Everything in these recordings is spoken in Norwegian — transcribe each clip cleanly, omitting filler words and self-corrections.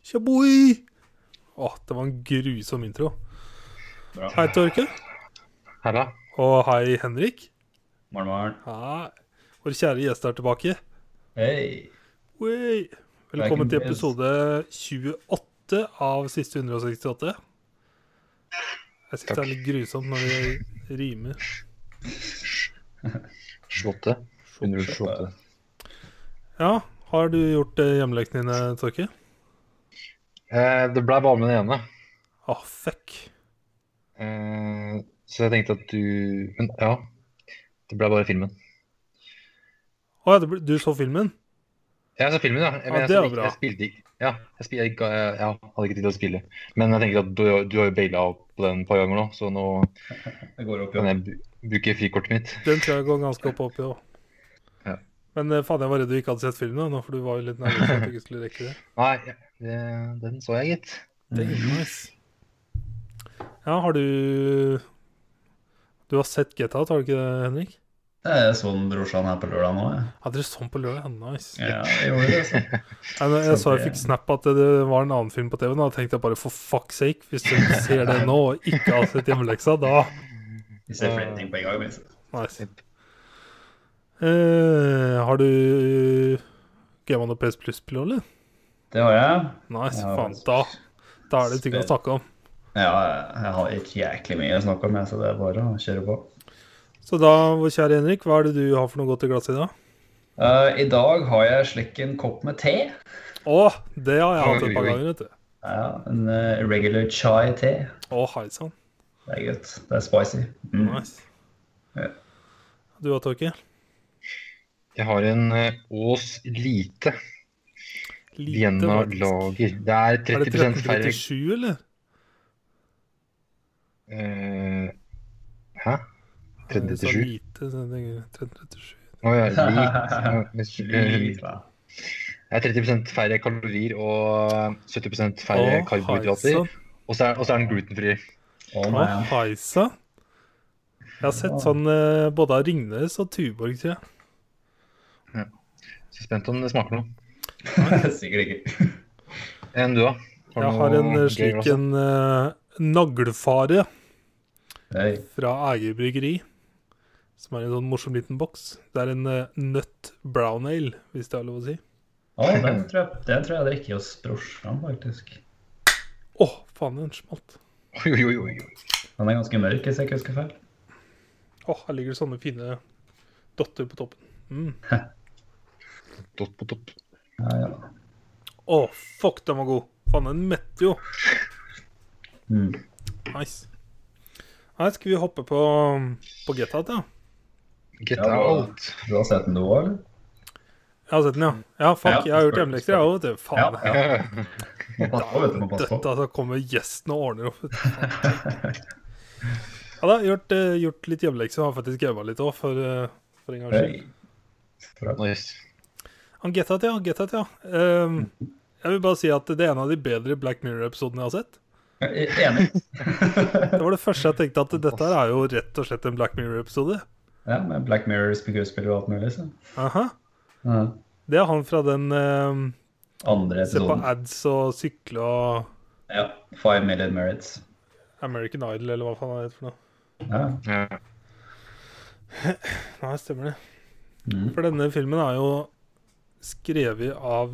Tjaboy! Det var en grusom intro. Bra. Hei, Torke. Halla. Og hei, Henrik. Morgen. Hei. Vår kjære gjest er tilbake. Hei. Wey. Velkommen til Back in episode 28 av siste 168. Jeg synes det er litt grusomt når det rimer. 28. 128. Ja, har du gjort hjemmelektene dine, Torke? Det ble bare med den ene. Fuck. Så jeg tenkte at du... Men ja, det ble bare filmen. Ja, du så filmen? Jeg så filmen, ja. Det var bra. Jeg spilte ikke. Ja, jeg hadde ikke tid til å spille. Men jeg tenker at du har jo bailet opp på den et par ganger nå, så nå Det går opp, kan ja. jeg bruke frikortet mitt. Den tror jeg går ganske opp i også. Ja. Men faen, jeg var redd du ikke hadde sett filmen nå, for du var jo litt nervøs for at du ikke skulle rekke det. Nei, den så jeg, gitt. Det er nice. Ja, har du... Du har sett Get Out, har du ikke det, Henrik? Jeg så den brorsan her på lørdag nå, ja. Ja, dere sånn på lørdag, nice. Ja, jeg gjorde det, så. Jeg fikk snap at det var en annen film på TV, og da tenkte jeg bare, for fuck's sake, hvis du ser det nå og ikke har sett hjemmeleksa, da... Vi ser flere ting på en gang, minst. Nice. Har du Game on the PS Plus-spill, eller? Det har jeg. Nice, Ja, faen, da er det ting å snakke om. Ja, jeg har ikke jæklig mye å snakke om, så det er bare å kjøre på. Så da, vår kjære Henrik, hva er det du har for noe godt i glasset i dag? I dag har jeg slik en kopp med te. Det har jeg hatt et par ganger, vet du. Ja, en regular chai te. Hei sann. Det er godt. Det er spicy. Nice. Ja. Du har Torke? Jeg har en Ås Lite. Vienna Lager. Det er 30% færre... 1337, eller? Hæ? Det er så 1337? lite, så jeg tenker 1337. Litt, da. Det er 30% færre kalorier og 70% færre karbohydrater. Og så er den glutenfri. Heisa. Jeg har sett sånn både av Ringnes og Tuborg, tror jeg. Ja. Så spent om det smaker noe. Sikkert ikke. Enn du da? Jeg har en slik en naglfare fra Eger Bryggeri, som er en sånn morsom liten boks. Det er en nøtt brown ale, hvis det er lov å si. Den tror jeg drikker hos brorsan, faktisk. Faen, den smalt. Oi. Den er ganske mørk, hvis jeg ikke husker feil. Her ligger det sånne fine dotter på toppen. Dott på topp. Ja. Fuck, den var god. Faen, den metter jo. Nice. Nei, skal vi hoppe på Get Out, ja? Get Out. Du har sett den nå, eller? Jeg har sett den, ja. Ja, fuck, jeg har gjort hjemmelekser, jeg også, vet du. Faen. Dette kommer gjesten og ordner opp. Ja da, gjort litt hjemmelekser, og har faktisk gamet litt også, for en gang siden. Nice. Get Out, ja. Jeg vil bare si at det er en av de bedre Black Mirror-episodene jeg har sett. Enig. Det var det første jeg tenkte, at dette er jo rett og slett en Black Mirror-episode. Ja, med Black Mirror, skuespiller og alt mulig, så. Aha. Det er han fra den andre se på episoden. ads og sykle og... Ja, 5 Million Merits. American Idol, eller hva faen er det for noe? Ja. Nei, stemmer det. For denne filmen er jo skrevet av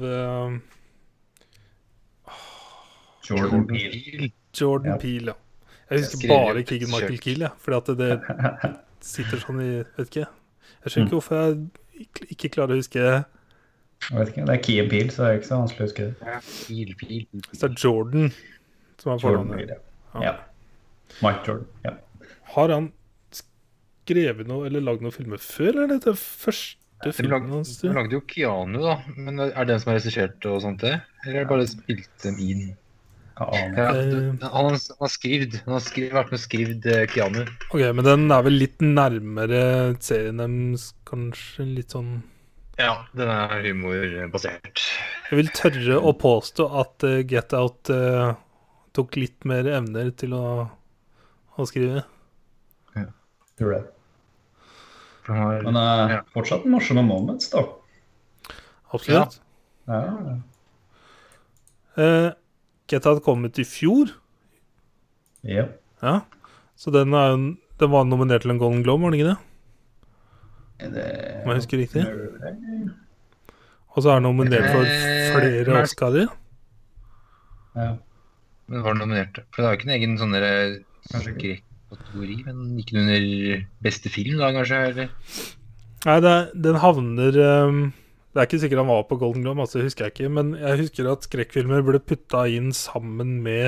Jordan Peele. Jordan Peele, ja. Jeg husker bare Keegan-Michael Key, ja, fordi at det sitter sånn i, vet ikke. Jeg skjønner ikke hvorfor jeg ikke klarer å huske. Jeg vet ikke, det er Key and Peele, så det er ikke så vanskelig å huske det. Peele. Hvis det er Jordan som er fornavnet. Ja. Mike Jordan, ja. Har han skrevet noe, eller laget noen filmer før, eller er dette første filmen hans? Han lagde jo Keanu da, men er det den som er regissert og sånt det? Eller er det bare spilt dem inn? Han har vært med og skrevet Keanu. Ok, men den er vel litt nærmere serien deres, kanskje litt sånn... Ja, den er humorbasert. Jeg vil tørre å påstå at Get Out tok litt mer evner til å skrive. Ja. Tror det. Men fortsatt morsomme moments, da. Absolutt. Ja. Get Out kommet i fjor. Ja. Ja. Så den var nominert til en Golden Globe, var den ikke det? Om jeg husker riktig. Og så er den nominert for flere Oscarer. Ja. Men var den nominert? For det var ikke en egen sånn skrekk-kategori, men ikke under beste film da, kanskje? Eller? Nei, den havner... det er ikke sikkert han var på Golden Globe, altså husker jeg ikke. Men jeg husker at skrekkfilmer ble puttet inn sammen med...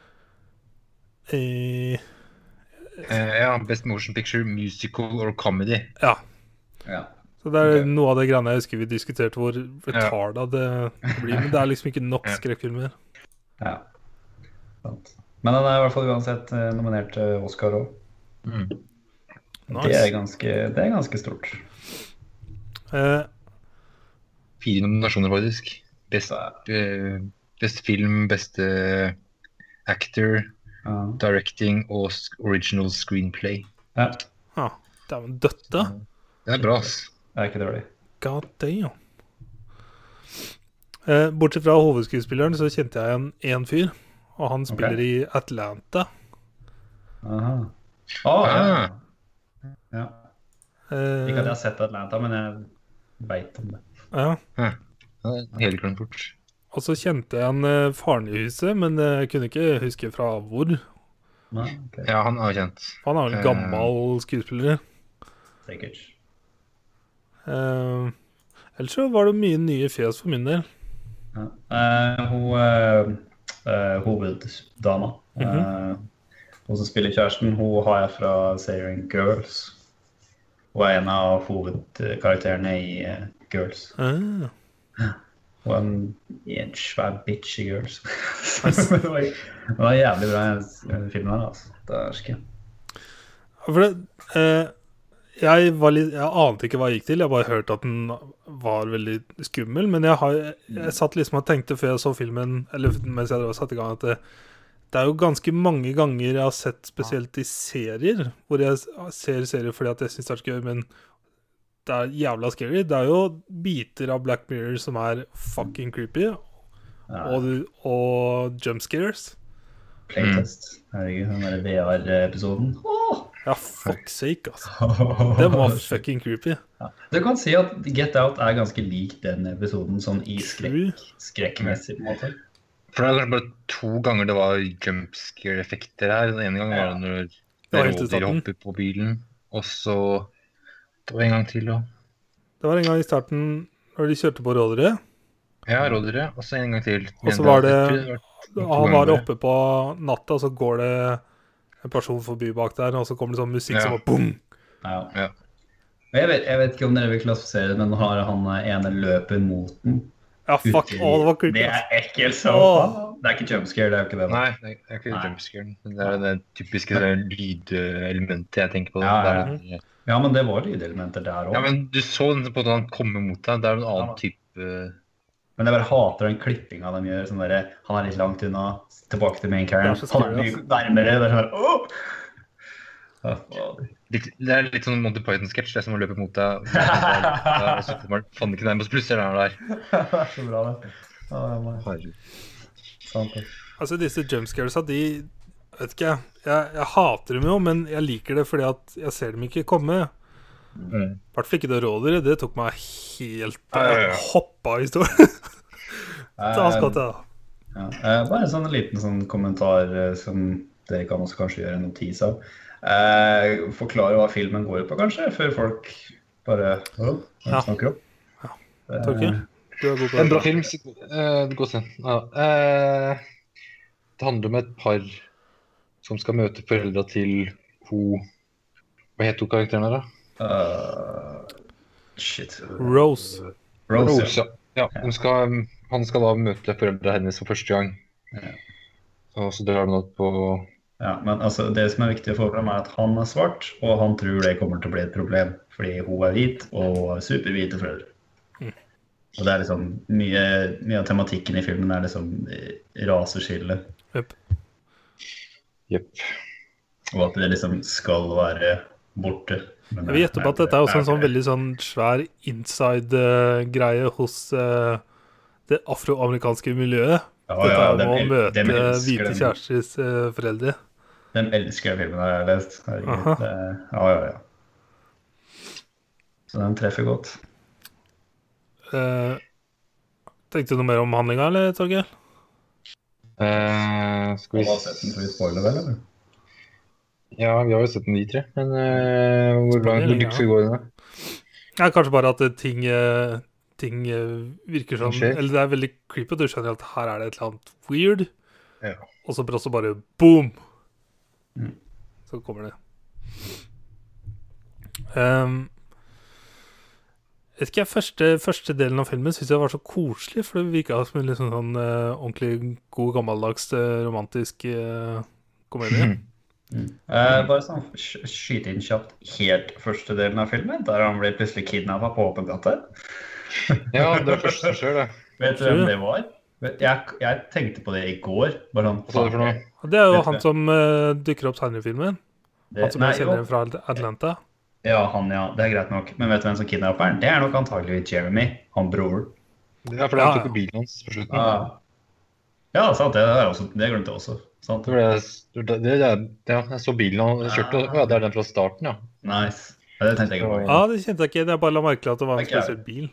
ja, Best Motion Picture, Musical or Comedy. Ja. Ja. Så det er noe av det greiene jeg husker vi diskuterte hvor retarda det blir, men det er liksom ikke nok skrekkfilmer. Ja, sant. Men den er i hvert fall uansett nominert til Oscar også. Nice. Det er ganske stort. 4 nominasjoner faktisk. Best film, beste actor, directing og original screenplay. Ja. Det er jo en døtte. Det er bra, ass. Det er ikke dårlig. God damn. Bortsett fra hovedskuespilleren så kjente jeg en fyr, og han spiller i Atlanta. Aha. Ja. Ikke at jeg har sett Atlanta, men jeg vet om det. Ja. Helt glemt bort. Og så kjente jeg han faren i huset, men jeg kunne ikke huske fra hvor. Nei, okay. Ja, han er kjent. Han er vel en gammel skuespiller. Sikkert. Ellers så var det mye nye fjes for min del. Ja. Hoveddama. Hun som spiller kjæresten, hun har jeg fra serien Girls. Hun er en av hovedkarakterene i Girls. Hun er en svær bitch i Girls. Det var jævlig bra i filmen her, altså. Det er ikke. For det... Jeg ante ikke hva jeg gikk til. Jeg bare hørte at den var veldig skummel. Men jeg satt liksom og tenkte før jeg så filmen, eller mens jeg satt i gang, at det er jo ganske mange ganger jeg har sett, spesielt i serier, hvor jeg ser serier fordi at jeg synes det er så gøy, men det er jævla scary. Det er jo biter av Black Mirror som er fucking creepy, og jumpscares. Playtest. Herregud, den der VR-episoden. Ja, fuck sake, altså. Det var fucking creepy. Ja. Du kan si at Get Out er ganske lik den episoden, sånn i skrekkmessig på en måte. For det er kanskje bare 2 ganger det var jumpscare-effekter her. Den ene gangen var det når rådyr hoppet på bilen, og så det var en gang til også. Det var en gang i starten når de kjørte på rådyret. Ja, rådyret, og så en gang til. Og så var det, han var oppe på natta, og så går det en person forbi bak der, og så kommer det sånn musikk som var boom! Ja. Jeg vet ikke om dere vil klassifisere det, men nå har han ene løper mot den. Ja, fuck, det var kult. Det er ekkelt så. Det er ikke jumpscare, det er jo ikke det. Nei, det er ikke jumpscare. Det er det typiske lydelementet jeg tenker på. Ja, men det var lydelementer der også. Ja, men du så på at han kommer mot deg. Det er en annen type... Men jeg bare hater den klippingen de gjør, sånn der, han er litt langt unna, tilbake til main character, han er mye nærmere, det er sånn, Det er litt sånn Monty Python-sketsj, det som løper mot deg, og så kommer han ikke nærmest plusser der. Så bra det. Altså disse jumpscaresa, de, vet ikke jeg hater dem jo, men jeg liker det fordi at jeg ser dem ikke komme. Hvert ikke det rådere, det tok meg helt hoppa i historien. Ta skott, bare en sånn liten kommentar som dere kan også kanskje gjøre en notis av. Forklare hva filmen går på kanskje, før folk bare snakker opp. Torkel, du er god på det. En bra film, gå se. Det handler om et par som skal møte foreldre til hva heter karakterene da? Rose, ja. Han skal da møte foreldre hennes for første gang. Og så drar han opp på... Ja, men altså, det som er viktig for dem er at han er svart, og han tror det kommer til å bli et problem, fordi hun er hvit og superhvite foreldre. Og det er liksom, mye av tematikken i filmen er liksom raseskille. Jepp. Og at det liksom skal være borte. Jeg vil gjette på at dette er også en sånn veldig sånn svær inside-greie hos det afroamerikanske miljøet. Dette er å møte hvite kjæresters foreldre. Den elsker filmen har jeg lest. Ja. Så den treffer godt. Tenkte du noe mer om handlinga, eller, Torgeir? Skal vi sett den for vi spoiler, vel, eller? Ja, vi har jo sett den de tre, men hvor langt skal vi gå i den? Ja, kanskje bare at ting virker sånn, eller det er veldig creepy, du skjønner at her er det et eller annet weird, og så bare boom! Så kommer det. Vet ikke jeg, første delen av filmen synes jeg var så koselig, for det virket som en liksom sånn ordentlig god, gammeldags, romantisk komedie. Bare sånn, skyte inn kjapt helt første delen av filmen, der han ble plutselig kidnappet på åpen gate. Ja, det var første som skjer, det. Vet du hvem det var? Jeg tenkte på det i går. Bare sånn, hva sa du for noe? Det er jo han som dukker opp senere i filmen. Han som er senere fra Atlanta. Ja, det er greit nok. Men vet du hvem som kidnapper han? Det er nok antagelig Jeremy, han bror. Ja, for han tok på bilen hans på slutten. Ja, sant, det glemte jeg også. Sant? Jeg så bilen han kjørte, det er den fra starten, ja. Nice. Ja, det tenkte jeg ikke på. Ja, det kjente jeg ikke. Jeg bare la merke til at det var en spesiell bil.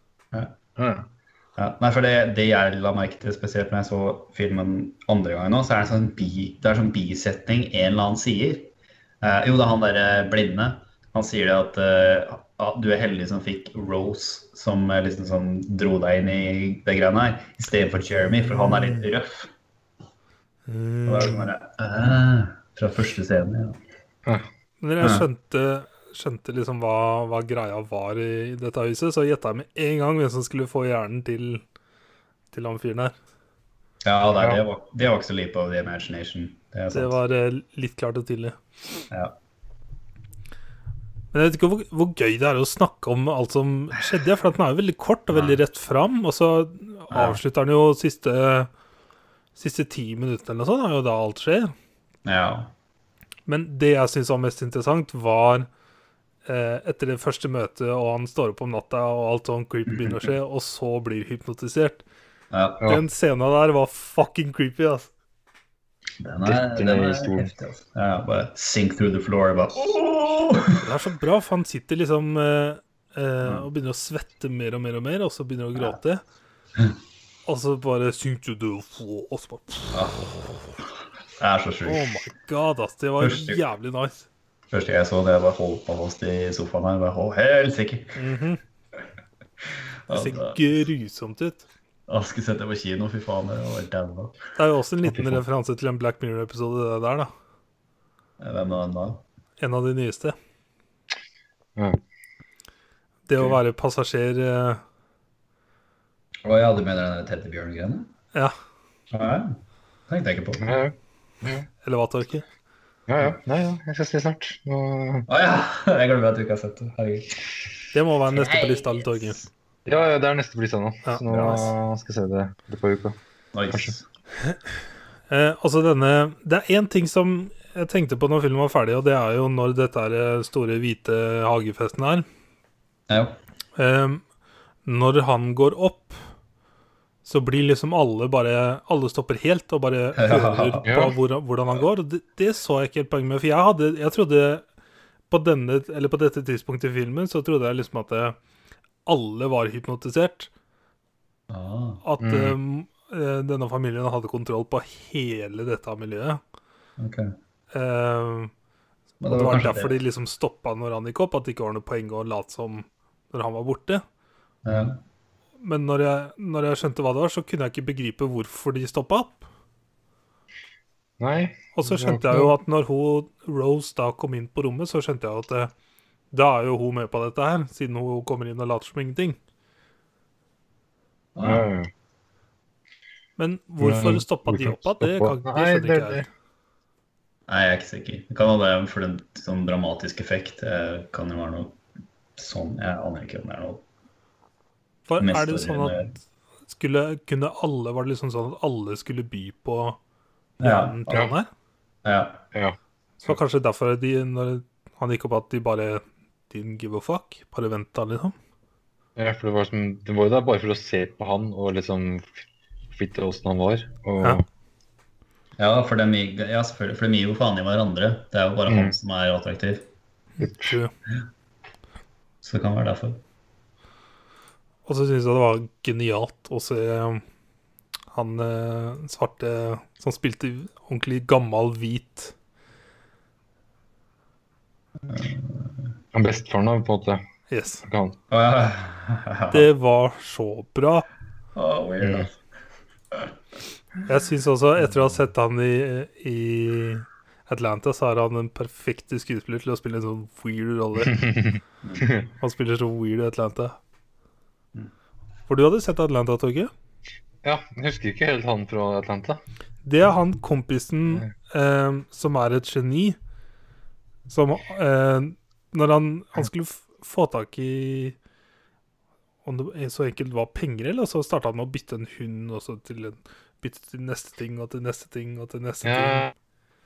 Ja, nei, for det jeg la merke til spesielt når jeg så filmen andre gangen nå, så er det sånn bisetning en eller annen sier. Jo, det er han der blinde. Han sier det at du er heldig som fikk Rose, som liksom sånn dro deg inn i det greiene her, i stedet for Jeremy, for han er litt røff. Og det er sånn fra første scenen, ja. Men jeg skjønte liksom hva greia var i dette huset, så gjettet jeg med en gang hvem som skulle få hjernen til han fyren her. Ja, det var ikke så leap of the imagination. Det var litt klart og tydelig. Ja. Men jeg vet ikke hvor gøy det er å snakke om alt som skjedde, for den er jo veldig kort og veldig rett frem, og så avslutter den jo siste 10 minutter eller noe sånt, er jo da alt skjer. Ja. Men det jeg synes var mest interessant var etter det første møtet, og han står opp om natta, og alt sånn creepy begynner å skje, og så blir hypnotisert. Ja. Den scenen der var fucking creepy, altså. Den er heftig, altså. Ja, bare sink through the floor, bare Det er så bra, for han sitter liksom og begynner å svette mer og mer og mer, og så begynner å gråte. Og så bare sink through the floor, og så bare Det er så sjukt. Oh my god, altså, det var jævlig nice. Første jeg så det, jeg bare holdt på fast i sofaen her, bare helt sikker. Det ser grusomt ut. Jeg skulle sett det på kino, fy faen, det var dævla. Det er jo også en liten referanse til en Black Mirror-episode det der, da. Hvem er den da? En av de nyeste. Det å være passasjer... Ja, du mener den teddybjørn-greiene? Ja. Ja, tenkte jeg ikke på. Eller hva, Torki? Ja, jeg skal se snart. Ja, jeg glemmer at du ikke har sett det. Herregud. Det må være neste på lista, eller Torki? Ja, det er neste på lista nå. Så nå skal jeg se det på uka. Nice. Altså det er en ting som jeg tenkte på når filmen var ferdig, og det er jo når dette er store hvite hagefesten her. Ja. Når han går opp, så blir liksom alle stopper helt og bare hører på hvordan han går. Og det så jeg ikke helt poeng med, for jeg trodde på dette tidspunktet i filmen, så trodde jeg liksom at alle var hypnotisert. At denne familien hadde kontroll på hele dette miljøet. Ok. Og det var derfor de liksom stoppet når han gikk opp, at det ikke var noe poeng å late som når han var borte. Ja. Men når jeg skjønte hva det var, så kunne jeg ikke begripe hvorfor de stoppet opp. Nei. Og så skjønte jeg jo at når Rose da kom inn på rommet, så skjønte jeg at da er jo hun med på dette her, siden hun kommer inn og later som ingenting. Men hvorfor stoppet de opp? Det skjønner ikke jeg. Nei, jeg er ikke sikker. Det kan være for en sånn dramatisk effekt. Det kan jo være noe sånn. Jeg aner ikke om det er noe. For er det sånn at var det liksom sånn at alle skulle by på hjernen til han her? Ja. Så kanskje derfor når han gikk opp at de bare didn't give a fuck, bare ventet liksom? Ja, for det var jo der bare for å se på han og liksom litt hvordan han var. Og... Ja, for de selvfølgelig, for de gir jo faen i hverandre. Det jo bare han som attraktiv. Så det kan være derfor. Og så synes jeg det var genialt å se han svarte som spilte ordentlig gammel hvit. Han bestefaren på en måte. Yes. Det var så bra. Weird. Jeg synes også, etter å ha sett han i Atlanta, så han den perfekte skuespiller til å spille en sånn weird rolle. Han spiller så weird i Atlanta. For du hadde sett Atlanta, Torge? Ja, jeg husker ikke helt han fra Atlanta. Det han kompisen som et geni, som når han skulle få tak i om det så enkelt var penger, eller så startet han med å bytte en hund, og så bytte til neste ting, og til neste ting, og til neste ting.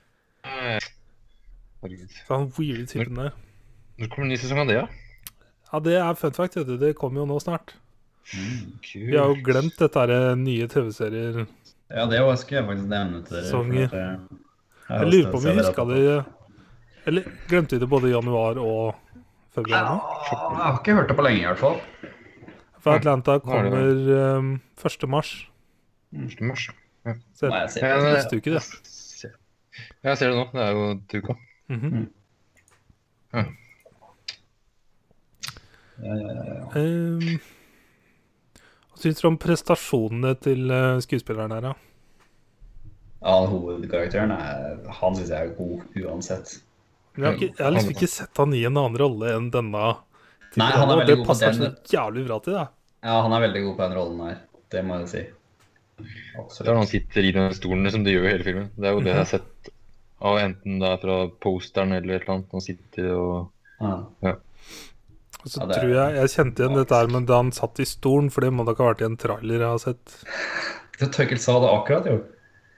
Så han weirde typen der. Når kommer ny sesong av det, Ja, det fun fact, vet du. Det kommer jo nå snart. Vi har jo glemt dette nye TV-serier. Ja, det skulle jeg faktisk nevne til dere. Jeg lurer på om vi husker det, eller glemte vi det både i januar og februar? Jeg har ikke hørt det på lenge i hvert fall. For Atlanta kommer 1. mars. 1. mars, ja. Så neste uke, det. Jeg ser det nå, det jo uka. Hva synes du om prestasjonene til skuespilleren her, da? Ja, hovedkarakteren han synes jeg god uansett. Jeg har liksom ikke sett han i en annen rolle enn denne. Nei, han veldig god på den. Det passer så jævlig bra til det. Ja, han veldig god på den rollen her. Det må jeg si. Absolutt. Det han sitter i den stolen som det gjør i hele filmen. Det jo det jeg har sett av enten det fra posteren eller et eller annet. Han sitter og... Ja. Og så tror jeg kjente igjen dette her, men da han satt i stolen, for det må da ikke ha vært i en trailer jeg har sett. Torkel sa det akkurat, jo.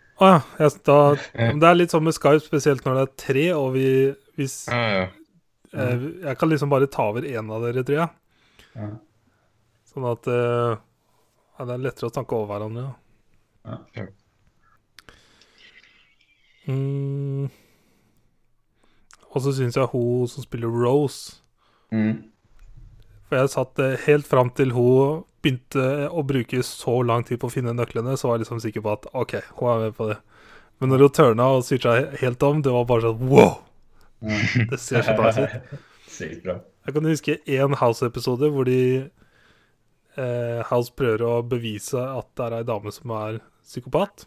Det litt sånn med Skype, spesielt når det 3, og jeg kan liksom bare ta over en av dere, tror jeg. Sånn at det lettere å snakke over hverandre. Og så synes jeg hun som spiller Rose, for jeg satt helt frem til hun begynte å bruke så lang tid på å finne nøklene, så var jeg liksom sikker på at ok, hun med på det. Men når hun tørna og switcha helt om, det var bare sånn wow! Det ser så bra ut. Sykt bra. Jeg kan huske en House-episode hvor House prøver å bevise at det en dame som psykopat,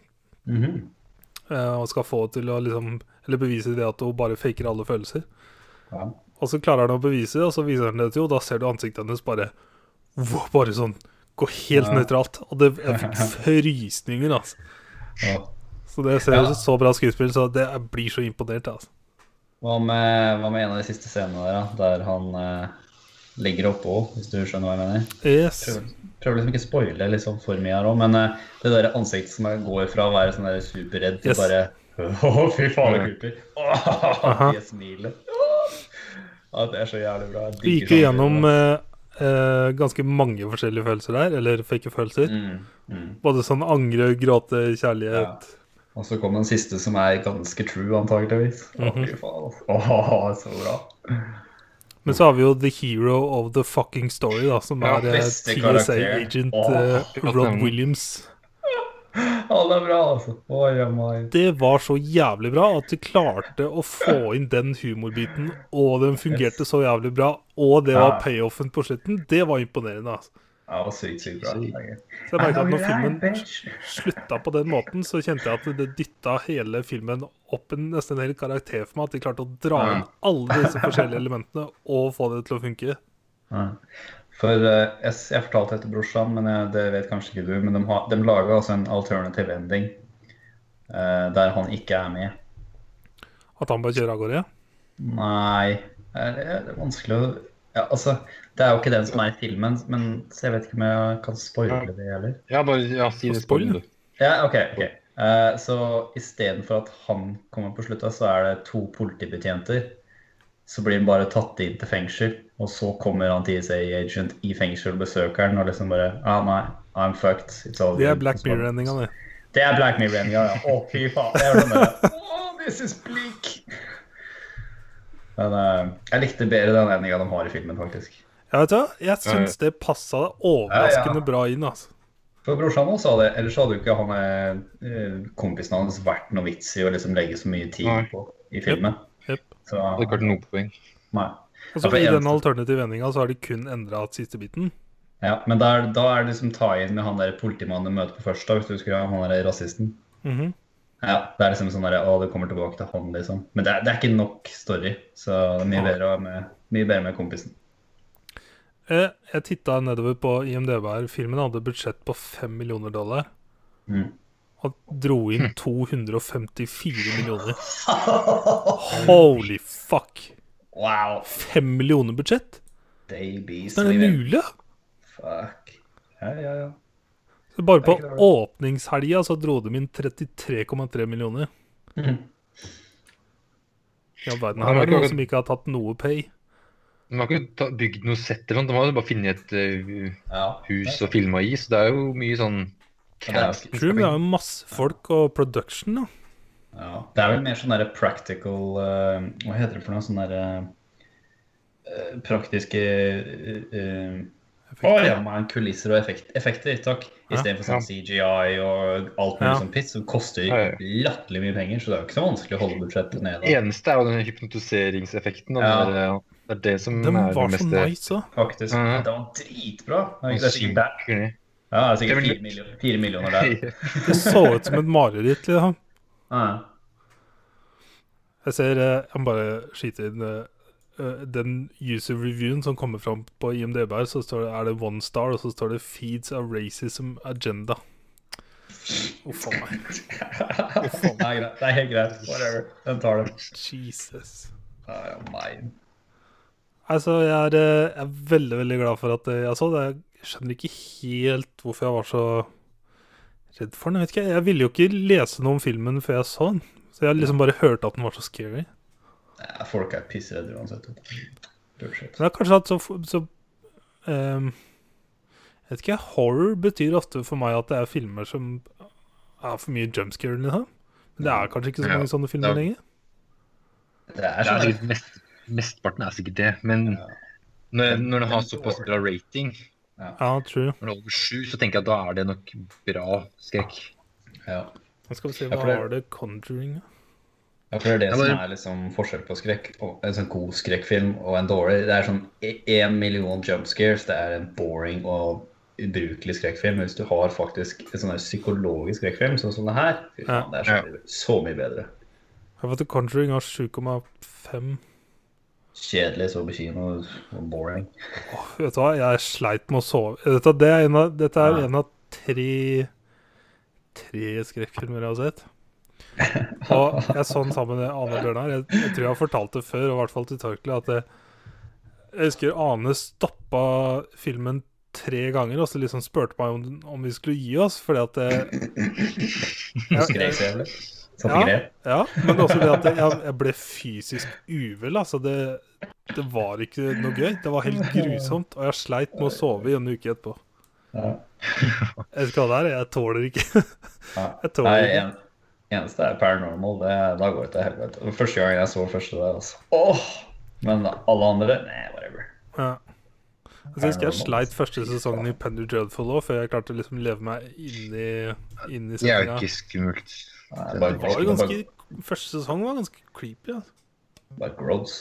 og skal få til å liksom, eller bevise det at hun bare faker alle følelser. Og så klarer han å bevise det, og så viser han det til henne, og da ser du ansiktet hennes bare sånn, gå helt nøytralt. Og jeg fikk frysninger, altså. Så det ser ut så bra skuespill, så det blir så imponert, altså. Hva med en av de siste scenene der han ligger oppå, hvis du skjønner hva jeg mener? Yes. Prøver liksom ikke spoile liksom for mye her også, men det der ansiktet som går fra å være sånn der superredd til bare fy faen, det creepy. Det smilet. Det så jævlig bra. Vi gikk jo gjennom ganske mange forskjellige følelser der, eller fake følelser. Både sånn angre, gråte, kjærlighet. Og så kom den siste som ganske true, antageligvis. Fy faen. Så bra. Men så har vi jo The Hero of the Fucking Story, da, som TSA-agent Rod Williams. Det bra, altså. Det var så jævlig bra at de klarte å få inn den humorbiten, og den fungerte så jævlig bra, og det var payoffen på slutten. Det var imponerende, altså. Det var sykt bra. Så jeg merket at når filmen sluttet på den måten, så kjente jeg at det dyttet hele filmen opp nesten en hel karakter for meg, at de klarte å dra inn alle disse forskjellige elementene og få det til å funke. For jeg fortalte det til brorsan, men det vet kanskje ikke du, men de laget altså en alternative ending der han ikke med. At han bare kjører av gårde? Nei, det vanskelig å... Ja, altså, det jo ikke den som i filmen, men så jeg vet ikke om jeg kan spoile det heller. Si det spoile. Ja, ok. Så i stedet for at han kommer på sluttet, så det 2 politibetjenter. Så blir han bare tatt inn til fengsel, og så kommer han TSA-agent i fengsel og besøker han, og liksom bare, nei, I'm fucked. It's all det Black Mirror-endinga, det. Det Black Mirror-endinga, ja. Fy faen. Det sånn der, this is bleak. Men jeg likte bedre den endinga de har i filmen, faktisk. Ja, vet du hva? Jeg synes det passet overraskende bra inn, altså. For brorsan også sa det, ellers hadde jo ikke han kompisen hans vært noe vits i å liksom legge så mye tid på i filmen. Yep. Så det har ikke vært noe poeng. Nei. Og så i den alternative vendinga så har de kun endret siste biten. Ja, men da det liksom ta inn med han der politimannen du møter på først da, hvis du husker han der rasisten. Ja, det liksom sånn der, det kommer tilbake til han liksom. Men det ikke nok story, så det mye bedre med kompisen. Jeg tittet nedover på IMDb her. Filmen hadde budsjett på $5 millioner. Og dro inn 254 millioner. Holy fuck! Wow! 5 millioner budsjett? Babies. Det mulig, ja? Fuck. Ja. Så bare på åpningshelga så dro de inn 33,3 millioner. Ja, verden her noen som ikke har tatt noe pay. De har ikke bygd noe sett eller noe, de har bare finnet et hus og filmet i, så det jo mye sånn cast. Jeg tror det jo masse folk og production da. Ja, det vel mer sånn der practical, hva heter det for noe, sånn der praktiske kulisser og effekter, takk. I stedet for sånn CGI og alt mulig sånn pitt, som koster latterlig mye penger, så det jo ikke så vanskelig å holde budsjettet ned. Det eneste jo den hypnotiseringseffekten, det det som den det var meste. Så nice, så. Faktisk, det var dritbra. Det sikkert der. Ja, det sikkert 4 millioner der. Det så ut som et mareritt, liksom. Jeg ser, jeg bare skyter inn den user-reviewen som kommer fram på IMDb her, så står det 1 star, og så står det feeds a racism agenda. Uff a meg. Det helt greit, whatever, den tar det. Jesus. Altså, jeg veldig, veldig glad for at jeg så det. Jeg skjønner ikke helt hvorfor jeg var så redd for den, jeg vet ikke. Jeg ville jo ikke lese noe om filmen før jeg så den, så jeg liksom bare hørte at den var så scary. Ja, folk pissredde uansett. Det kanskje at så jeg vet ikke, horror betyr ofte for meg at det filmer som for mye jumpscare liksom. Men det kanskje ikke så mange sånne filmer lenger. Det sikkert mestparten sikkert det, men når det har såpass bra rating, true. Når det over 7, så tenker jeg at da det nok bra skrekk. Ja. Nå skal vi se, hva det Conjuring? Ja, for det som liksom forskjell på skrekk, og en sånn god skrekkfilm og en dårlig. Det sånn 1 million jumpscares, det en boring og ubrukelig skrekkfilm. Hvis du har faktisk en sånn psykologisk skrekkfilm, sånn som det her, det så mye bedre. Jeg har fått Conjuring har 7,5. Kjedelig, så på kino og boring. Vet du hva, jeg sleit med å sove. Dette en av tre skrekkfilmer jeg har sett. Og jeg så den sammen med Ane Bjørnar. Jeg tror jeg har fortalt det før, og i hvert fall til Torkle, at jeg husker Ane stoppet filmen 3 ganger, og så liksom spørte meg om vi skulle gi oss, fordi at ja, men også det at jeg ble fysisk uvel, altså det var ikke noe gøy, det var helt grusomt, og jeg sleit med å sove i en uke etterpå. Jeg skal der, jeg tåler ikke. Jeg tåler ikke. Eneste Paranormal, da går det til helvete. Første gang jeg så første der, altså. Men alle andre, whatever. Ja. Jeg husker jeg sleit første sesongen i Penny Dreadful også, før jeg klarte å liksom leve meg inn i det jo ikke skummelt. Første sesong var ganske creepy, altså. Bare gross.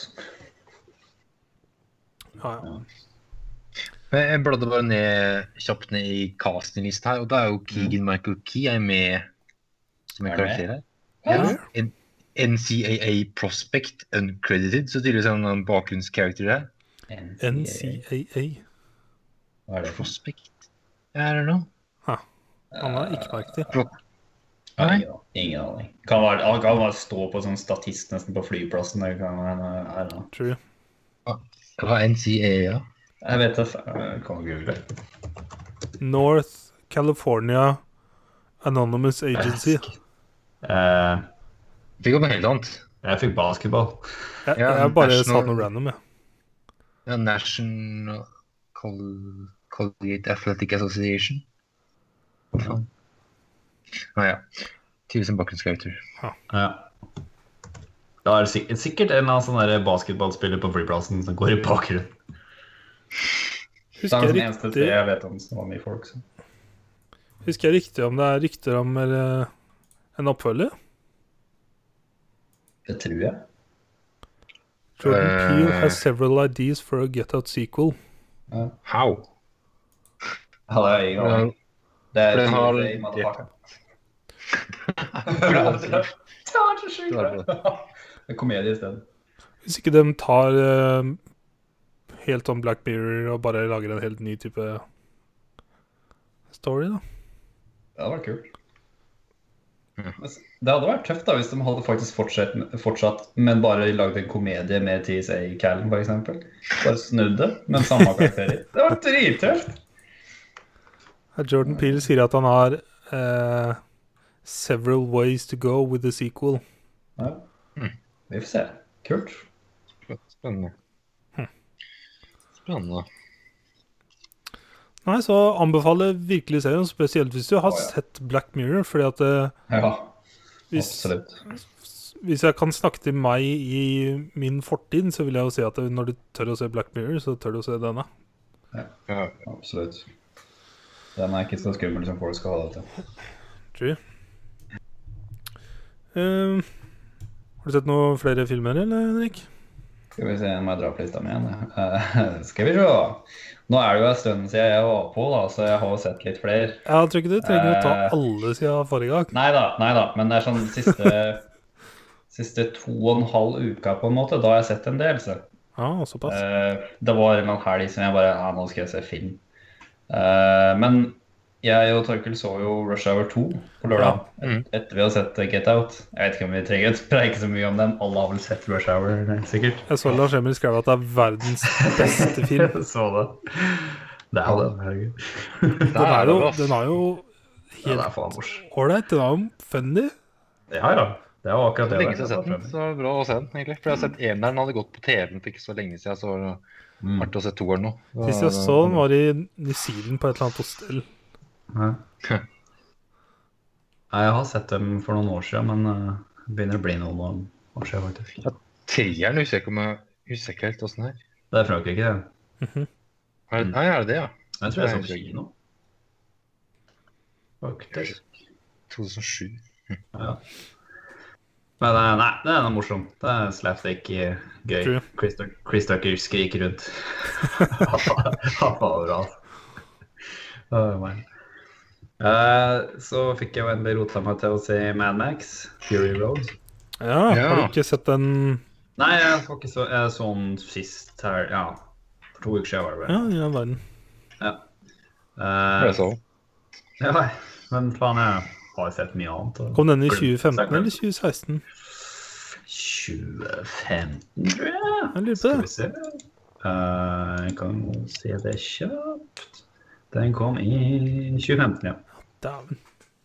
Ja. Jeg bladde bare kjapt ned i castinglista her, og da jo Keegan-Michael Key med som en karakter her. Ja. NCAA Prospect Uncredited, så tydeligvis en bakgrunnskarakter her. NCAA? Hva det? Prospect? I don't know. Han har ikke merket det. Ingen aning. Kan bare stå på sånn statist nesten på flyplassen. Det kan være, True. Hva NCAA, ja? Jeg vet det, kan du google. North California Anonymous Agency. Fikk opp noe helt annet. Jeg fikk basketball. Jeg bare sa noe random, ja. National Collegiate Athletic Association. Ja. Tusen bakgrunnsskauter. Ja. Da er det sikkert en eller annen sånn der basketballspiller på flyplassen som går i bakgrunnen. Det er den eneste sted jeg vet om som var mye folk. Så. Husker jeg riktig om det er rykter om en oppfølger? Det tror jeg. Jordan Peele has several ideas for a Get Out sequel. How? Ja, det er ingen aning. Det er TSA, motherfucker. Det er komedie i stedet. Hvis ikke de tar helt om Black Mirror og bare lager en helt ny type story, da. Det hadde vært kult. Det hadde vært tøft da hvis de hadde faktisk fortsatt men bare lagd en komedie med TSA Callen, for eksempel. Bare snudd det, men samme karakterer. Det var drittøft. Jordan Peele sier at han har several ways to go with the sequel. Ja. Vi får se. Kult. Spennende. Spennende. Nei, så anbefaler virkelig serien, spesielt hvis du har sett Black Mirror, fordi at ja, absolutt. Hvis jeg kan snakke til meg i min fortid, så vil jeg jo si at når du tør å se Black Mirror, så tør du å se denne. Ja, absolutt. Den er ikke så skummel som folk skal ha det til. True. Har du sett noen flere filmer, eller Henrik? Skal vi se, nå må jeg dra på lista mi igjen. Skal vi se. Nå er det jo en stund siden jeg var på, da, så jeg har sett litt flere. Jeg tror ikke du trenger å ta alle siden forrige gang. Neida, men det er sånn siste 2,5 uker på en måte, da har jeg sett en del, så. Ja, såpass. Det var en helg som jeg bare, nå skal jeg se film. Men jeg og Torkel så jo Rush Hour 2 på lørdag, etter vi har sett Get Out. Jeg vet ikke om vi trenger å preike så mye om den. Alle har vel sett Rush Hour, sikkert. Jeg så Lars Emil skrev at det er verdens beste film. Jeg så det. Det er det, herregud. Den er jo helt alright, den er jo funny. Ja, det var akkurat det. Lenge siden jeg har sett den, så var det bra å se den, egentlig. For jeg har sett eneren, den hadde gått på TV for ikke så lenge siden, så var det artig å se toeren nå. Sist jeg så den var i New Zealand på et eller annet hostel. Jeg har sett dem for noen år siden, men det begynner å bli noen år siden faktisk. Treeren husker jeg ikke om jeg husker ikke helt hvordan det er. Det er Frankrike, det. Nei, er det det, ja? Jeg tror jeg så kino. Faktisk. 2007. Ja. Men nei, det er noe morsomt. Det er slapstick gøy. Chris Tucker skriker rundt. Han var overalt. Så fikk jeg jo endelig rota meg til å se Mad Max, Fury Road. Ja, har du ikke sett den? Nei, jeg så den sist her, for 2 uker siden var det vel. Ja, verden. Ja. Det så. Ja, men faen, jeg har sett mye annet. Kom den i 2015 eller 2016? 2015, tror jeg. Jeg lurer på det. Jeg kan se det kjapt. Den kom i 2015, ja. Dæven.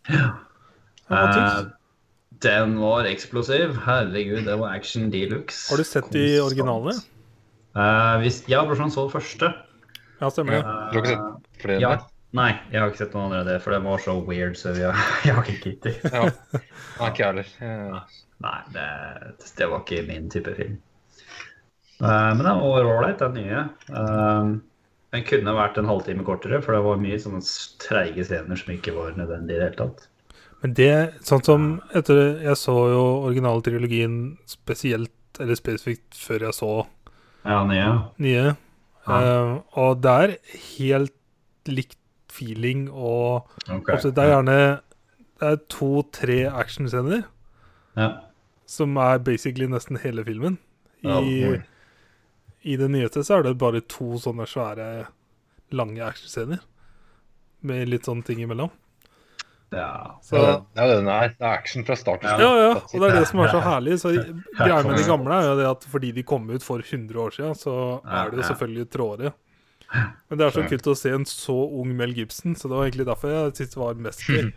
Den var eksplosiv. Herregud, det var action deluxe. Har du sett de originalene? Ja, brorsan så det første. Ja, stemmer det. Du har ikke sett flere enn det? Nei, jeg har ikke sett noen andre av det, for det var så weird, så jeg har ikke gittet. Ja, ikke jeg heller. Nei, det var ikke min type film. Men det var ålreit, den nye. Den kunne vært en halvtime kortere, for det var mye sånne treige scener som ikke var nødvendig i det hele tatt. Men det, sånn som jeg så jo originale trilogien spesielt, eller spesifikt før jeg så nye. Og det er helt likt feeling, og det er gjerne 2-3 actionscener som er basically nesten hele filmen. I det nyeste så er det bare 2 sånne svære, lange actionscener med litt sånne ting imellom. Så, det er action fra start. Ja, og det er det som er så herlig. Så greia med de gamle er jo det at fordi de kom ut for 100 år siden, så er det jo selvfølgelig trådere. Men det er så kult å se en så ung Mel Gibson, så det var egentlig derfor jeg synes det var mest gøy.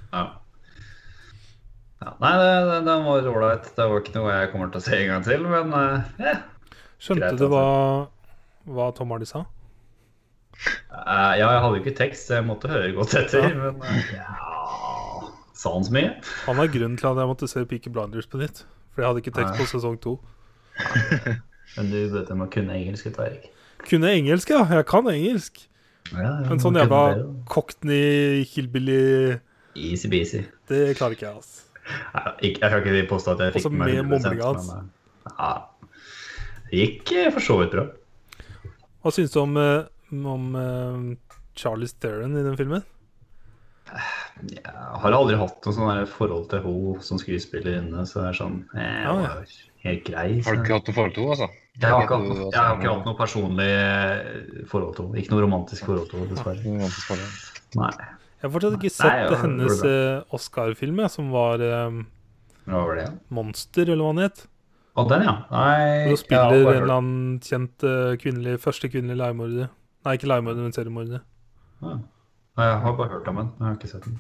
Nei, den var ålreit. Det var ikke noe jeg kommer til å se en gang til, men Skjønte du hva Tom Hardy sa? Ja, jeg hadde jo ikke tekst, så jeg måtte høre godt etter. Ja. Men sa han så mye? Han er grunnen til at jeg måtte se Peaky Blinders på nytt. For jeg hadde ikke tekst på sesong 2. Men du vet om å kunne engelsk, Erik. Kunne engelsk, ja. Jeg kan engelsk. Ja, men sånn jævla Cockney, hillbilly... Easy-beasy. Det klarer ikke jeg, altså. Jeg kan ikke påstå at jeg fikk med 100%, men det gikk for så vidt bra. Hva synes du om Charlize Theron i den filmen? Jeg har aldri hatt noe sånn forhold til henne som skuespiller inne, så det er sånn, helt grei. Har du ikke hatt noe forhold til henne, altså? Jeg har ikke hatt noe personlig forhold til henne. Ikke noe romantisk forhold til henne, dessverre. Nei. Jeg har fortsatt ikke sett hennes Oscar-film, som var Hva var det? Monster, eller hva den het. Den, ja. Hun spiller en eller annen kjent første kvinnelige leiemorder. Nei, ikke leiemorder, men seriemorder. Ja. Jeg har bare hørt om den, jeg har ikke sett den.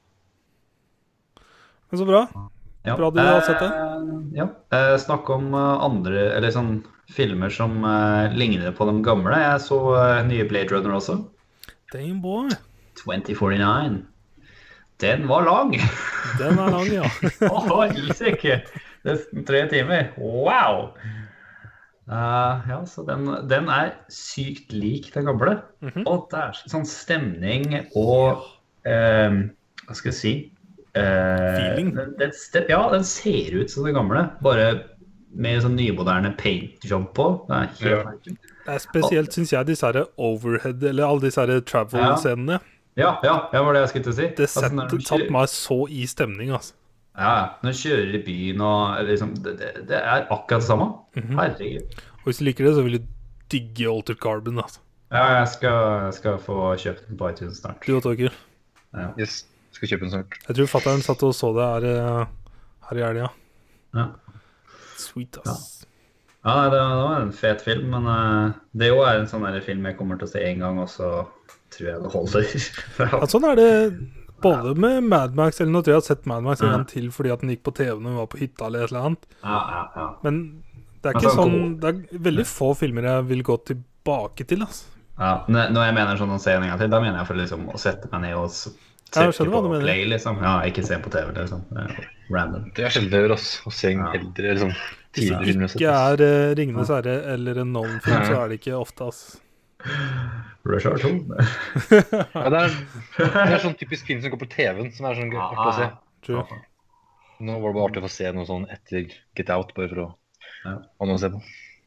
Men så bra. Bra du har sett det. Ja. Snakk om andre, eller sånn filmer som ligner på de gamle. Jeg så nye Blade Runner også. Damn boy. 2049. Den var lang. Den er lang, ja. Helsike. Nesten 3 timer. Wow! Ja, så den er sykt lik den gamle. Og det er sånn stemning og hva skal jeg si? Feeling. Den ser ut som den gamle, bare med sånn nymoderne paint job på. Det er spesielt, synes jeg, disse her overhead, eller alle disse her travel-scenene. Ja, var det jeg skulle til å si. Det satt meg så i stemning, altså. Ja, når du kjører i byen og liksom, det er akkurat det samme. Herregud. Og hvis du liker det, så vil du digge Altered Carbon, altså. Ja, jeg skal få kjøpt den på iTunes snart. Du og Torker. Ja. Yes, skal kjøpe den snart. Jeg tror fatteren satt og så det her i helgen. Ja. Sweet, ass. Ja, det var en fet film, men det jo en sånn film jeg kommer til å se en gang, og så tror jeg det holder. Ja, sånn er det både med Mad Max, eller nå tror jeg har sett Mad Max en gang til fordi at den gikk på TV når den var på hytta eller et eller annet. Ja. Men det er ikke sånn, det er veldig få filmer jeg vil gå tilbake til, altså. Ja, når jeg mener sånn å se en gang til, da mener jeg for liksom å sette meg ned og sette på play, liksom. Ja, ikke se på TV, liksom. Random. Det er sjelden det gjør, altså. Å se en eldre, liksom, tidligere film. Hvis det ikke er Ringenes Herre eller en Nolan-film, så er det ikke ofte, altså. Rush Hour 2. Ja, det er sånn typisk film som går på TV-en, som er sånn artig å se. True. Nå var det bare artig å få se noe sånn etter Get Out, bare for å ha noe å se på.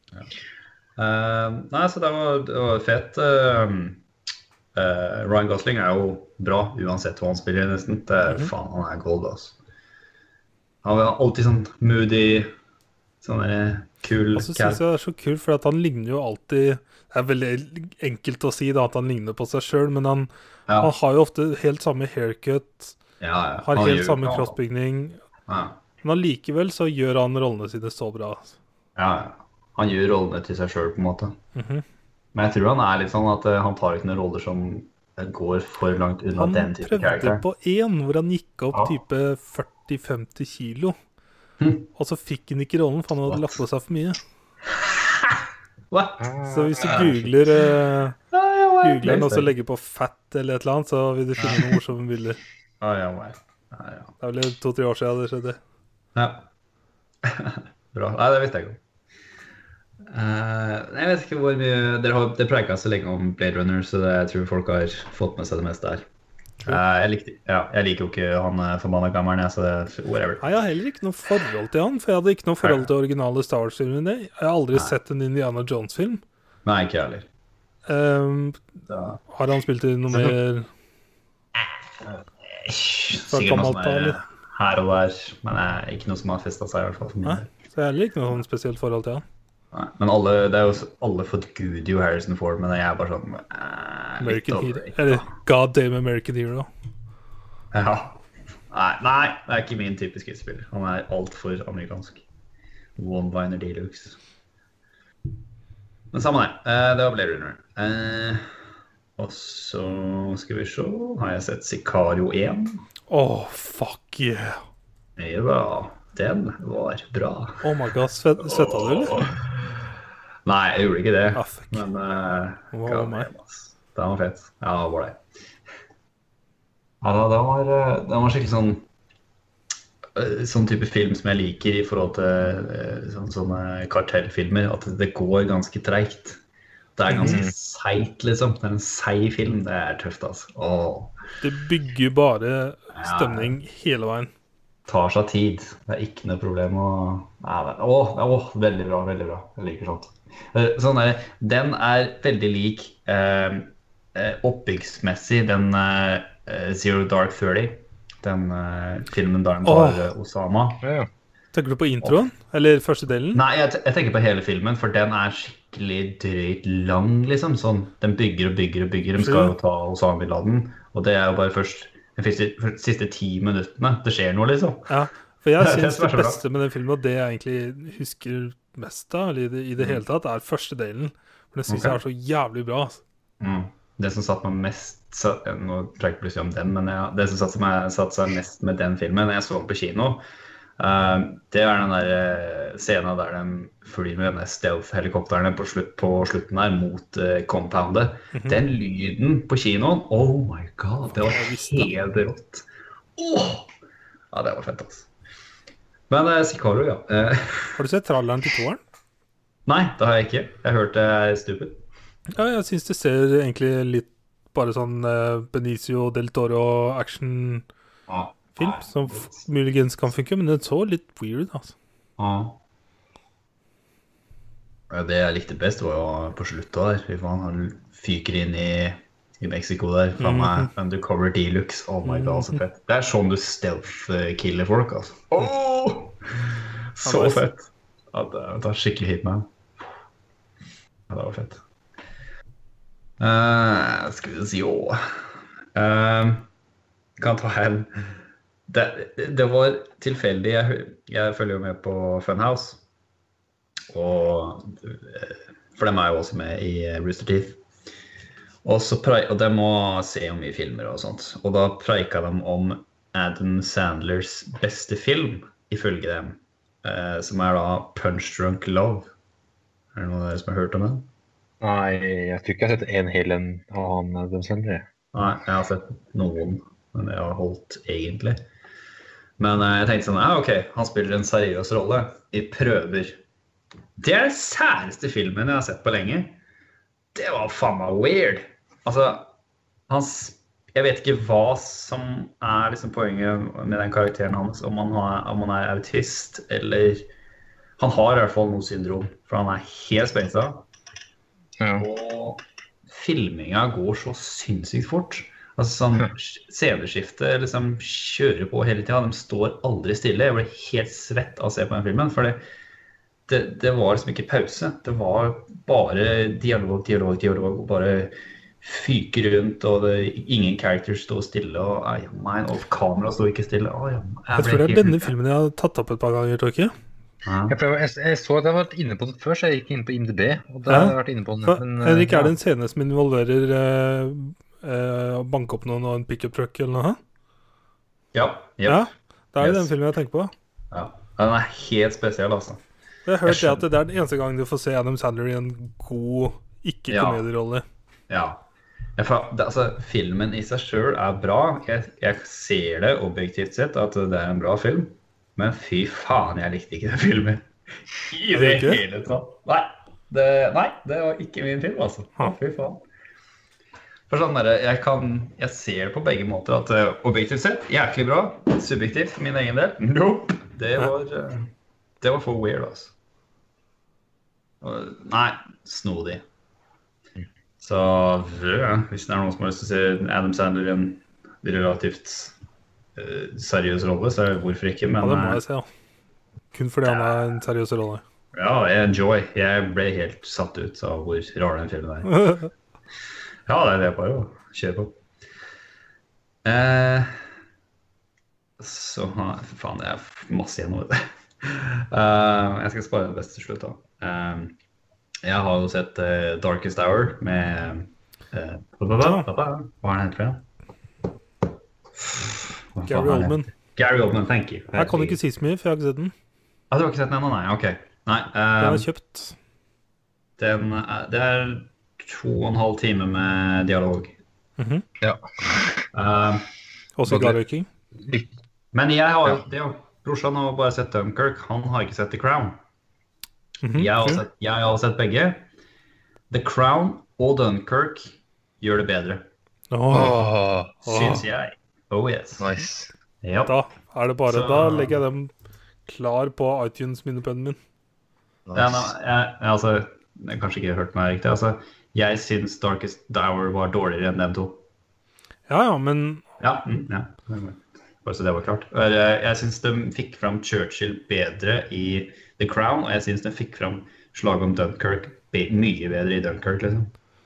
Nei, så det var fett. Ryan Gosling er jo bra, uansett hva han spiller nesten. Faen, han er gold, altså. Han var alltid sånn moody, sånn kul cat. Jeg synes det er så kul, for at han ligner jo alltid. Det er veldig enkelt å si da, at han ligner på seg selv, men han har jo ofte helt samme haircut, har helt samme kroppsbygning, men allikevel så gjør han rollene sine så bra. Ja, han gjør rollene til seg selv på en måte. Men jeg tror han er litt sånn at han tar ikke noen roller som går for langt unna den type karakter. Han prøvde på en hvor han gikk opp type 40-50 kilo, og så fikk han ikke rollen, for han hadde lagt på seg for mye. What? Så hvis du googler den og så legger på fat eller et eller annet, så vil du finne noen morsomme bilder. Det er vel 2-3 år siden det skjedde. Ja. Bra. Nei, det visste jeg ikke. Jeg vet ikke hvor mye det preget så lenge om Blade Runner, så jeg tror folk har fått med seg det meste her. Jeg liker jo ikke han forbannet gammelen, så whatever. Nei, jeg har heller ikke noe forhold til han, for jeg hadde ikke noe forhold til originale Star Wars-filmen. Jeg har aldri sett en Indiana Jones-film. Nei, ikke heller. Har han spilt i noe mer sikkert noe som her og der, men ikke noe som har festet seg i hvert fall for meg. Så jeg har heller ikke noe sånn spesielt forhold til han. Nei, men det er jo alle fått good jo Harrison Ford, men jeg er bare sånn American Hero, eller God damn American Hero. Ja. Nei, det er ikke min typiske spiller. Han er alt for amerikansk. One-liner deluxe. Men samme det var Blade Runner. Og så skal vi se, har jeg sett Sicario 1. Fuck yeah. Ja, den var bra. Oh my god, svetta du, eller? Nei, jeg gjorde ikke det. Fuck. Men Den var fet. Ja, det var det. Ja, den var skikkelig sånn type film som jeg liker i forhold til sånne kartellfilmer, at det går ganske tregt. Det ganske seigt, liksom. Det en seig film, det tøft, altså. Åh. Det bygger bare stemning hele veien. Tar seg tid. Det ikke noe problem å... veldig bra, veldig bra. Jeg liker sånt. Sånn den veldig lik oppbyggsmessig, den Zero Dark 30, den filmen der den tar Osama. Ja. Tenker du på introen? Eller første delen? Nei, jeg tenker på hele filmen, for den skikkelig drøyt lang, liksom. Sånn, den bygger og bygger og bygger. De skal jo ta Osama Bin Laden, og det jo bare først de siste 10 minuttene. Det skjer noe, liksom. Ja, for jeg synes det beste med den filmen, og det jeg egentlig husker mest av, eller i det hele tatt, første delen. For det synes jeg så jævlig bra. Det som satt meg mest, nå tror jeg ikke plutselig om den, men det som satt seg mest med den filmen, jeg så den på kino, det den der scenen der de flyr med denne stealth-helikopterne på slutten der mot compoundet. Den lyden på kinoen, oh my god, det var helt rått. Ja, det var fett, altså. Men Sicario, ja. Har du sett traileren til toeren? Nei, det har jeg ikke. Jeg hørte det stupid. Ja, jeg synes det ser egentlig litt bare sånn Benicio del Toro action film som muligens kan funke, men det så litt weird, altså. Det jeg likte best var jo på sluttet der. Han fyker inn i Mexico der. Faen meg Undercover Deluxe. Oh my god, så fett. Det sånn du stealth-killer folk, altså. Så fett. Ja, det skikkelig hit med. Ja, det var fett. Skal vi si kan ta en det var tilfeldig. Jeg følger jo med på Funhouse, og for dem jo også med i Rooster Teeth, og de må se om mye filmer og sånt, og da preiket de om Adam Sandlers beste film ifølge dem, som da Punch Drunk Love. Det noen av dere som har hørt om den? Nei, jeg tror ikke jeg har sett en hel en av han Adam Sandler. Nei, jeg har sett noen, men jeg har holdt egentlig. Men jeg tenkte sånn, ok, han spiller en seriøs rolle i Prøver. Det den særeste filmen jeg har sett på lenge. Det var faen meg weird. Altså, jeg vet ikke hva som liksom poenget med den karakteren hans, om han autist, eller han har i hvert fall noe syndrom, for han helt spensa. Ja. Og filminga går så sinnssykt fort. Altså sånn sceneskifte liksom kjører på hele tiden. De står aldri stille. Jeg ble helt svett av å se på den filmen, for det var liksom ikke pause. Det var bare dialog, og bare fyke rundt, og ingen characters stod stille, og kamera stod ikke stille. Jeg tror det denne filmen jeg har tatt opp et par ganger, tror jeg ikke? Jeg så at jeg har vært inne på den før, så jeg gikk inn på IMDb, og da har jeg vært inne på den. Men, Henrik, det en scene som involverer å banke opp noen og en pick-up truck eller noe? Ja, ja, det jo den filmen jeg tenker på. Ja, den helt spesiell, altså. Jeg har hørt at det den eneste gang du får se Adam Sandler i en god ikke-komedierolle. Ja. Altså, filmen i seg selv bra. Jeg ser det objektivt sett at det en bra film, men fy faen, jeg likte ikke den filmen i det hele tatt. Nei, det var ikke min film, altså. Fy faen. For sånn jeg ser det på begge måter, at objektivt sett, jæklig bra, subjektivt for min egen del, nope, det var for weird, altså. Nei, snodig. Så hvis det noen som har lyst til å se Adam Sandler i en relativt seriøs rolle, så hvorfor ikke, men... Ja, det må jeg se, ja. Kun fordi han en seriøs rolle. Ja, jeg ble helt satt ut av hvor rar den filmen Ja, det bare å kjøre på. Så, faen, det masse igjen nå. Jeg skal spare det beste til slutt da. Jeg har jo sett Darkest Hour med hva den heter for igjen? Gary Oldman. Gary Oldman, thank you. Jeg kan ikke si så mye, for jeg har ikke sett den. Du har ikke sett den ennå? Nei, ok. Nei, den har kjøpt. Det 2,5 timer med dialog. Ja. Også glad røyking. Men jeg har brorsan har bare sett Dunkirk. Han har ikke sett The Crown. Jeg har sett begge. The Crown og Dunkirk gjør det bedre. Syns jeg. Oh yes. Nice. Yep. Da er det bare, da legger jeg dem klar på iTunes-minnepennen min. Nice. Altså, jeg kanskje ikke hørt meg riktig. Altså, jeg synes Darkest Hour var dårligere enn dem to. Ja, men... Ja. Bare så det var klart. Jeg synes de fikk frem Churchill bedre i The Crown, og jeg synes de fikk frem slaget om Dunkirk mye bedre i Dunkirk, liksom.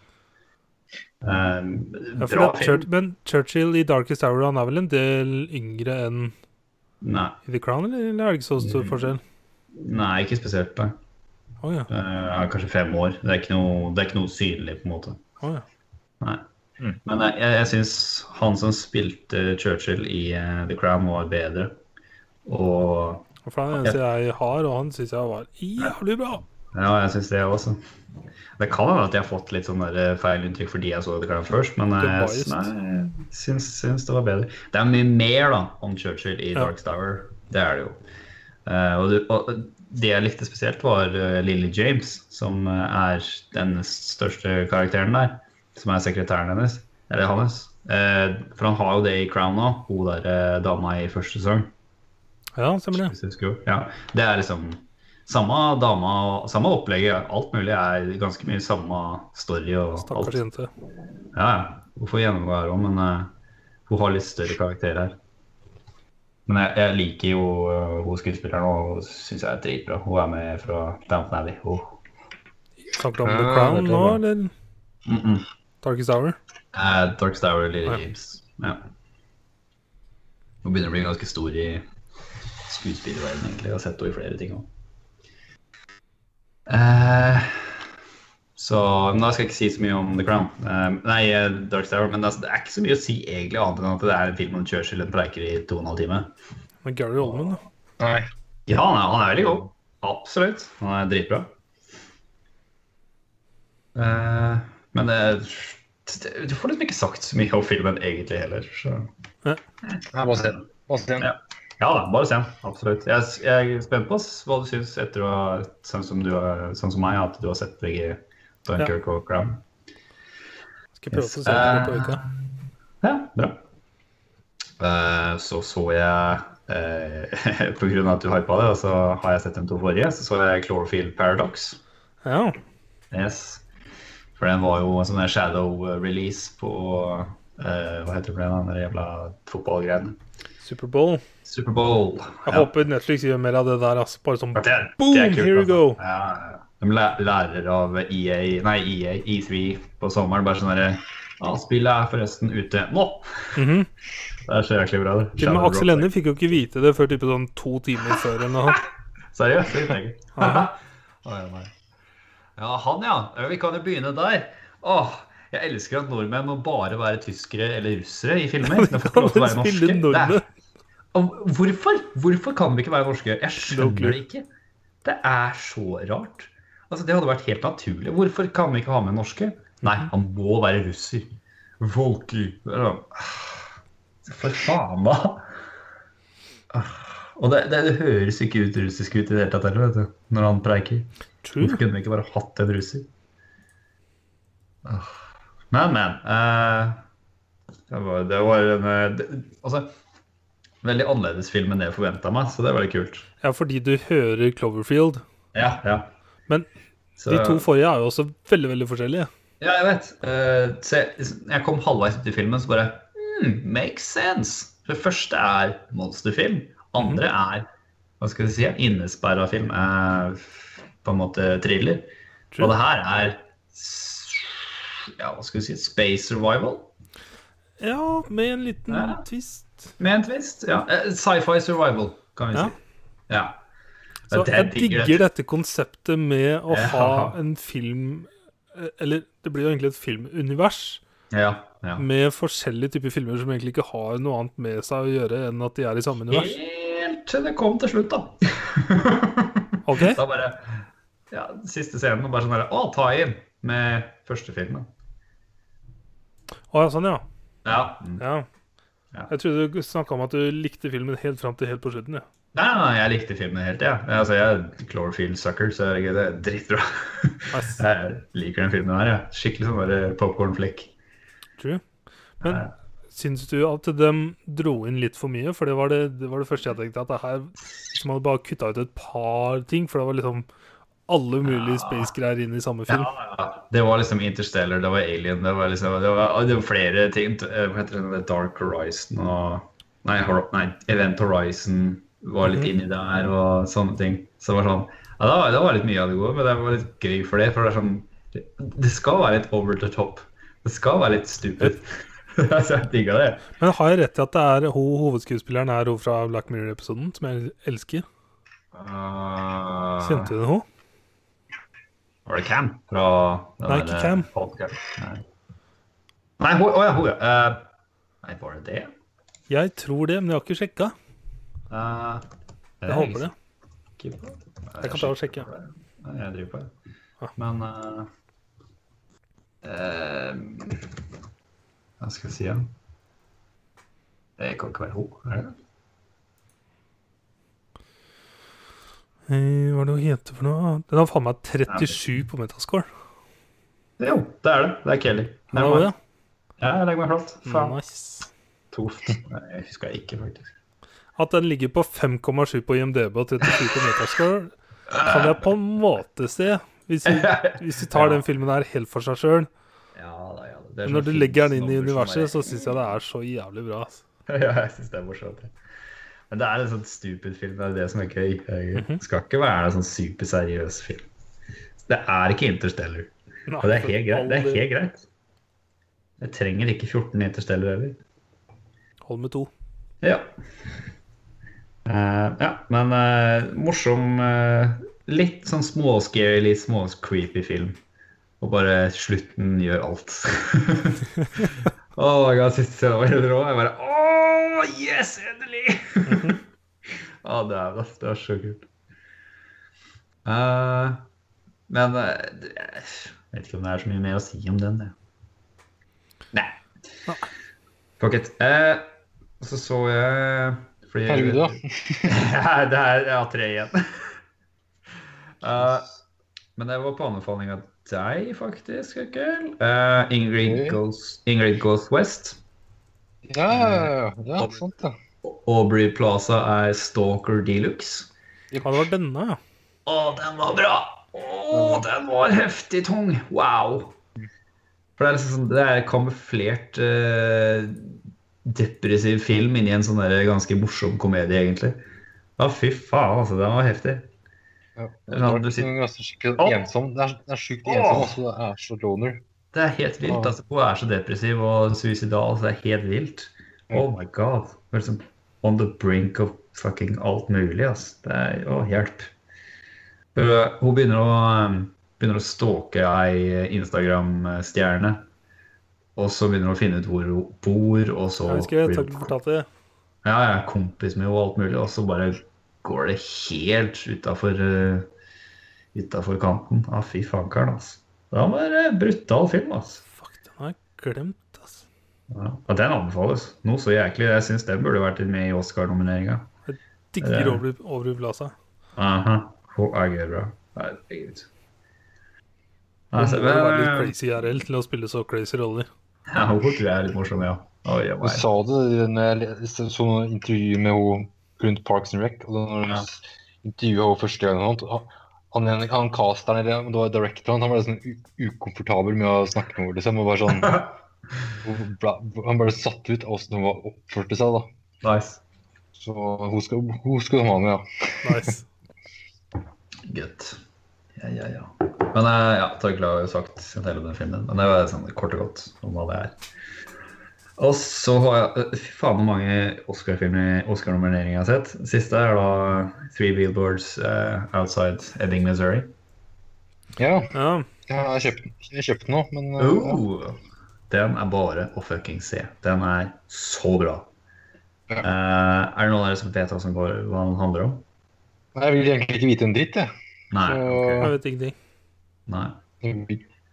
Bra film. Men Churchill i Darkest Hour, han er vel en del yngre enn i The Crown, eller er det ikke så stor forskjell? Nei, ikke spesielt, da. Kanskje 5 år. Det er ikke noe synlig, på en måte. Nei. Men jeg synes han som spilte Churchill i The Crown var bedre. Og for den eneste jeg har, og han synes jeg var jævlig bra. Ja, jeg synes det også. Det kan være at jeg har fått litt sånn feil inntrykk fordi jeg så The Crown først, men jeg synes det var bedre. Det er mye mer da om Churchill i Dark Tower. Det er det jo. Og det jeg likte spesielt var Lily James, som er den største karakteren der. Som er sekretæren hennes, eller hans. For han har jo det i Crown nå, hun der dama i første sesong. Ja, stemmer det. Ja, det er liksom samme dama, samme opplegget, alt mulig er ganske mye samme story og alt. Stakkars jente. Ja, hun får gjennomgå her også, men hun har litt større karakter her. Men jeg liker jo hun skuespilleren, og synes jeg er dritbra. Hun er med fra Downton Abbey. Snakker du om The Crown nå, eller? Darkest Hour? Darkest Hour, Lily James. Ja. Hun begynner å bli ganske stor i skuespillerverden, egentlig. Jeg har sett henne i flere ting også. Men da skal jeg ikke si så mye om The Crown. Darkest Hour, men det er ikke så mye å si egentlig annet enn at det er en film om Churchill en preiker i 2,5 timer. Men Gary Oldman, da? Nei. Ja, han er veldig god. Absolutt. Han er dritbra. Men du får liksom ikke sagt så mye om filmen egentlig heller. Så. Bare se den. Ja da, bare se den. Absolutt. Jeg er spent på hva du synes etter å ha, sånn som meg, at du har sett begge Dunkirk og Crown. Skal prøve å se det på uka. Ja, bra. Så jeg, på grunn av at du hypet det, så har jeg sett de 2 forrige, så jeg Cloverfield Paradox. Ja. Yes. For den var jo en sånn shadow-release på, hva heter det den jævla fotballgreiene? Superbowl. Jeg håper Netflix gjør mer av det der, altså. Bare sånn, boom, here we go. Ja. De lærer av E3 på sommeren, bare sånn der, spillet er forresten ute nå. Det er så jæklig bra. Til og med Axel Hennie fikk jo ikke vite det før type sånn 2 timer før eller noe. Seriøst, det tenker jeg. Ja, vi kan jo begynne der. Jeg elsker at nordmenn må bare være tyskere eller russere i filmer. De får ikke lov til å være norske. Hvorfor kan vi ikke være norske? Jeg skjønner det ikke. Det er så rart. Altså, det hadde vært helt naturlig. Hvorfor kan vi ikke ha med norske? Nei, han må være russer. Volky. For faen da. Og det høres ikke ut russisk ut i det hele tatt, vet du, når han preiker. Hvorfor kunne vi ikke bare hatt en russer? Men det var en veldig annerledes film enn det jeg forventet meg, så det var litt kult. Ja, fordi du hører Cloverfield. Ja. Men de 2 forrige er jo også veldig, veldig forskjellige. Ja, jeg vet. Jeg kom halvveis ut i filmen, så bare, makes sense. Det første er monsterfilm. Andre er, hva skal jeg si, innesperret film. På en måte thriller. Og det her er, hva skal vi si, space survival. Ja, med en liten twist. Med en twist, ja. Sci-fi survival, kan vi si. Ja. Så jeg digger dette konseptet med å ha en film, eller det blir jo egentlig et filmunivers, med forskjellige typer filmer som egentlig ikke har noe annet med seg å gjøre enn at de er i samme univers. Helt til det kom til slutt, da. Ok. Da bare, siste scenen, og bare sånn der, ta inn. med første filmen. Sånn, ja. Ja. Ja. Jeg trodde du snakket om at du likte filmen helt frem til helt på slutten, ja. Nei, jeg likte filmen helt, ja. Altså, jeg er Cloverfield-sucker, så det er dritbra. Jeg liker den filmen her, ja. Skikkelig sånn bare popcorn-flikk. True. Men synes du at de dro inn litt for mye? For det var det første jeg tenkte, at det her som hadde bare kuttet ut et par ting, for det var liksom alle mulige space-greier inn i samme film. Ja. Det var liksom Interstellar, det var Alien, det var flere ting. Hva heter det? Dark Horizon og... Nei, Event Horizon var litt inni der og sånne ting. Så det var sånn, det var litt mye av det gode, men det var litt gøy for det, for det er sånn, det skal være litt over the top. Det skal være litt stupid. Så jeg digger det. Men har jeg rett i at hovedskuespilleren er hun fra Black Mirror-episoden, som jeg elsker? Kjente du det hun? Var det Cam? Nei, ikke Cam. Nei, hun. Nei, var det det? Jeg tror det, men jeg har ikke sjekket. Jeg håper det. Jeg kan ta og sjekke. Nei, jeg driver på det. Men hva skal jeg si igjen? Det kan ikke være hun, er det? Hva er det hun heter for noe? Den har faen meg 37 på Metascore. Jo, det er det. Det er Kelly. Ja, det. Ja, jeg legger meg flott. Faen. Nice. Toft. Nei, jeg husker ikke, faktisk. At den ligger på 5,7 på IMDb og 37 på Metascore, kan jeg på en måte se. Hvis du tar den filmen her helt for seg selv. Men når du legger den inn i universet, så synes jeg det er så jævlig bra. Ja, jeg synes det er morsomt. Men det er en sånn stupid film, det er det som er gøy. Det skal ikke være en sånn superseriøs film. Det er ikke Interstellar. Og det er helt greit. Det er helt greit. Jeg trenger ikke 14 Interstellar heller. Hold med 2. Ja. Men morsom, litt sånn småscary, litt småcreepy film. Og bare slutten gjør alt. Åh, jeg har sittet til å være rå. Jeg bare, yes, endelig! Det er så kult. Men jeg vet ikke om det er så mye mer å si om den. Nei. Fuck it. Så jeg... Herregud, da. Det er 3 igjen. Men det var på anbefaling av deg, faktisk, Økkel. Ingrid Goes West. Ja, sant da. Aubrey Plaza er Stalker Deluxe. Ja, det var denne, ja. Den var bra! Den var heftig tung! Wow! For det er liksom sånn, det er kamuflert depressiv film inni en sånn der ganske morsom komedie, egentlig. Fy faen, altså, den var heftig. Det er skikkelig ensom. Det er sykt ensom, altså. Det er så loner. Det er helt vilt, altså. Hun er så depressiv og suicidal, så det er helt vilt. Oh my god. Det er liksom on the brink of fucking alt mulig, altså. Det er, hjelp. Hun begynner å stalke ei Instagram-stjerne, og så begynner hun å finne ut hvor hun bor, og så... Jeg husker jeg takk for fortalte det. Ja, jeg er kompis med henne og alt mulig, og så bare går det helt utenfor kanten. Fy fankeren, altså. Det var en brutal film, altså. Fuck, den har jeg glemt, altså. Ja, den anbefales. Noe så jæklig. Jeg synes den burde vært med i Oscar-nomineringen. Jeg digger Aubrey Plaza. Hun er gøy bra. Herregud. Hun må være litt crazy RL til å spille så crazy roller. Ja, hun tror jeg er litt morsom, ja. Du sa det når jeg så noen intervju med henne rundt Parks and Rec, og når hun intervjuet henne første gangen, han casteren, eller det var directoren, han var sånn ukomfortabel med å snakke med henne, liksom, og bare sånn, han bare satt ut av hvordan hun oppførte seg, da. Nice. Så hun skulle ha med, ja. Nice. Good. Ja. Men Torkel har jo sagt hele den filmen, men det var sånn kort og godt om hva det er. Og så har jeg, fy faen hvor mange Oscar-nomineringer jeg har sett. Siste er da 3 Billboards Outside Ebbing, Missouri. Ja, jeg kjøpte den nå, men... Den er bare å fucking se. Den er så bra. Er det noen av dere som vet hva den handler om? Jeg vil egentlig ikke vite en dritt, jeg. Nei, Jeg vet ingenting. Nei.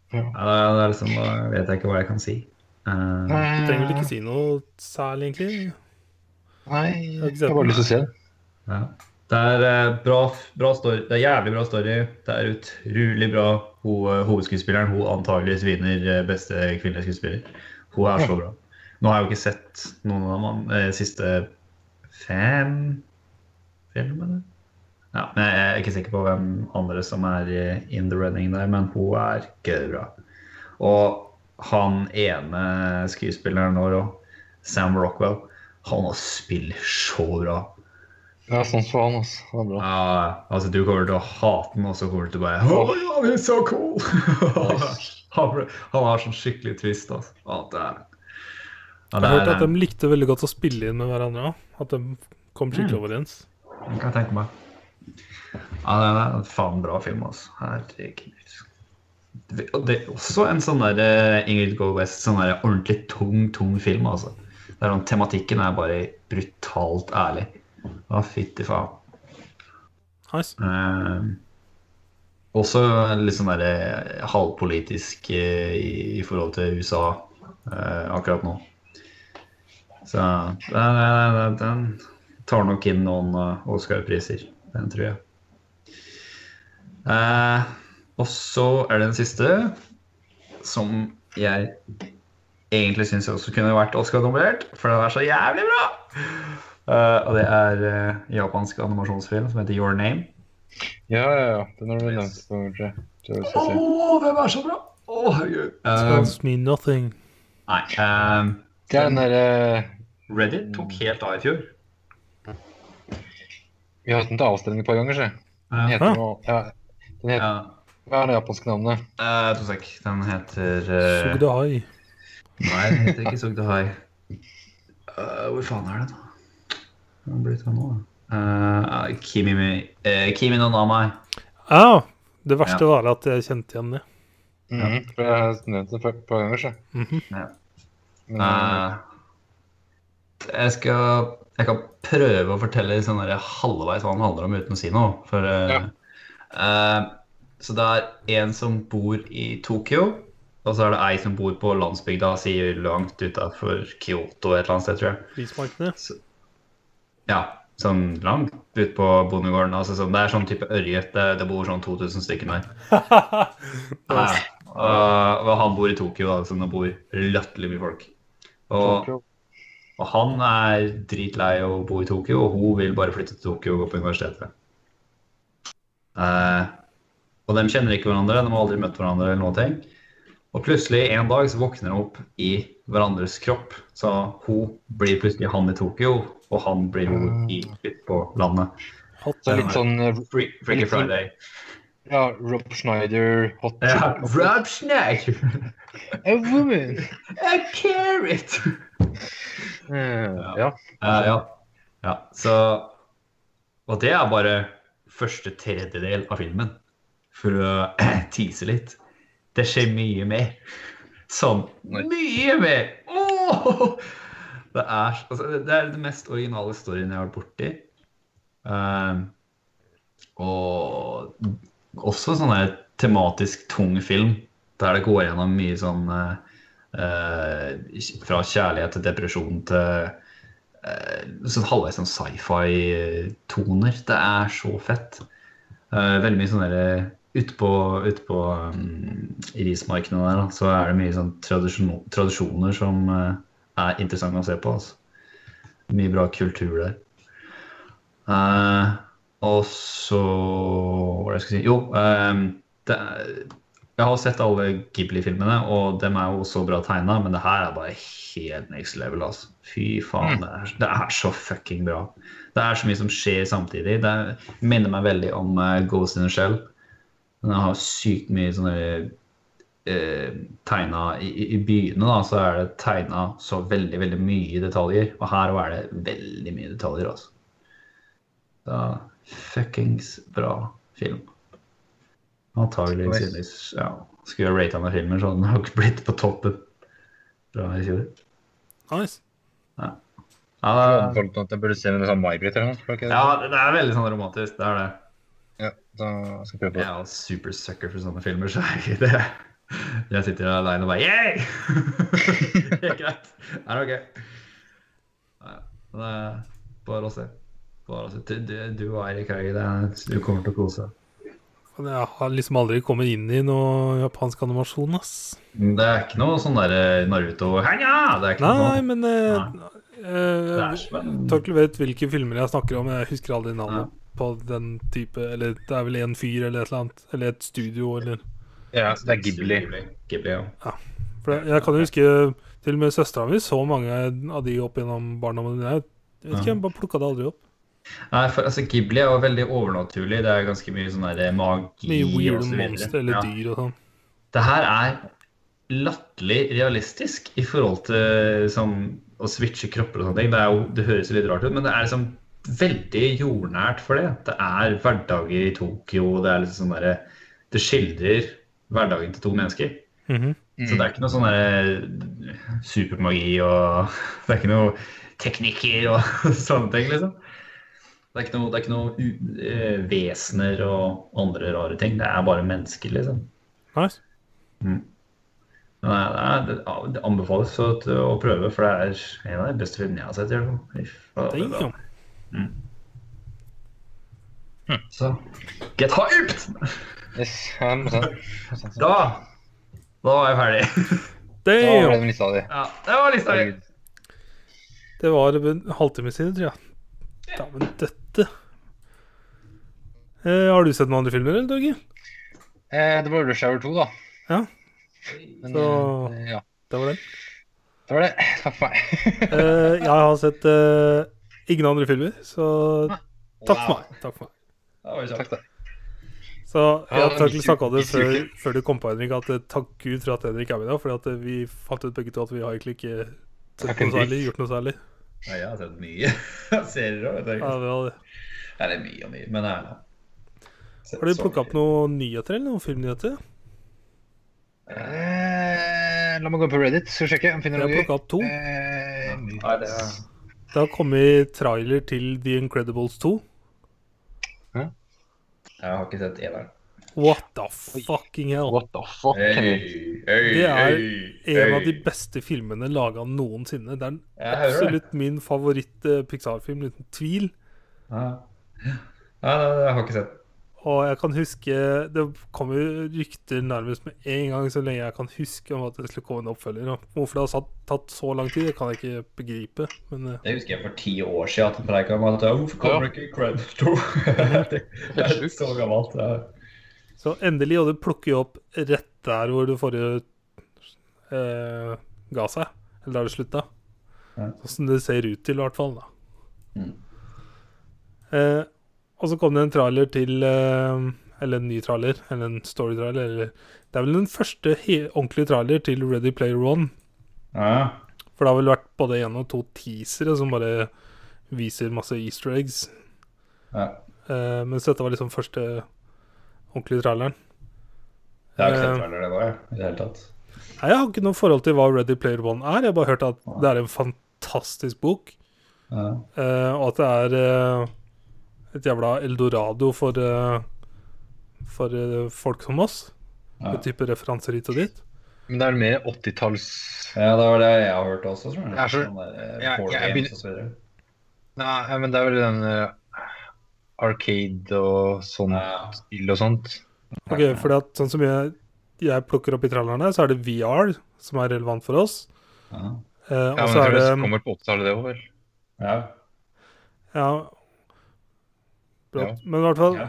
Ja, det er liksom, vet jeg ikke hva jeg kan si. Du trenger vel ikke si noe særlig, egentlig? Nei, jeg har bare lyst til å se det. Ja. Det er bra story. Det er jævlig bra story. Det er utrolig bra. Hovedskuespilleren, hun antageligvis vinner beste kvinnelige skuespiller. Hun er så bra. Nå har jeg jo ikke sett noen av de siste 5 filmene. Ja, men jeg er ikke sikker på hvem andre som er in the running der, men hun er gøybra. Og han ene skuespilleren nå, Sam Rockwell, han spiller så bra. Ja, sånn for han, altså. Han er bra. Ja, altså du kommer til å hate den, og så kommer du til å bare oh my god, he's so cool! Han har sånn skikkelig twist, altså. Jeg har hørt at de likte veldig godt å spille inn med hverandre, at de kom skikkelig overens. Det kan jeg tenke meg. Ja, det er en faen bra film, altså. Herregud. Det er også en sånn der Ingrid Go West, sånn der ordentlig tung film, altså. Der tematikken er bare brutalt ærlig. Ja, fytti faen. Nice. Også litt sånn der halvpolitisk i forhold til USA akkurat nå. Så den tar nok inn noen Oscar-priser, den tror jeg. Og så er det den siste, som jeg egentlig synes også kunne vært Oscar-nominert, for det er så jævlig bra! Og det er japansk animasjonsfilm som heter Your Name. Ja. Den har du nevnt på meg. Den er så bra! Herregud. Tells me nothing. Nei, det er den der... Reddit tok helt av i fjor. Vi har hatt den til avstemning et par ganger, så. Den heter noe... Hva er det japanske navnet? Den heter... Sugdahai. Nei, den heter ikke Sugdahai. Hvor faen er det da? Hva blir det nå? Kimi no Namai. Det verste var at jeg kjente igjen det. For jeg har nevnt det et par ganger, så. Jeg kan prøve å fortelle sånn der halvveis hva den handler om uten å si noe. Så det er en som bor i Tokyo, og så er det ei som bor på landsbygda, sier langt utenfor Kyoto et eller annet sted, tror jeg. Rismarkene? Ja, sånn langt ut på bondegården. Altså, det er sånn type ørjet, det bor sånn 2000 stykker der. Og han bor i Tokyo, så det bor latterlig mye folk. Og han er dritlei å bo i Tokyo, og hun vil bare flytte til Tokyo og gå på universitetet. Og de kjenner ikke hverandre, de har aldri møtt hverandre eller noe ting. Og plutselig en dag så våkner de opp i hverandres kropp, så hun blir plutselig han i Tokyo, og han blir hun ut på landet. Så litt sånn... Freaky Friday. Ja, Rob Schneider, hot... Ja, Rob Schneider! A woman! A carrot! Ja, så... Og det er bare første tredjedel av filmen, for å tease litt. Det skjer mye mer. Sånn, mye mer! Det er det mest originale storyen jeg har vært borti. Og også sånn der tematisk tung film, der det går gjennom mye sånn fra kjærlighet til depresjon til sånn halvveis sånn sci-fi-toner. Det er så fett. Veldig mye sånn der ute på rismarkene der, så er det mye sånn tradisjoner som er interessant å se på, altså. Mye bra kultur der. Og så, hva er det jeg skal si? Jo, jeg har sett alle Ghibli-filmene, og dem er jo så bra tegnet, men det her er bare helt next level, altså. Fy faen, det er så fucking bra. Det er så mye som skjer samtidig. Det minner meg veldig om Ghost in the Shell. Den har sykt mye sånne tegnet i byene, da, så er det tegnet så veldig, veldig mye detaljer, og her er det veldig mye detaljer, altså. Det er fuckings bra film. Antageligvis, ja, skulle jeg rate med filmer, så den har ikke blitt på toppen fra i fjor. Nice. Ja. Jeg burde se med sånn May-Britt eller noe. Ja, det er veldig sånn romantisk, det er det. Ja, da skal jeg prøve på det. Jeg er super sucker for sånne filmer, så er det. Jeg sitter alene og bare, yay! Det er greit. Det er ok. Nei, det er bare å se. Bare å se. Du og Eirik Høie, du kommer til å kose. Jeg har liksom aldri kommet inn i noe japansk animasjon, ass. Det er ikke noe sånn der Naruto, heia! Det er ikke noe Nei, men Torkel vet hvilke filmer jeg snakker om. Jeg husker aldri navnet på den type. Eller det er vel en fyr eller et eller annet. Eller et studio, eller... Ja, det er Ghibli. Ghibli, ja. For jeg kan jo huske til og med søsteren min så mange av de opp gjennom barndommen. Jeg vet ikke, jeg bare plukket det aldri opp. Nei, for altså, Ghibli er jo veldig overnaturlig. Det er ganske mye sånn der magi. Mye weird monster eller dyr og sånn. Det her er latterlig realistisk i forhold til sånn, å switche kropper og sånne ting. Det høres jo litt rart ut, men det er liksom veldig jordnært for det. Det er hverdager i Tokyo, det er liksom sånn der, det skildrer hverdagen til to mennesker. Så det er ikke noe sånn der supermagi og det er ikke noe teknikker og sånne ting, liksom. Det er ikke noe vesener og andre rare ting. Det er bare mennesker, liksom. Nice. Det anbefales å prøve, for det er en av de beste filmene jeg har sett. Så, get hyped! Yes, Da var jeg ferdig. Da ble det lista di. Ja, det var lista di. Det var en halvtime siden, tror jeg. Ja, men dette har du sett noen andre filmer, eller, Torgi? Det var Rush Hour 2, da. Ja. Men, så ja. Det var det. Det var det. Takk for meg. Jeg har sett ingen andre filmer, så takk for meg. Takk for meg. Takk deg. Så jeg har ikke snakket om det før du kom på, Henrik, at takk Gud for at Henrik er med da, fordi at vi fant ut begge to at vi har egentlig ikke sett noe særlig, gjort noe særlig. Ja, jeg har sett mye serier også, vet jeg. Ja, det var det. Ja, det er mye og mye, men har du plukket opp noen nyheter, eller noen filmnyheter? La meg gå på Reddit, så sjekke. Jeg har plukket opp 2. Det har kommet trailer til The Incredibles 2. Jeg har ikke sett eneren. What the fucking hell? What the fuck? Det er en av de beste filmene laget noensinne. Det er absolutt min favoritt Pixar-film, uten tvil. Ja, jeg har ikke sett. Og jeg kan huske, det kom jo rykter nærmest med en gang så lenge jeg kan huske om at det skulle komme en oppfølger. Og hvorfor det har tatt så lang tid, det kan jeg ikke begripe. Men, det husker jeg for 10 år siden at den preiket om at hvorfor kommer det ikke Incredibles 2? Det er så gammelt. Så endelig, og det plukker jo opp rett der hvor det forrige ga seg, eller der det sluttet. Sånn det ser ut til i hvert fall da. Og så kom det en trailer til, eller en ny trailer, eller en story-trailer, eller det er vel den første ordentlige trailer til Ready Player One. For det har vel vært både 1 og 2 teasere som bare viser masse easter eggs. Mens dette var liksom første ordentlige traileren. Jeg har ikke sett trailer det var, i det hele tatt. Nei, jeg har ikke noe forhold til hva Ready Player One er. Jeg har bare hørt at det er en fantastisk bok. Og at det er et jævla Eldorado for folk som oss. Et type referanser hit og dit. Men det er mer 80-talls... Ja, det var det jeg har hørt også, tror jeg. Nei, men det er vel den arcade og sånt spill og sånt. Ok, for at sånn som jeg plukker opp i trailerne, så er det VR som er relevant for oss. Og så er det... kommer på 80-tallet det også, vel? Ja. Men i hvert fall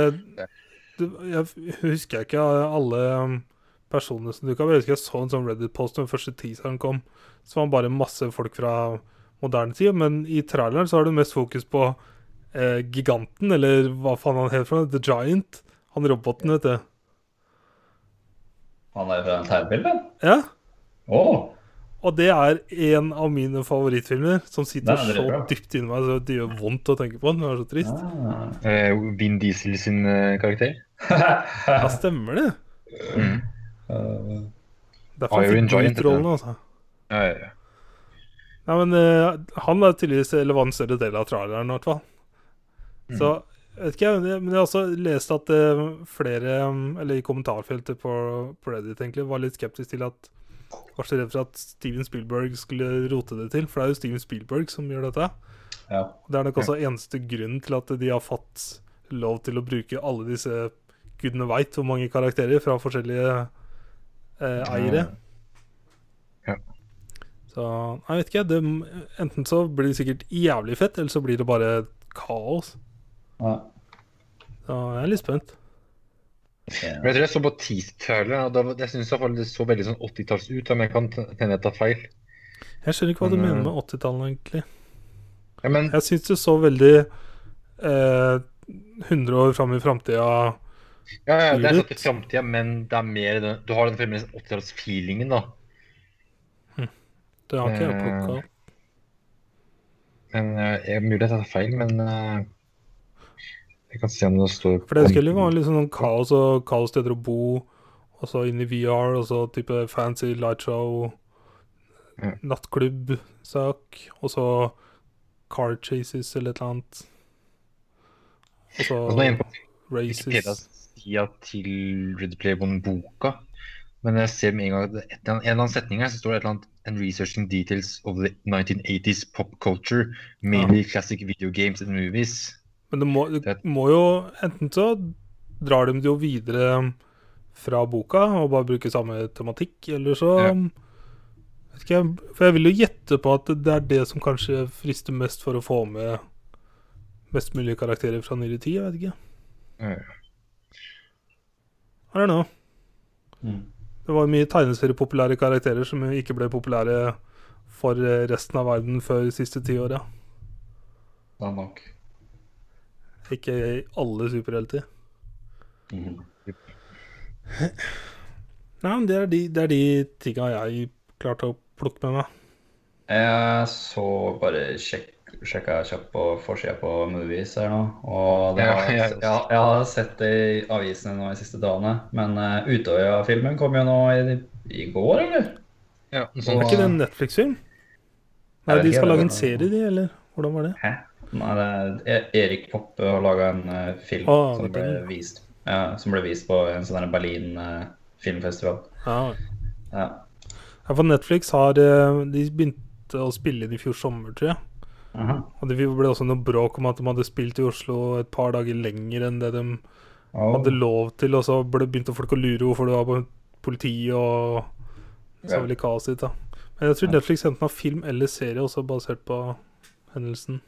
jeg husker ikke alle personene som dukket opp. Jeg husker jeg så en sånn Reddit-post når den første teaseren kom, så var det bare masse folk fra moderne tid, men i traileren så har det mest fokus på giganten, eller hva faen han heter for, The Giant, han roboten, vet du. Han er fra en tegnbilde? Ja. Og det er en av mine favorittfilmer som sitter så dypt inni meg, så det gjør vondt å tenke på den. Det er så trist. Vin Diesel sin karakter? Ja, stemmer det. Derfor han fikk hovedrollen, altså. Ja. Nei, men han er tydeligvis relevant større del av traileren i hvert fall. Så vet ikke, men jeg har også lest at flere, eller i kommentarfeltet på Reddit egentlig, var litt skeptisk til at var så redd for at Steven Spielberg skulle rote det til, for det er jo Steven Spielberg som gjør dette. Ja. Det er nok også eneste grunn til at de har fått lov til å bruke alle disse gudene vet hvor mange karakterer fra forskjellige eiere. Ja. Så jeg vet ikke, enten så blir det sikkert jævlig fett, eller så blir det bare kaos. Ja. Så jeg er litt spent. Men jeg tror jeg så på teaser-trailer, og jeg synes det så veldig sånn 80-talls ut, om jeg kan hende jeg tar feil. Jeg skjønner ikke hva du mener med 80-tallet egentlig. Ja, men Jeg synes det så veldig 100 år frem i fremtiden. ja, det er sånn til fremtiden, men det er mer du har den fremdeles 80-talls-feelingen da. Det har ikke jeg plukket opp. Men jeg mulig at jeg tar feil, men jeg kan se om det står For det skulle jo være litt sånn kaos og kaossteder å bo, og så inn i VR, og så type fancy lightshow, nattklubb-sak, og så car chases eller et eller annet. Og så races. til Ready Player One-boka, men jeg ser med en gang at en eller annen setning her, så står det et eller annet and researching details of the 1980s pop culture, mainly classic video games and movies. Men det må jo, enten så drar de det jo videre fra boka og bare bruker samme tematikk, eller så vet ikke, for jeg vil jo gjette på at det er det som kanskje frister mest for å få med mest mulig karakterer fra nyere tid, jeg vet ikke. I don't know. Det var mye tegneseriepopulære karakterer som ikke ble populære for resten av verden før de siste 10 årene. Det er nok. Ikke alle superhelter. Nei, men det er de tingene jeg klarte å plukke med meg. Jeg så bare sjekka kjapt på forsiden på Movies her nå, og jeg har sett det i avisene nå de siste dagene, men Utøya-filmen kom jo nå i går, eller? Ja, Er ikke det en Netflix-film? Nei, de skal lage en serie, de, eller? Hvordan var det? Hæ? Nei, det er Erik Poppe har laget en film som ble vist på en sånn Berlin filmfestival. Ja. For Netflix har de begynte å spille inn i fjor sommer, tror jeg. Og det ble også noe bråk om at de hadde spilt i Oslo et par dager lenger enn det de hadde lov til, og så begynte folk å lure hvorfor det var politi og så veldig kaos dit da. Men jeg tror Netflix enten har film eller serie også basert på hendelsen.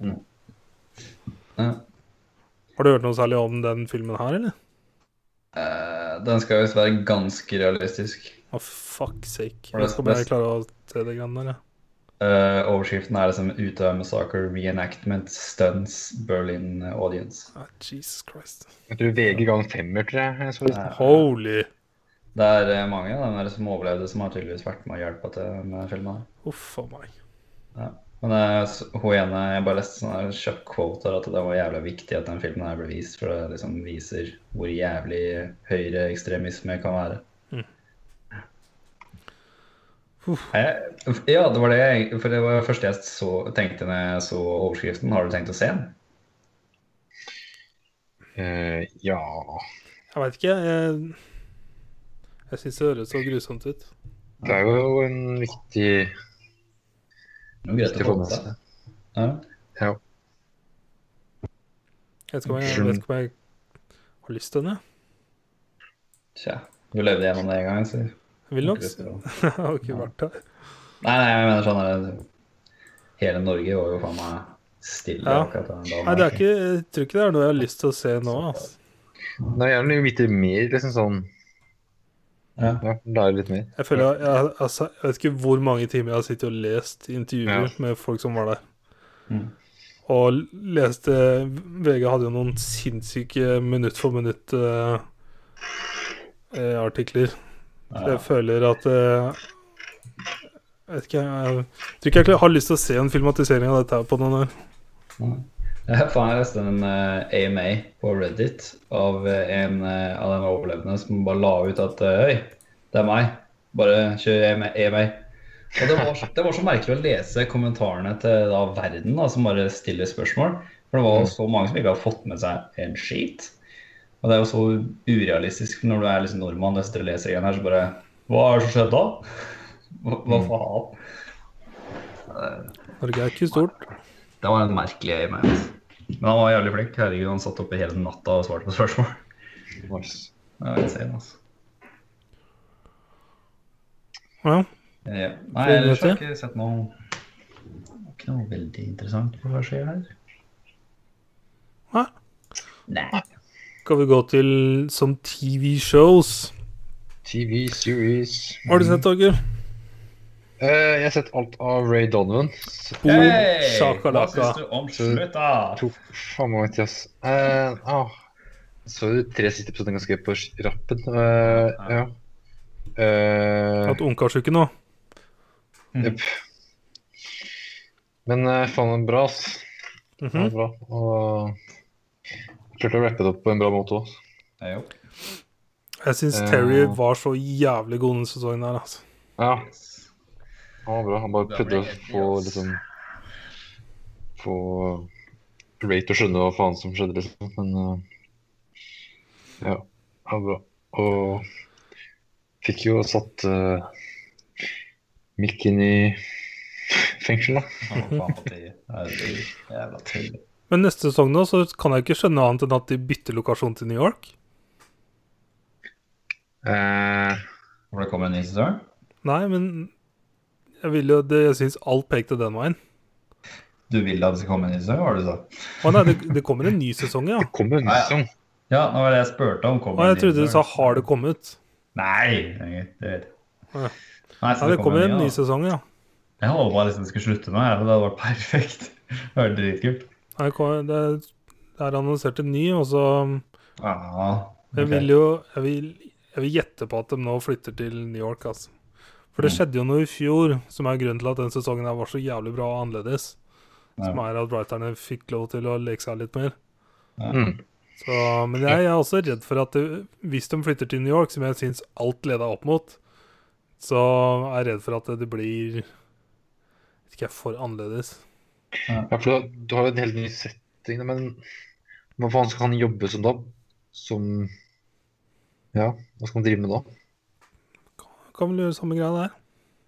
Har du hørt noe særlig om den filmen her, eller? Den skal jo være ganske realistisk. Fuck sake. Jeg skal bare klare å se det grann der, ja. Overskriften er liksom Utøya Massacre Reenactment Stunts Berlin Audience. Jesus Christ. Jeg tror VG ga en 5, tror jeg. Holy. Det er mange av dem som overlevde som har tydeligvis vært med å hjelpe til med filmen. Uff for meg. Ja. Men hun ene, jeg bare leste sånn kjapp quote her, at det var jævlig viktig at den filmen her ble vist, for det liksom viser hvor jævlig høyre ekstremisme kan være. Ja, det var det for det var det første jeg tenkte når jeg så overskriften. Har du tenkt å se den? Ja. Jeg vet ikke, jeg synes det høres så grusomt ut. Det er jo en viktig greit å få med seg. Ja. Jeg vet ikke om jeg har lyst til det. Tja, du levde gjennom det en gang, så jeg vil nok. Jeg har ikke vært her. Nei, jeg mener sånn hele Norge var jo faen meg stille akkurat den dagen. Nei, jeg tror ikke det er noe jeg har lyst til å se nå, altså. Nei, jeg vil vite mer, liksom sånn. Ja, lære litt mer. Jeg føler, jeg vet ikke hvor mange timer jeg har sittet og lest intervjuer med folk som var der. Og leste, VG hadde jo noen sinnssyke minutt for minutt artikler. Jeg føler at jeg vet ikke, jeg tror ikke jeg har lyst til å se en filmatisering av dette på noen år. Jeg leste en AMA på Reddit av en av de overlevende som bare la ut at hei, det er meg, bare kjør AMA. Og det var så merkelig å lese kommentarene til verden da, som bare stiller spørsmål. For det var så mange som ikke har fått med seg en skit. Og det er jo så urealistisk når du liksom nordmann og leser igjen her, så bare, hva er det som skjedde da? Hva faen? Norge er ikke stort. Det var en merkelig i meg. Men han var jævlig flink. Herregud, han satt oppe hele natta og svarte på spørsmål. Nice. Det var insane, altså. Ja. Ja. Nei, ellers har jeg ikke sett noe. Ikke noe veldig interessant på hva skjer her. Hæ? Nei. Skal vi gå til som TV-shows? TV-series. Hva har du sett, Torger? Jeg har sett alt av Ray Donovan. Hei! Shakalaka. Hva synes du om slutta? Faen meg ikke, ass. Så de 3 siste episodene ganske på rappen. Ja. Hatt ungkarsjuke nå. Jepp. Men faen, det er bra, ass. Det er bra. Og klarte å rappe det opp på en bra måte også. Ja, jo. Jeg synes Terry var så jævlig god denne sesongen her, altså. Ja. Han var bra. Han bare prøvde å få liksom få Ray til å skjønne hva faen som skjedde, liksom. Men ja, han var bra. Og fikk jo satt Mick inn i fengsel, da. Han var faen på tid. Det er jævla tydelig. Men neste sesong nå, så kan jeg ikke skjønne annet enn at de bytter lokasjon til New York. Hvor det kommer en ny sesong? Nei, men jeg synes alt pekte den veien. Du vil at det skal komme en ny sesong, hva har du sagt? Å nei, det kommer en ny sesong, ja. Det kommer en ny sesong. Ja, nå var det jeg spurte om. Og jeg trodde du sa, har det kommet? Nei, det vet jeg. Ja. Nei, det kommer en ny sesong, ja. Jeg håper bare liksom det skulle slutte nå, det hadde vært perfekt. Det var dritkult. Det er annonsert en ny, og så okay. Jeg vil gjette på at de nå flytter til New York, altså. For det skjedde jo noe i fjor, som er grunnen til at den sesongen her var så jævlig bra og annerledes. Som er at writerne fikk lov til å leke seg litt mer. Så, men jeg er også redd for at hvis de flytter til New York, som jeg synes alt leder opp mot, så er jeg redd for at det blir ikke for annerledes. Ja, for du har jo en helt ny setting, men hva faen skal han jobbe som da? Ja, hva skal han drive med da? Kan vel gjøre samme greia der.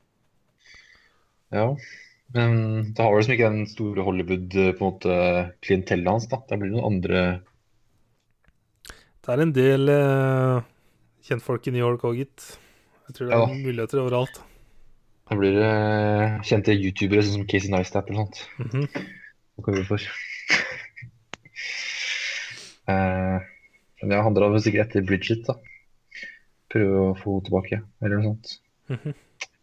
Ja, men da har du liksom ikke den store Hollywood på en måte klientellet hans da. Det blir noen andre... Det er en del kjentfolk i New York også, gitt. Jeg tror det er muligheter overalt. Da blir det kjente youtubere sånn som Casey Neistat eller sånt. Hva kan vi for? Men ja, han drar vel sikkert etter Bridget da. Prøve å få tilbake, eller noe sånt.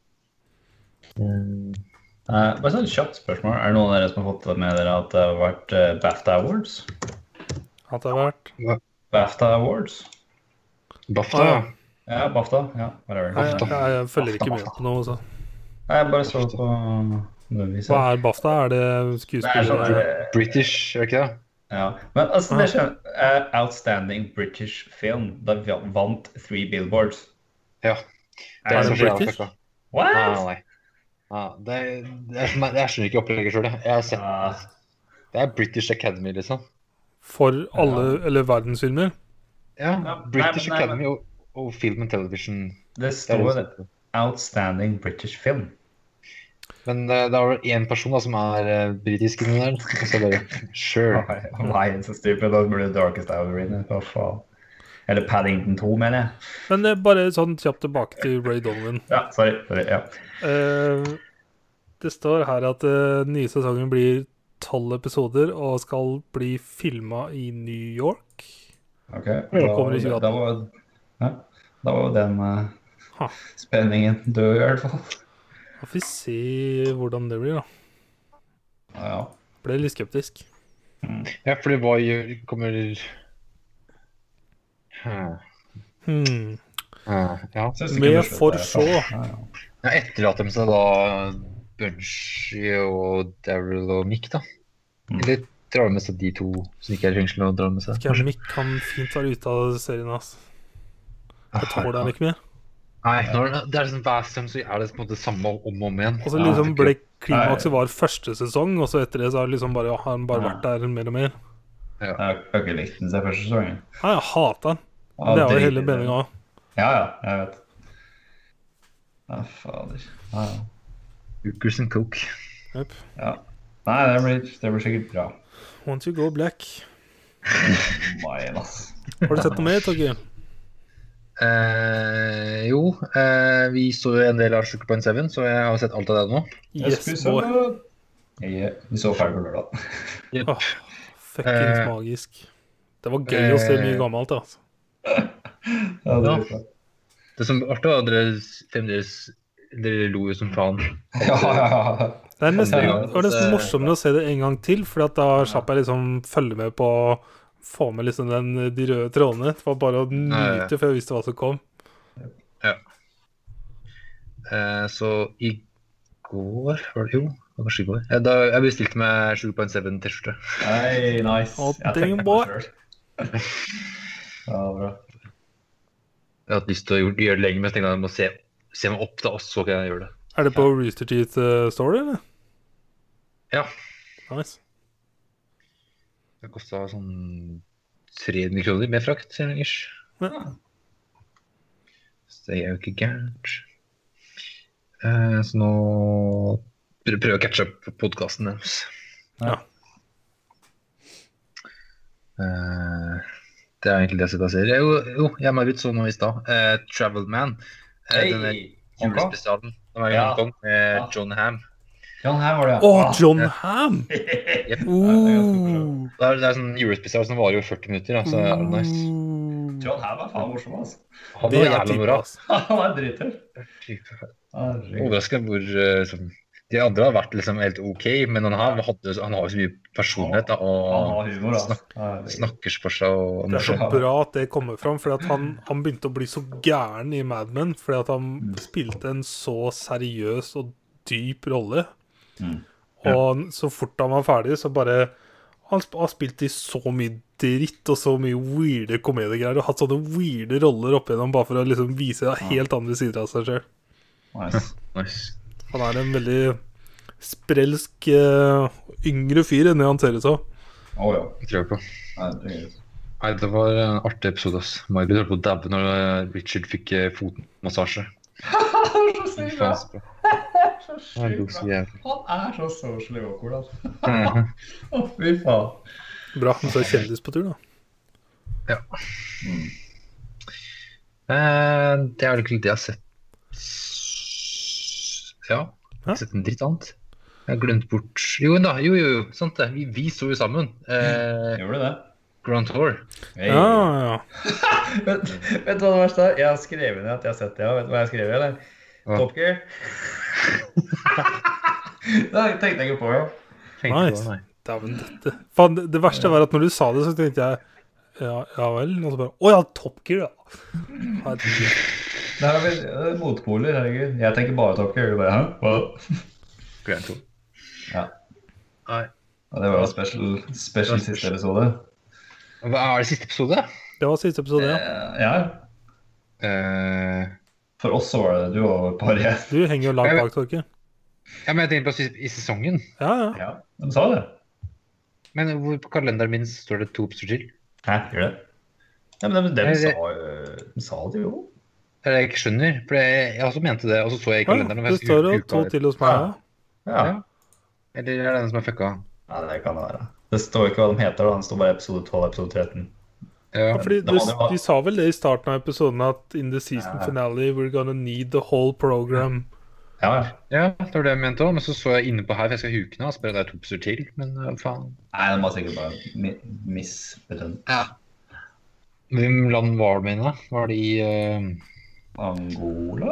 Bare sånn kjapt spørsmål. Er det noen av dere som har fått med dere at det har vært BAFTA Awards? At det har vært? BAFTA Awards? BAFTA, ja. Ja, BAFTA, ja. Jeg følger ikke med på noe, så. Jeg bare så på... Hva er BAFTA? Er det skuespillere? British, er det ikke det? Ja, men altså det skjer Outstanding British Film. Da vant 3 Billboards. Ja. Er det British? What? Nei. Jeg skjønner ikke opplegget selv. Jeg har sett det. Det er British Academy, liksom. For alle, eller verdensfilmer? Ja, British Academy og Film and Television. Det står det. Outstanding British Film. Men det er vel en person da som er britisk inni der, og så bare, sure. Nei, så stupid, da blir det Darkest Hour inne, hva faen. Eller Paddington 2, mener jeg. Men det er bare sånn kjapt tilbake til Ray Donovan. Ja, sorry, ja. Det står her at nye sesongen blir 12 episoder, og skal bli filmet i New York. Ok, da var jo den spenningen død i hvert fall. Da får vi se hvordan det blir, da. Ja. Ble litt skeptisk. Ja, fordi hva kommer... Ja. Med for så. Ja, etterlater de seg da Bunchy og Daryl og Mick, da? Eller drar de med seg de to som ikke er i fengsel og drar med seg? Ikke Mick kan fint være ute av serien, altså. Jeg tåler den ikke mer. Nei, når det er sånn hver stund så er det på en måte samme om igjen. Og så liksom klimakset var første sesong, og så etter det så har liksom har han bare vært der mer og mer. Jeg har ikke likt den siden første sesongen. Nei, jeg hater den. Men det er jo hele meningen også. Ja, jeg vet. Fader. Hookers and coke. Yep. Ja. Nei, det blir sikkert bra. Once you go black. Maien, ass. Har du sett noe mer, Torgeir? Jo, vi så jo en del av Sugar Point 7, så jeg har sett alt av det nå. Yes, boy. Vi så ferdig på lørdag. Yep. Fuckings magisk. Det var gøy å se mye gammelt, altså. Ja, det er bra. Det som var artig var at dere lo jo som faen. Ja. Det var nesten morsommere å se det en gang til, for da slapp jeg liksom følge med på å få med liksom de røde trådene. Det var bare å nyte, for jeg visste hva som kom. Ja. Så i går, var det jo? Det var kanskje i går. Da jeg bestilte meg 7.7 t-skjorte. Hei, nice. Jeg tenkte på det selv. Ja, bra. Jeg har hatt lyst til å gjøre det lenge, men jeg tenkte jeg må se meg opp da, og så kan jeg gjøre det. Er det på Rooster Teeth Story, eller? Ja. Nice. Det kostet sånn 300 kroner med frakt, sier jeg. Ja. Så det er jo ikke gærent. Så nå prøver jeg å catche opp på podcasten deres. Ja. Det er egentlig det jeg ser. Jo, jeg må vidt så nå i sted. Travel Man. Denne julespesialen. Den var i Hong Kong med John Hamm. John Hamm var det, John Hamm! Yep. Det er sånn julespesial som varer jo 40 minutter, så det er nice. John Hamm er faen morsom, altså. Han var jævlig bra. Han er dritter. Overraskende hvor de andre har vært liksom helt ok, men han har jo så mye personlighet da, og snakker for seg. Og det er så bra at det kommer fram, for han begynte å bli så gæren i Mad Men, fordi at han spilte en så seriøs og dyp rolle. Og så fort han var ferdig, så bare han har spilt i så mye dritt og så mye weirde komediegreier, og hatt sånne weirde roller opp igjennom, bare for å liksom vise helt andre sider av seg selv. Nice. Han er en veldig sprelsk yngre fyr enn det han ser ut så. Ja. Jeg tror på. Nei, det var en artig episode, ass. Margaret holdt på å dabbe når Richard fikk fotmassasje. Han er så socially awkward, altså. Fy faen. Bra, han så er kjendis på tur, da. Ja. Det er vel ikke det jeg har sett. Ja, jeg har sett en dritt annet. Jeg har glemt bort. Jo, sant det. Vi så jo sammen. Gjorde du det? Grand Tour. Ja. Vet du hva det verste er? Jeg har skrevet ned at jeg har sett det. Vet du hva jeg har skrevet, eller? Top Gear. Det tenkte jeg ikke på, ja. Nice. Faen, det verste var at når du sa det, så tenkte jeg ja vel, og så bare ja, Top Gear, ja. Det er motpoler, herregud. Jeg tenker bare Top Gear. Hva? Grand Tour. Ja. Nei. Og det var jo special siste episode. Hva er det siste episode? Det var siste episode, ja. For oss så var det du og Parje. Du henger jo langt bak, Torke. Ja, men jeg tenker på i sesongen. Ja, de sa det. Men hvor på kalenderen min står det 2 episoder til? Hæ, gjør det? Ja, men de sa det jo. Det er det jeg ikke skjønner, for jeg også mente det, og så jeg i kalenderen. Det står jo 2 til hos meg, ja. Eller er det den som er fucka? Nei, det kan det være. Det står ikke hva de heter da, det står bare episode 12, episode 13. Ja, fordi de sa vel det i starten av episoden, at in the season finale, we're gonna need the whole program. Ja, det var det jeg mente også, men så jeg inne på her, for jeg skal huke nå, og spørre det er 2 episoder til, men faen. Nei, det var sikkert bare misbetønt. Ja. Hvem land var det med da? Var det i... Angola?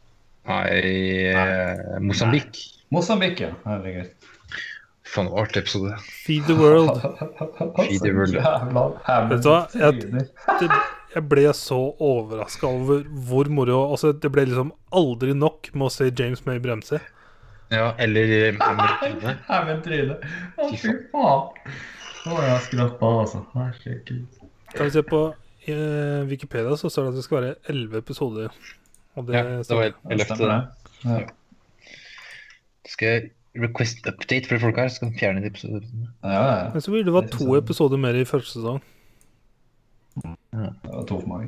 Nei, Mosambik. Mosambik, ja. Herregud. Faen, det var artig episode. Feed the world. Feed the world. Vet du hva? Jeg ble så overrasket over hvor moro. Altså, det ble liksom aldri nok med å se James May bremse. Ja, eller Hermen Tryne. Fy faen. Nå har jeg skrappet, altså. Herregud. Kan vi se på Wikipedia, så står det at det skal være 11 episoder. Og det var 11. Ja. Skal jeg request update for folk her, så kan de fjerne de episodene. Ja. Men så ville det være 2 episoder mer i første sesong. Det var 2 for mange.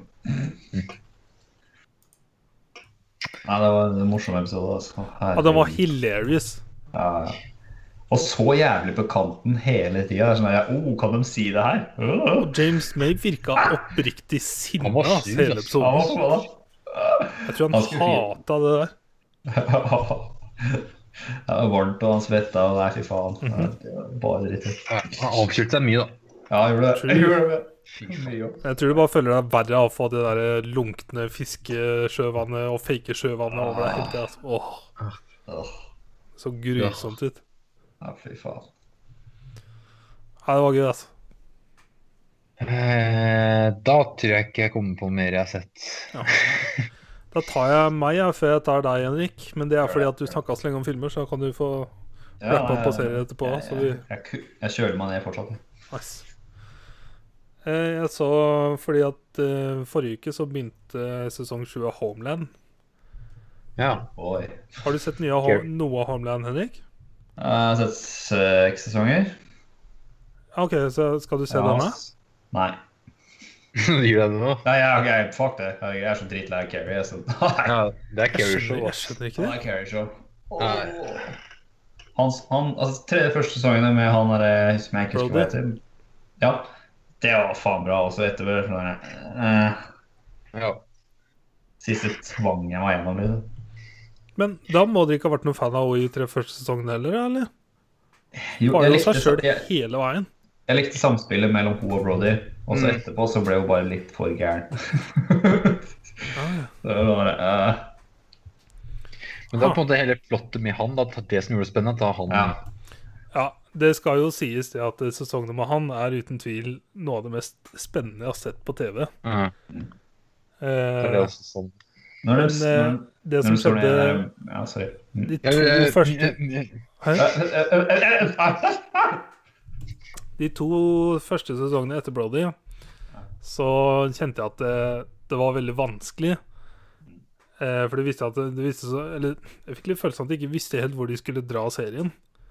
Nei, det var en morsom episode, altså. Ja, den var hilarious. Ja. Og så jævlig på kanten hele tiden. Sånn, kan de si det her? Og James May virket oppriktig sinna hele episoden. Jeg tror han hatet det der. Det var varmt, og han svettet, og det fy faen. Det var bare dritt. Han avkjørte seg mye, da. Ja, han gjorde det. Jeg tror du bare føler deg verre av å få det der lunkne fiskesjøvannet og fake sjøvannet over deg hele tiden. Så grusomt ut. Ja, fy faen. Ja, det var gøy, altså. Da tror jeg ikke jeg kommer på mer jeg har sett. Ja. Da tar jeg meg før jeg tar deg, Henrik. Men det er fordi at du snakket så lenge om filmer, så kan du få rappe opp på serien etterpå. Jeg kjøler meg ned fortsatt. Nice. Jeg så fordi at forrige uke så begynte sesong 7 av Homeland. Ja. Oi. Har du sett noe av Homeland, Henrik? Jeg har sett 6 sesonger. Ok, så skal du se denne? Nei. Gjør det nå? Nei, fuck det. Jeg er så dritlei av Carrie. Ja, det er Carrie Show. Jeg skjønner ikke det. Det er Carrie Show. Altså, 3 første sesongene med han der som jeg ikke husker hva heter. Ja, det var faen bra også etterhver. Ja. Siste tvang jeg var gjennom litt. Men da må dere ikke ha vært noen fan av i 3 første sesongene heller, eller? Jo, var det seg selv hele veien? Jeg likte samspillet mellom hun og Brody, og så etterpå så ble hun bare litt for gæren. Det var bare, Men det var på en måte hele plottet med han, da, det som gjorde det spennende, da han... Ja, det skal jo sies det at sesongene med han er uten tvil noe av det mest spennende jeg har sett på TV. Det er også sånn. Men det som skjedde Ja, sorry. De 2 første De 2 første sesongene etter Brody, så kjente jeg at det var veldig vanskelig. For det viste at eller jeg fikk litt følelsen av at de ikke visste helt hvor de skulle dra serien.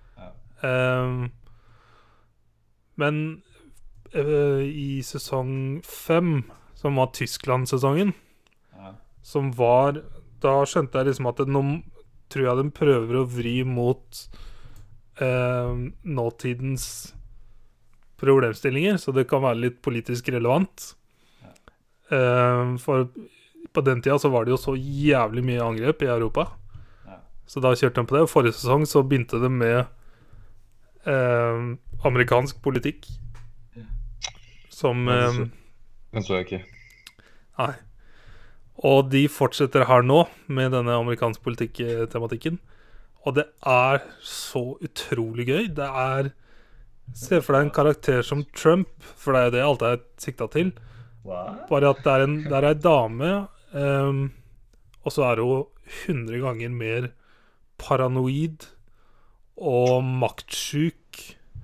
Men i sesong 5, som var Tyskland-sesongen, som var, da skjønte jeg liksom at nå tror jeg de prøver å vri mot nåtidens problemstillinger, så det kan være litt politisk relevant. For på den tida så var det jo så jævlig mye angrep i Europa, så da kjørte de på det. Og forrige sesong så begynte de med amerikansk politikk som Den så jeg ikke. Nei. Og de fortsetter her nå med denne amerikansk politikk-tematikken. Og det er så utrolig gøy. Det er Se for deg en karakter som Trump, for det er jo det jeg alltid har sikta til. Bare at det er ei dame, og så er hun 100 ganger mer paranoid og maktsjuk.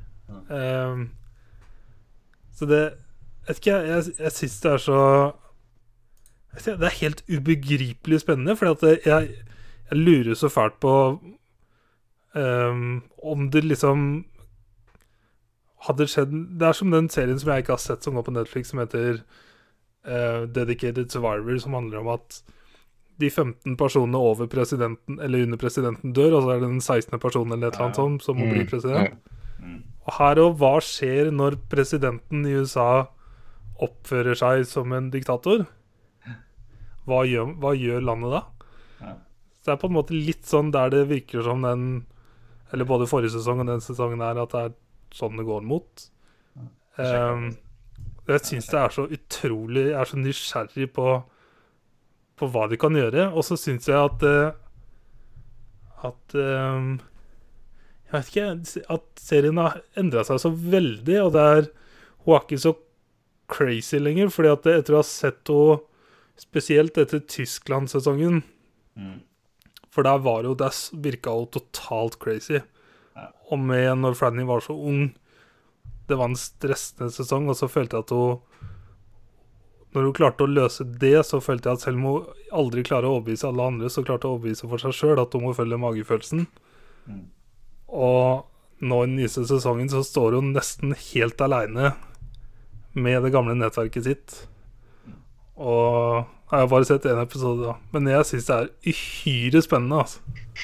Så det vet ikke, jeg synes det er så det er helt ubegripelig spennende, fordi at jeg lurer så fælt på om det liksom hadde skjedd. Det er som den serien som jeg ikke har sett som går på Netflix, som heter Dedicated Survivor, som handler om at de 15 personene over presidenten eller under presidenten dør, og så er det den 16. personen eller et eller annet sånt som må bli president. Og her og hva skjer når presidenten i USA oppfører seg som en diktator? Hva gjør landet da? Så det er på en måte litt sånn der det virker som den, eller både forrige sesong og den sesongen her, at det er sånn det går mot. Jeg synes det er så utrolig, jeg er så nysgjerrig på hva de kan gjøre, og så synes jeg at jeg vet ikke, at serien har endret seg så veldig, og hun er ikke så crazy lenger, fordi at etter å ha sett henne spesielt etter Tyskland-sesongen, for der virket hun totalt crazy. Og med når Franny var så ung, det var en stressende sesong, og så følte jeg at når hun klarte å løse det, så følte jeg at selv om hun aldri klarer å overbevise alle andre, så klarte hun å overbevise for seg selv at hun må følge magefølelsen. Og nå i den nyeste sesongen så står hun nesten helt alene med det gamle nettverket sitt. Og jeg har bare sett en episode da, men jeg synes det er uhyre spennende, altså.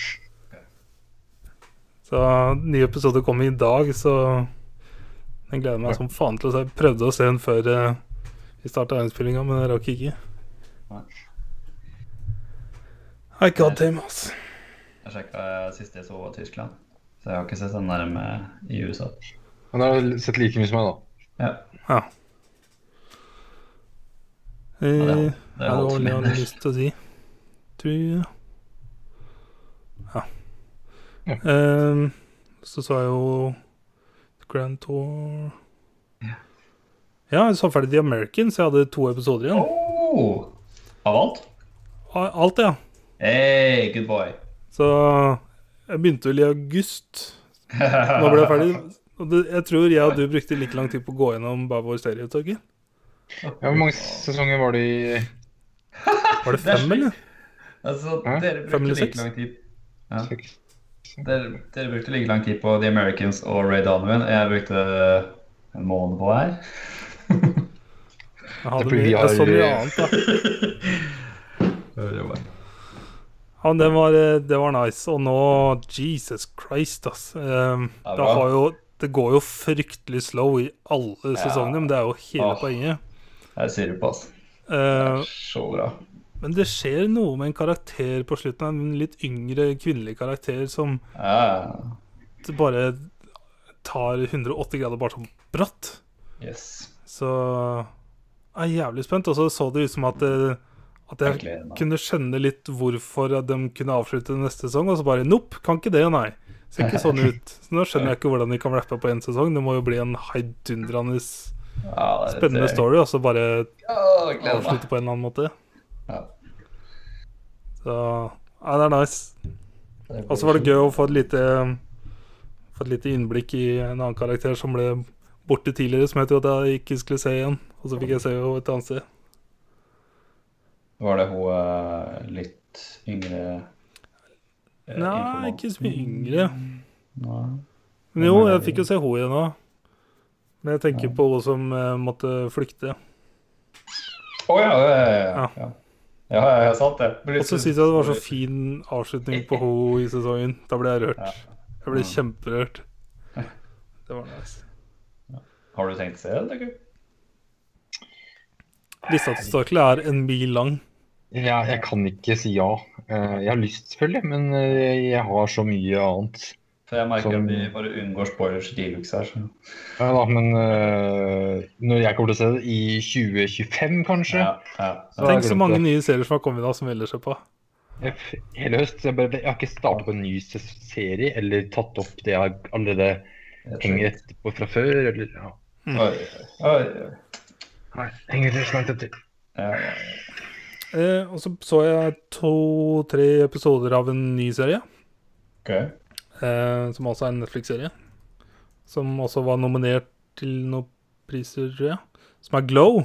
Så nye episoder kommer i dag, så jeg gleder meg som faen til å se. Jeg prøvde å se den før vi startet innspillingen, men jeg rakk ikke. I god damn, altså. Jeg sjekket sist jeg så var Tyskland, så jeg har ikke sett den der med i USA. Han har sett like mye som meg da. Ja. Det er det jeg hadde lyst til å si. Tror jeg. Ja. Så sa jeg jo Grand Tour. Ja, jeg så ferdig The Americans. Jeg hadde 2 episoder igjen. Av alt? Alt, ja. Hey, good boy. Så jeg begynte vel i august. Nå ble jeg ferdig. Og jeg tror jeg og du brukte like lang tid på å gå gjennom bare vår serie, Torgeir. Ja, hvor mange sesonger var det i... Var det 5, eller? Altså, dere brukte like lang tid. Ja. Dere brukte like lang tid på The Americans og Ray Donovan. Jeg brukte en måned på her. Jeg så mye annet, da. Ja, det var nice. Og nå, Jesus Christ, ass. Det går jo fryktelig slow i alle sesongene, men det er jo hele poenget. Jeg sier det på, ass. Så bra. Men det skjer noe med en karakter på slutten, en litt yngre kvinnelig karakter som bare tar 180 grader bare som bratt. Yes. Så jeg er jævlig spent. Og så det ut som at jeg kunne skjønne litt hvorfor de kunne avslutte neste sesong, og så bare, nope, kan ikke det, nei. Ser ikke sånn ut. Så nå skjønner jeg ikke hvordan de kan rappe på en sesong. Det må jo bli en heidundrende spennende story, og så bare avslutte på en eller annen måte. Så det er nice. Og så var det gøy å få et lite innblikk i en annen karakter som ble borte tidligere, som jeg trodde jeg ikke skulle se igjen. Og så fikk jeg se jo et annet sted. Var det hun litt yngre? Nei, ikke så mye yngre. Men jo, jeg fikk jo se hun igjen nå. Men jeg tenker på hun som måtte flykte. Ja, jeg sa det. Og så synes jeg det var så fin avslutning på hun i sesongen. Da ble jeg rørt. Jeg ble kjemperørt. Det var nice. Har du tenkt å se det, tenker du? Lista til Stakle en mil lang. Ja, jeg kan ikke si ja. Jeg har lyst selvfølgelig, men jeg har så mye annet. For jeg merker at vi bare unngår spoilers i deluxe her. Så. Ja da, men når jeg kommer til å se det i 2025 kanskje. Tenk så mange nye serier som har kommet da som velger seg på. Hele høst, jeg har ikke startet på en ny serie, eller tatt opp det jeg allerede henger etterpå fra før, eller Nei, henger det så langt etter. Og så jeg 2-3 episoder av en ny serie. Som også er en Netflix-serie. Som også var nominert til noen priser, tror jeg. Som er Glow.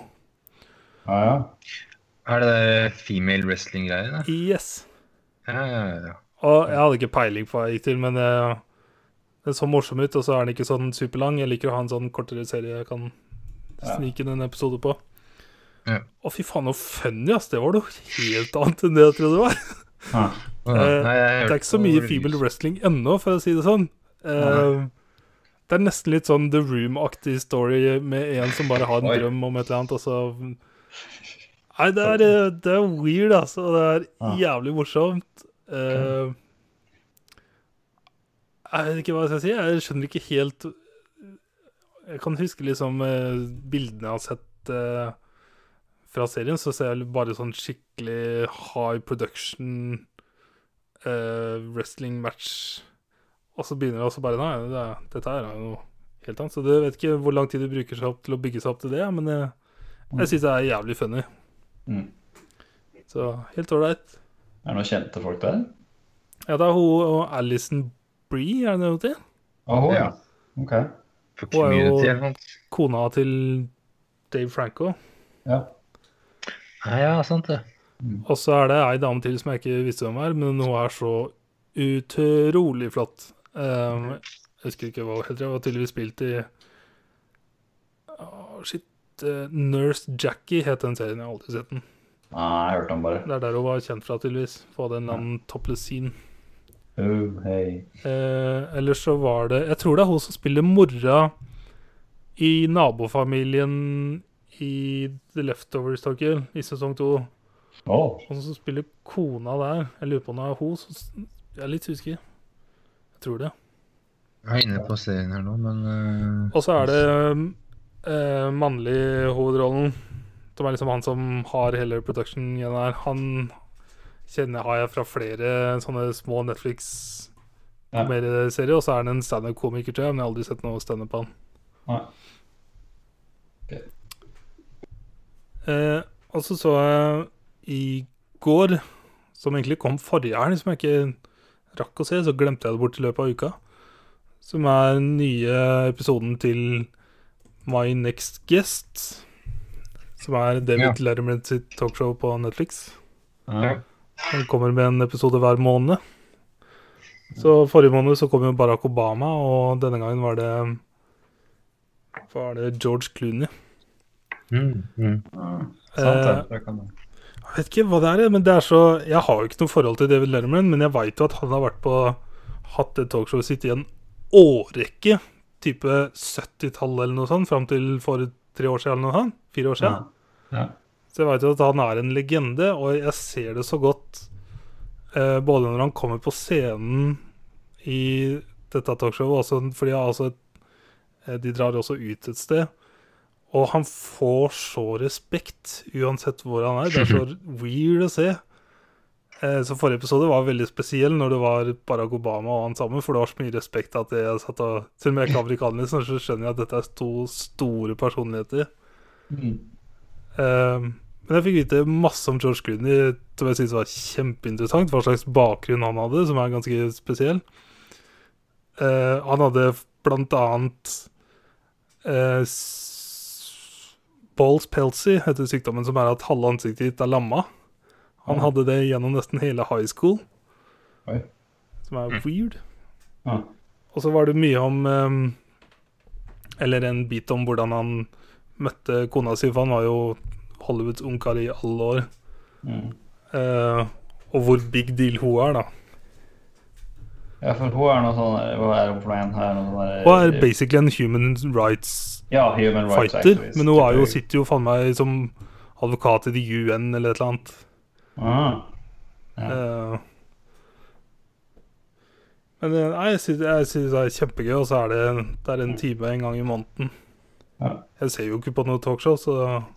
Er det female wrestling-greier? Yes. Ja. Og jeg hadde ikke peiling på hva jeg gikk til, men det så morsom ut, og så er den ikke sånn superlang. Jeg liker å ha en sånn kortere serie jeg kan snike en episode på. Og fy faen, noe funny, ass. Det var noe helt annet enn det jeg trodde det var. Det er ikke så mye female wrestling ennå, for å si det sånn. Det er nesten litt sånn The Room-aktig story med en som bare har en drøm om et eller annet, og så... Nei, det er weird, altså. Det er jævlig morsomt. Jeg vet ikke hva jeg skal si. Jeg skjønner ikke helt... Jeg kan huske liksom bildene jeg har sett fra serien, så ser jeg bare sånn skikkelig high production wrestling match. Og så begynner det også bare, nei, dette er jo helt annet. Så du vet ikke hvor lang tid du bruker seg opp til å bygge seg opp til det, men jeg synes det er jævlig funny. Så helt alright. Er det noen kjente folk der? Ja, det er hun og Alison Brie, er det noe til? Ja. Ok. Hun er jo kona til Dave Franco. Ja, sant det. Og så er det en dame til som jeg ikke visste hvem er, men hun er så utrolig flott. Jeg husker ikke hva hun heter. Jeg var tydeligvis spilt i Nurse Jackie het den serien. Jeg har aldri sett den. Nei, jeg har hørt den bare. Det der hun var kjent fra tydeligvis. Få den eller annen topless scene. Hei. Eller så var det, jeg tror det hun som spiller mora i nabofamilien i The Leftovers, Torkild, i sesong 2. Og så spiller kona der. Jeg lurer på om det hun, så jeg er litt usikker. Jeg tror det. Jeg er inne på serien her nå, men... Og så er det mannlig hovedrollen, som er liksom han som har hele production igjen her. Han har jeg fra flere sånne små Netflix-serier, og så er han en stand-up-komiker, tror jeg, men jeg har aldri sett noe stand-up på han. Nei. Okay. Og så jeg i går, som egentlig kom forrige helg, som jeg ikke rakk å se, så glemte jeg det bort i løpet av uka, som er den nye episoden til My Next Guest, som er David Letterman sitt talkshow på Netflix. Han kommer med en episode hver måned. Så forrige måned så kom jo Barack Obama, og denne gangen var det George Clooney. Jeg vet ikke hva det men det så... Jeg har jo ikke noe forhold til David Letterman, men jeg vet jo at han har hatt et talkshow sitt i en årrekke, type 70-tallet eller noe sånt, frem til for 3 år siden eller noe sånt, 4 år siden. Ja. Så jeg vet jo at han er en legende, og jeg ser det så godt, både når han kommer på scenen i dette talkshowet, også, fordi de drar også ut et sted, og han får så respekt uansett hvor han er. Det så weird å se. Så forrige episode var veldig spesiell når det var Barack Obama og han sammen, for det var så mye respekt at jeg satt og... Selv om jeg ikke er amerikaner, så skjønner jeg at dette er store personligheter. Men jeg fikk vite masse om George Clooney, som jeg synes var kjempeinteressant, hva slags bakgrunn han hadde, som er ganske spesiell. Han hadde blant annet Ball's palsy, heter sykdommen, som er at halve ansiktet ditt er lamma. Han hadde det gjennom nesten hele high school. Som er weird. Og så var det mye om eller en bit om hvordan han møtte kona si, for han var jo Hollywoods ungkar i alle år. Og hvor big deal hun er da. Ja, for hun er noe sånn, hva er hun for en her? Hun er basically en human rights fighter, men hun sitter jo faen meg som advokat i UN eller et eller annet. Men jeg synes det er kjempegøy, og så er det en time en gang i måneden. Jeg ser jo ikke på noe talkshow, så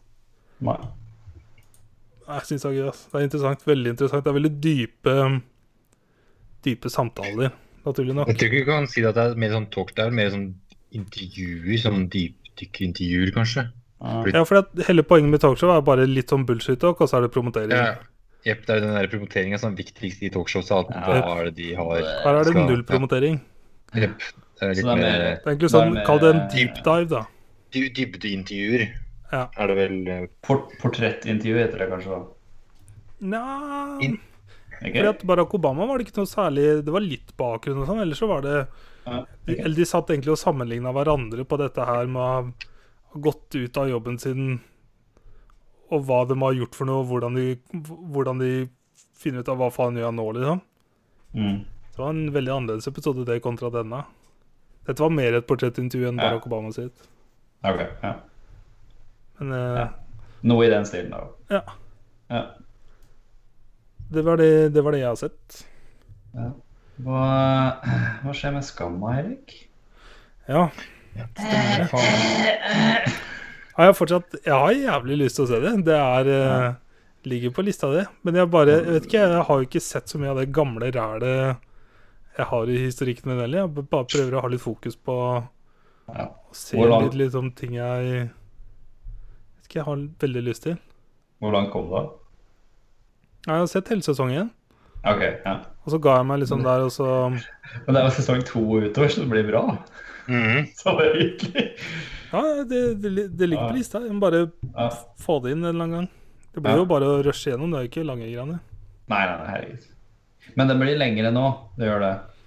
jeg synes det er gøy. Det er interessant, veldig interessant. Det er veldig dype samtaler, naturlig nok. Jeg tror ikke du kan si at det er mer sånn talk, det er mer sånn intervjuer, sånn dypdykk-intervjuer kanskje. Ja, for hele poenget med talkshow er bare litt sånn bullshit-talk, og så er det promotering. Jepp, det er den der promoteringen som er viktigst i talkshows, at hva er det de har... Her er det null promotering. Jepp, det er litt mer... Det er egentlig sånn, kall det en deep dive da. Dybdeintervjuer, er det vel... Portrettintervju heter det kanskje da? Nei, fordi at Barack Obama var det ikke noe særlig, det var litt bakgrunn og sånn, ellers så var det... Eller de satt egentlig og sammenlignet hverandre på dette her med å ha gått ut av jobben sin, og hva de har gjort for noe, hvordan de finner ut av hva faen gjør han nå, liksom. Det var en veldig annerledes episode det kontra denne. Dette var mer et portrettintervju enn Barack Obama sitt. Ok, ja. Men, noe i den stilen da. Ja. Det var det jeg har sett. Ja. Hva skjer med Skamma, Erik? Ja, stemmer det. Jeg har jævlig lyst til å se det. Det ligger på lista det. Men jeg vet ikke, jeg har jo ikke sett så mye av det gamle rælet jeg har i historikken med Nelly. Jeg bare prøver å ha litt fokus på å se litt om ting jeg vet ikke, jeg har veldig lyst til. Hvor langt kom du da? Jeg har sett hele sesongen. Ok, ja. Og så ga jeg meg liksom der, og så... Men det er jo sesong 2 utover, så det blir bra. Så det er virkelig. Ja, det ligger på lista. Jeg må bare få det inn en eller annen gang. Det blir jo bare å rushe gjennom, det er ikke lange greiene. Nei, herregud. Men det blir lengre nå, det gjør det.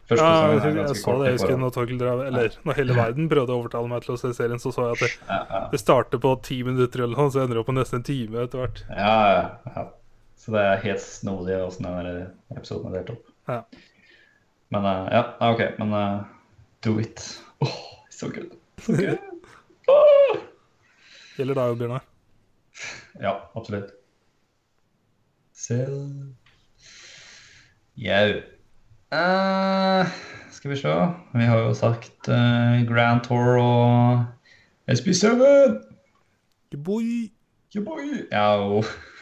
Første sesongen er jeg ganske så kort. det, jeg husker når hele verden prøvde å overtale meg til å se serien, så jeg at det starter på 10 minutter eller noe, så ender det opp på nesten en time etter hvert. Ja. Så det er helt snodig hvordan denne episoden er delt opp. Ja. Men ok, men do it. Så gøy. Så gøy. Gjelder deg jo, Bjørnar? Ja, absolutt. Selv. Jau. Skal vi se. Vi har jo sagt Grand Tour og SB7. Boy. Jeg er jo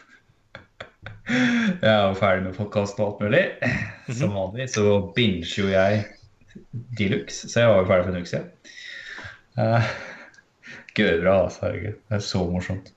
ferdig med podcast og alt mulig. Som vanlig så binger jo jeg Deluxe, så jeg var jo ferdig for en uke siden. Gøy bra, altså, herregud. Det er så morsomt.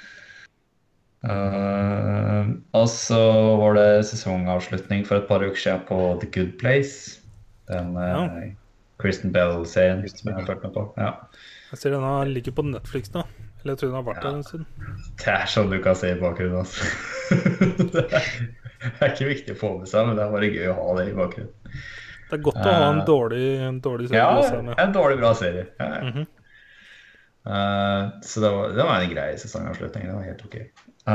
Og så var det sesongavslutning for et par uker siden på The Good Place. Den Kristen Bell-serien som jeg har følt med på. Ja. Jeg ser den ligger på Netflix da. Eller jeg tror den har vært der en stund. Det er sånn du kan se i bakgrunnen, altså. Det er ikke viktig å få med seg, men det er bare gøy å ha det i bakgrunnen. Det er godt å ha en dårlig serie å se med. Ja, en dårlig bra serie. Ja. Så det var en grei sesongavslutning. Det var helt ok.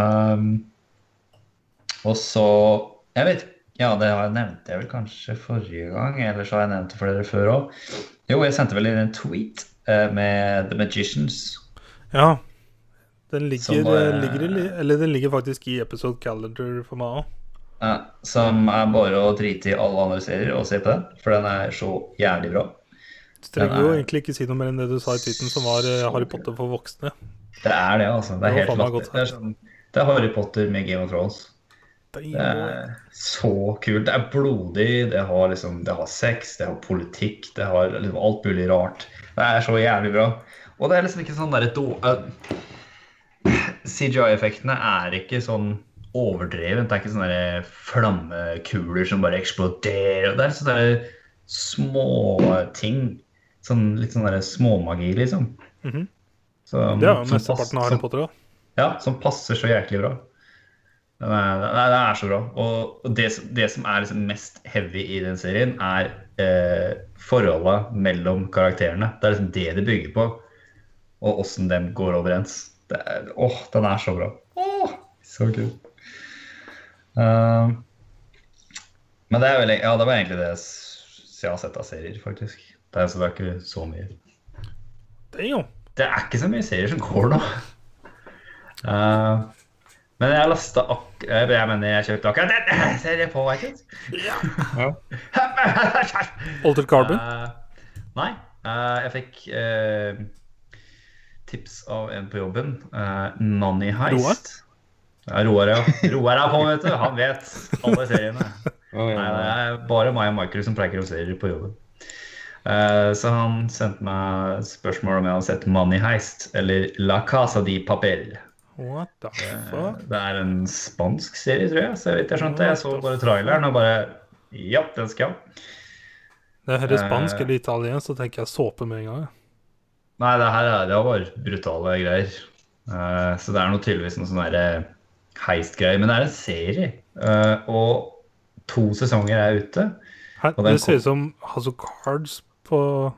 Og så jeg vet, det har jeg nevnt vel kanskje forrige gang, eller så har jeg nevnt det for dere før også. Jo, jeg sendte vel inn en tweet med The Magicians. Ja, den ligger faktisk i episode calendar for meg også. Ja, som er bare å drite i alle andre serier og se på den, for den er så jævlig bra. Du trenger jo egentlig ikke si noe mer enn det du sa i tweeten, som var Harry Potter for voksne. Det er det, altså. Det er helt latterlig. Det er Harry Potter med Game of Thrones. Det er så kult. Det er blodig, det har sex, det har politikk, det har liksom alt mulig rart. Det er så jævlig bra. Og det er liksom ikke sånn CGI-effektene er ikke sånn overdrevet. Det er ikke sånne flammekuler som bare eksploderer. Det er sånne små ting. Litt sånn småmagi, liksom. Så, det er jo mesteparten av Harry Potter da. Ja, som passer så jæklig bra. Det er så bra. Og det som er liksom mest heavy i den serien er forholdet mellom karakterene. Det er liksom det bygger på. Og hvordan de går overens. Den er så bra. Så kult. Men det var egentlig det jeg har sett av serier, faktisk. Det er ikke så mye. Det er ikke så mye serier som går nå. Men jeg har lastet jeg kjøpte akkurat den serien på iTunes. Ja. Altered Carbon? Nei, jeg fikk tips av en på jobben. Money Heist. Roar har kommet, vet du. Han vet alle seriene. Nei, det er bare meg og Michael som pleier å serier på jobben. Så han sendte meg spørsmål om jeg hadde sett Money Heist eller La Casa de Papel. What the fuck? Det er en spansk serie, tror jeg. Så jeg skjønte, jeg så bare traileren og bare, ja, den skal jeg. Det her spansk eller italien, så tenker jeg såpe med en gang. Nei, det var bare brutale greier. Så det er noe tydeligvis noe sånn der heist-greier, men det er en serie. Og 2 sesonger er ute. Det ser ut som House of Cards på...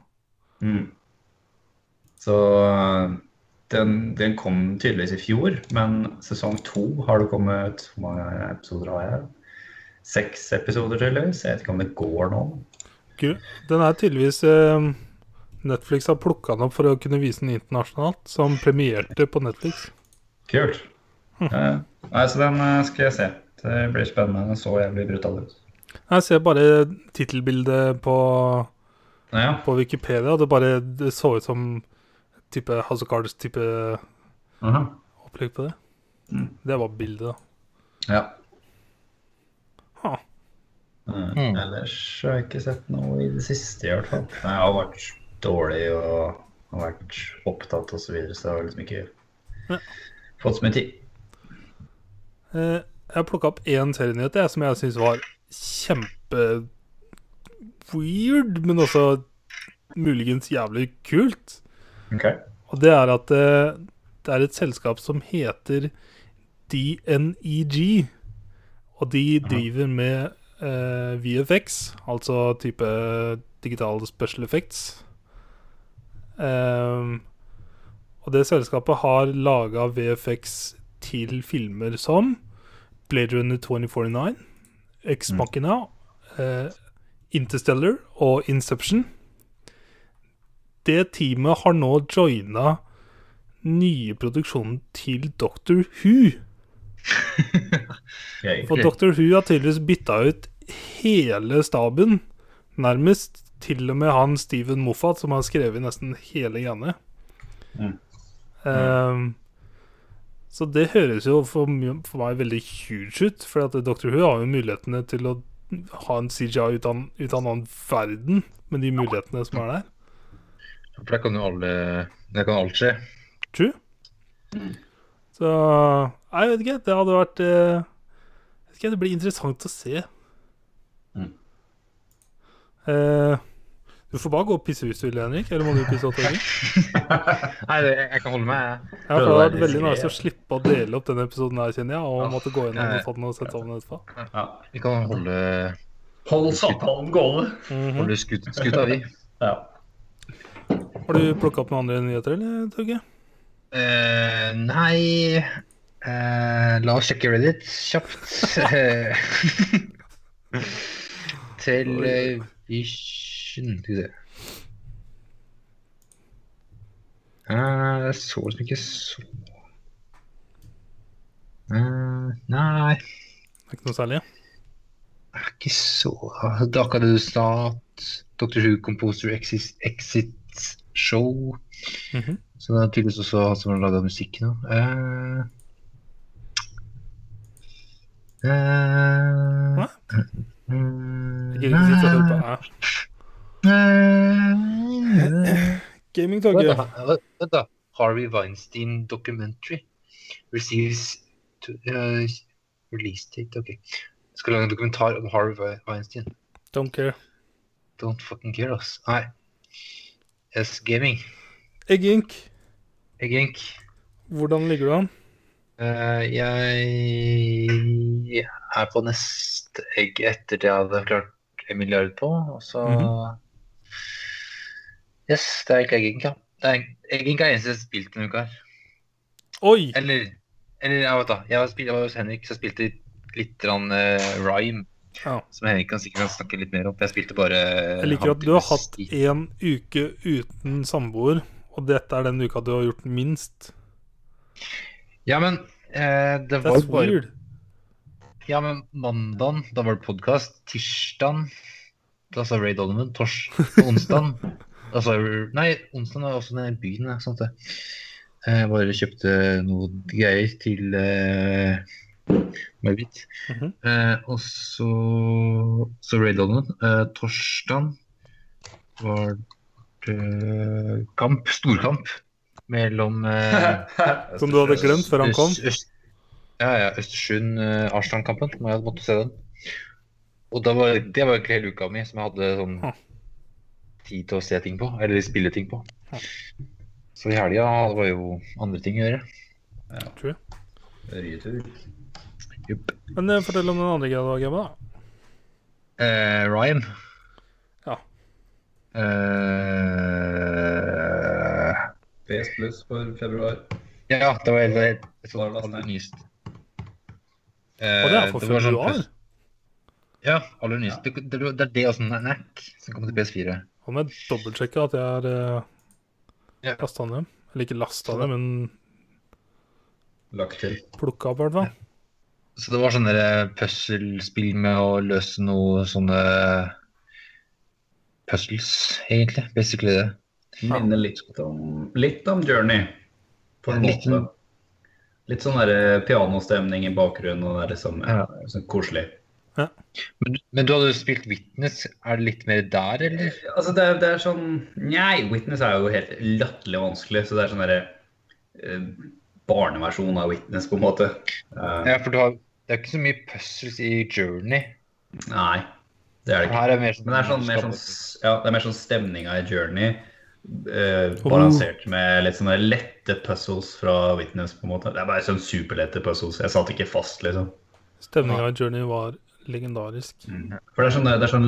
Så den kom tydeligvis i fjor, men sesong 2 har det kommet... Hvor mange episoder har jeg? 6 episoder tydeligvis. Jeg vet ikke om det går nå. Den er tydeligvis... Netflix har plukket den opp for å kunne vise den internasjonalt, som premierte på Netflix. Kult. Nei, så den skal jeg se. Det blir spennende. Den så jævlig brutal ut. Jeg ser bare titelbildet på Wikipedia. Det så ut som type House of Cards type opplegg på det. Det var bildet da. Ja. Ellers har jeg ikke sett noe i det siste i hvert fall. Jeg har vært dårlig og har vært opptatt og så videre, så jeg har liksom ikke fått så mye tid. Jeg har plukket opp en serienyhet som jeg synes var kjempe weird, men også muligens jævlig kult. Og det er at det er et selskap som heter DNEG, og de driver med VFX, altså type digital special effects. Og det selskapet har laget VFX til filmer som Blade Runner 2049, Ex Machina, Interstellar og Inception. Det teamet har nå joinet nye produksjonen til Doctor Who. For Doctor Who har tydeligvis byttet ut hele staben, nærmest til og med han Steven Moffat, som har skrevet nesten hele greiene. Så det høres jo for meg veldig huge ut, for at Doctor Who har jo mulighetene til å ha en CGI ut av en annen verden, med de mulighetene som der. For det kan jo alt skje. True. Så, jeg vet ikke, det hadde vært, det blir interessant å se. Du får bare gå og pisse hvis du vil, Henrik, eller må du pisse åt deg? Nei, jeg kan holde meg. Ja, for det hadde vært veldig nice å slippe å dele opp denne episoden her, kjenner jeg, og måtte gå gjennom og få den og sette sammen etterpå. Ja, vi kan holde samtalen gående. Holde skuta vi. Ja. Har du plukket opp noen andre nyheter, eller, Tugge? Nei, la oss sjekke Reddit kjapt. Television, skal vi se. Så som ikke så. Nei. Det er ikke noe særlig? Ikke så. Da kan du start Dr. Who Composer Exit Show. Så det er tydeligvis også han som har laget musikk nå. Hva? Jeg gidder ikke sitte og høre på Gaming-togget. Vent da. Harvey Weinstein documentary receives release date. Ok. Jeg skal lage en dokumentar om Harvey Weinstein. Don't care. Don't fucking care, ass. Nei. Yes, gaming. Eggink. Hvordan ligger du an? Jeg er på neste egg etter det jeg hadde klart 1 milliard på, og så... Yes, det er ikke Eggink, ja. Eggink er eneste jeg har spilt denne uka her. Oi! Eller jeg vet da, jeg var hos Henrik, så jeg spilte litt Rime, som Henrik kan sikkert snakke litt mer om. Jeg spilte bare... Jeg liker at du har hatt 1 uke uten samboer, og dette er den uka du har gjort minst. Ja, men det var That's bare... weird. Ja, men mandagen, da var det podcast. Tirsdagen, da sa Ray Donovan. Onsdagen, onsdagen var også den byen, sånt det. Jeg bare kjøpte noe greier til Marbit. Og så Ray Donovan. Torsdagen var det storkamp mellom som du hadde glemt før han kom? Ja, Østersund Arsenal-kampen, men jeg hadde måttet se den. Og det var ikke hele uka mi som jeg hadde sånn tid til å se ting på, eller spille ting på. Så i helga det var jo andre ting å gjøre. Ja, true. Rietur. Men fortell om den andre greia du har gamet, da. Ryan. Ja. PS Plus for februar. Ja, det var aller nyest. Og det er for februar? Ja, aller nyest. Det er det også en Mac som kommer til PS4. Og med dobbeltsjekke at jeg har lastet den. Eller ikke lastet det, men lagt til. Plukket opp i hvert fall. Så det var sånne puzzlespill med å løse noe sånne puzzles, egentlig. Basically det. Minner litt om Journey. På en måte. Litt sånn der pianostemning i bakgrunnen, og det er liksom sånn koselig. Ja. Men du hadde spilt Witness, er det litt mer der, eller? Altså det er sånn, nei, Witness er jo helt latterlig vanskelig, så det er sånn der barneversjon av Witness på en måte. Ja, for det er ikke så mye puzzles i Journey. Nei, det er det ikke. Her er mer sånn, men det er mer sånn stemninga i Journey, balansert med litt sånne lette puzzles fra Witness på en måte. Det er bare sånn superlette puzzles, jeg satt ikke fast liksom. Stemninga i Journey var Legendarisk. For det er sånn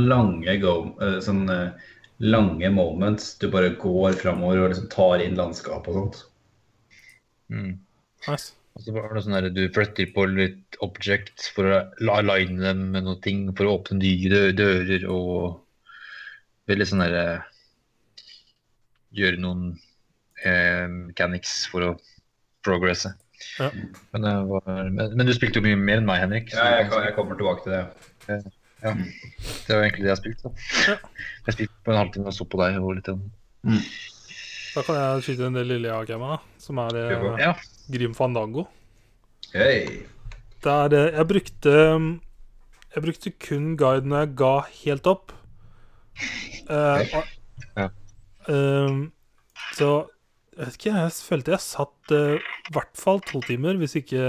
lange moments. Du bare går fremover og liksom tar inn landskap og sånt. Nice. Og så var det sånn der, du flytter på litt objects for å aligne dem med noen ting, for å åpne nye dører og veldig sånn der gjøre noen mechanics for å progresse. Ja. Men du spilte jo mye mer enn meg, Henrik. Ja, jeg kommer tilbake til det. Ja. Det var egentlig det jeg spilte. Ja. Jeg spilte på en halvtime og så på deg. Og litt. Da kan jeg skyte en del lille jeg-gamet, som er Grim Fandango. Hey. Der jeg brukte kun guide når jeg ga helt opp. Så jeg vet ikke, jeg følte jeg satt i hvert fall 2 timer, hvis ikke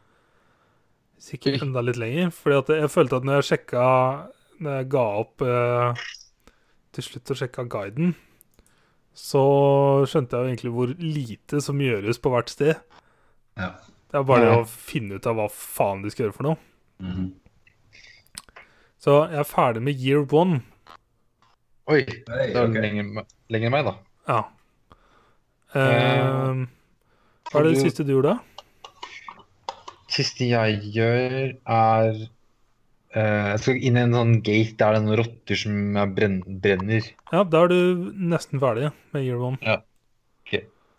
enda litt lenger. Fordi at jeg følte at når jeg ga opp til slutt og sjekket guiden, så skjønte jeg jo egentlig hvor lite som gjøres på hvert sted. Ja. Det er bare det å finne ut av hva faen de skal gjøre for noe. Så jeg er ferdig med Year 1. Oi, det er lenger enn meg da. Ja. Hva er det siste du gjorde da? Siste jeg gjør jeg skal inn i en sånn gate der det er noen rotter som brenner. Ja, da er du nesten ferdig med Year 1. Ja, ok.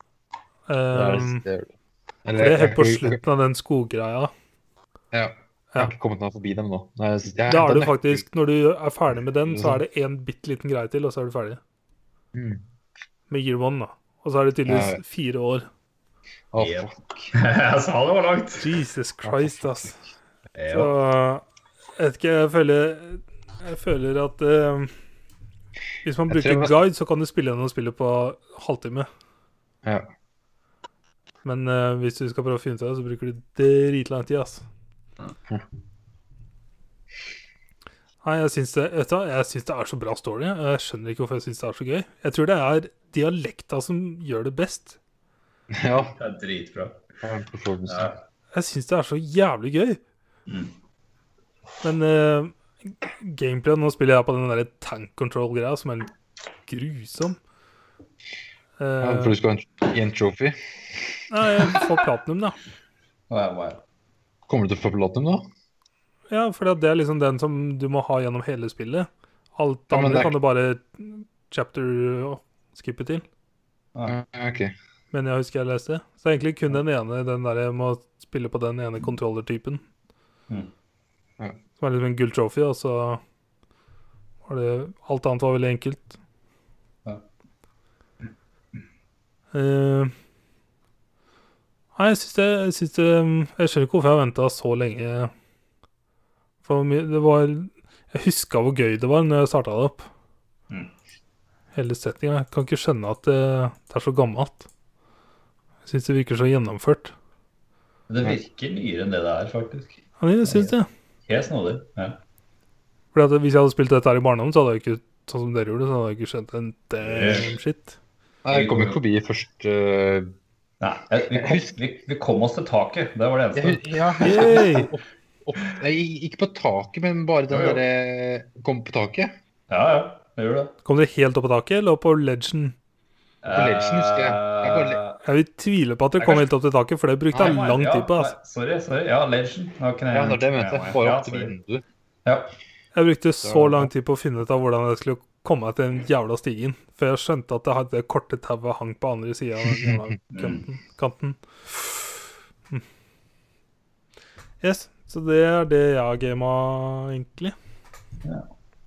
For det er helt på slutten av den skoggreia. Ja, jeg har ikke kommet meg forbi dem nå. Da er du faktisk, når du er ferdig med den, så er det en bitteliten greie til, og så er du ferdig. Med Year 1 da. Og så er det tydeligvis 4 år. Fuck. Jeg sa det var langt. Jesus Christ, ass. Så, jeg vet ikke, jeg føler at hvis man bruker guide, så kan du spille gjennom spillet på halvtime. Ja. Men hvis du skal prøve å finne ut av det, så bruker du dritlang tid, ass. Nei, jeg synes det er så bra story. Jeg skjønner ikke hvorfor jeg synes det er så gøy. Jeg tror det er dialekta som gjør det best. Ja. Det er dritbra. Ja. Jeg synes det er så jævlig gøy. Men gameplay, nå spiller jeg på den der tank control-greia, som er grusom. For du skal gi en trophy? Nei, jeg får platinum da. Wow. Kommer du til å få platinum da? Ja, for det er liksom den som du må ha gjennom hele spillet. Alt andre kan du bare chapter-skippe til. Ok. Men jeg husker jeg leste. Så egentlig kun den ene, den der jeg må spille på den ene controller-typen. Som er liksom en gull trophy, og så var det, alt annet var veldig enkelt. Nei, jeg skjønner ikke hvorfor jeg ventet så lenge. For jeg husker hvor gøy det var når jeg startet det opp. Hele settingen. Jeg kan ikke skjønne at det er så gammelt. Jeg synes det virker så gjennomført. Det virker nyere enn det er, faktisk. Ja, jeg synes det. Helt snodig, ja. For hvis jeg hadde spilt dette her i barndommen, så hadde jeg ikke, sånn som dere gjorde, så hadde jeg ikke skjønt en damn shit. Nei, jeg kom ikke forbi først... Nei, vi kom oss til taket, det var det eneste. Ja, ikke på taket, men bare den der kom på taket. Ja, det gjør det. Kom dere helt opp på taket, eller opp på Legend? På Legend, husker jeg. Jeg vil tvile på at dere kom helt opp til taket, for det brukte jeg lang tid på. Sorry, ja, Legend. Ja, det er det mente jeg, bare opp til vinduet. Ja. Jeg brukte så lang tid på å finne ut av hvordan jeg skulle komme meg til den jævla stigen, for jeg skjønte at det hadde korte tauet hang på andre siden av den kanten. Yes, så det er det jeg har gamet egentlig. Ja.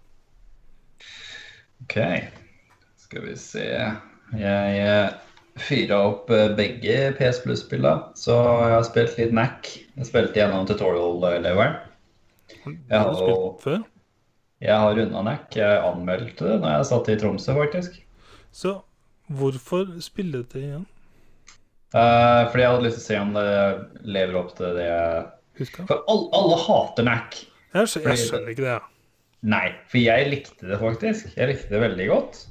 Ok, skal vi se. Jeg fyret opp begge PS Plus-spillene, så jeg har spilt litt NAC. Jeg spilte gjennom tutorial-leveren. Har du spilt før? Jeg har rundet NAC. Jeg anmeldte det når jeg satt i Tromsø, faktisk. Så hvorfor spille det igjen? Fordi jeg hadde lyst til å se om det lever opp til det jeg husker. For alle hater NAC. Jeg skjønner ikke det, ja. Nei, for jeg likte det faktisk. Jeg likte det veldig godt.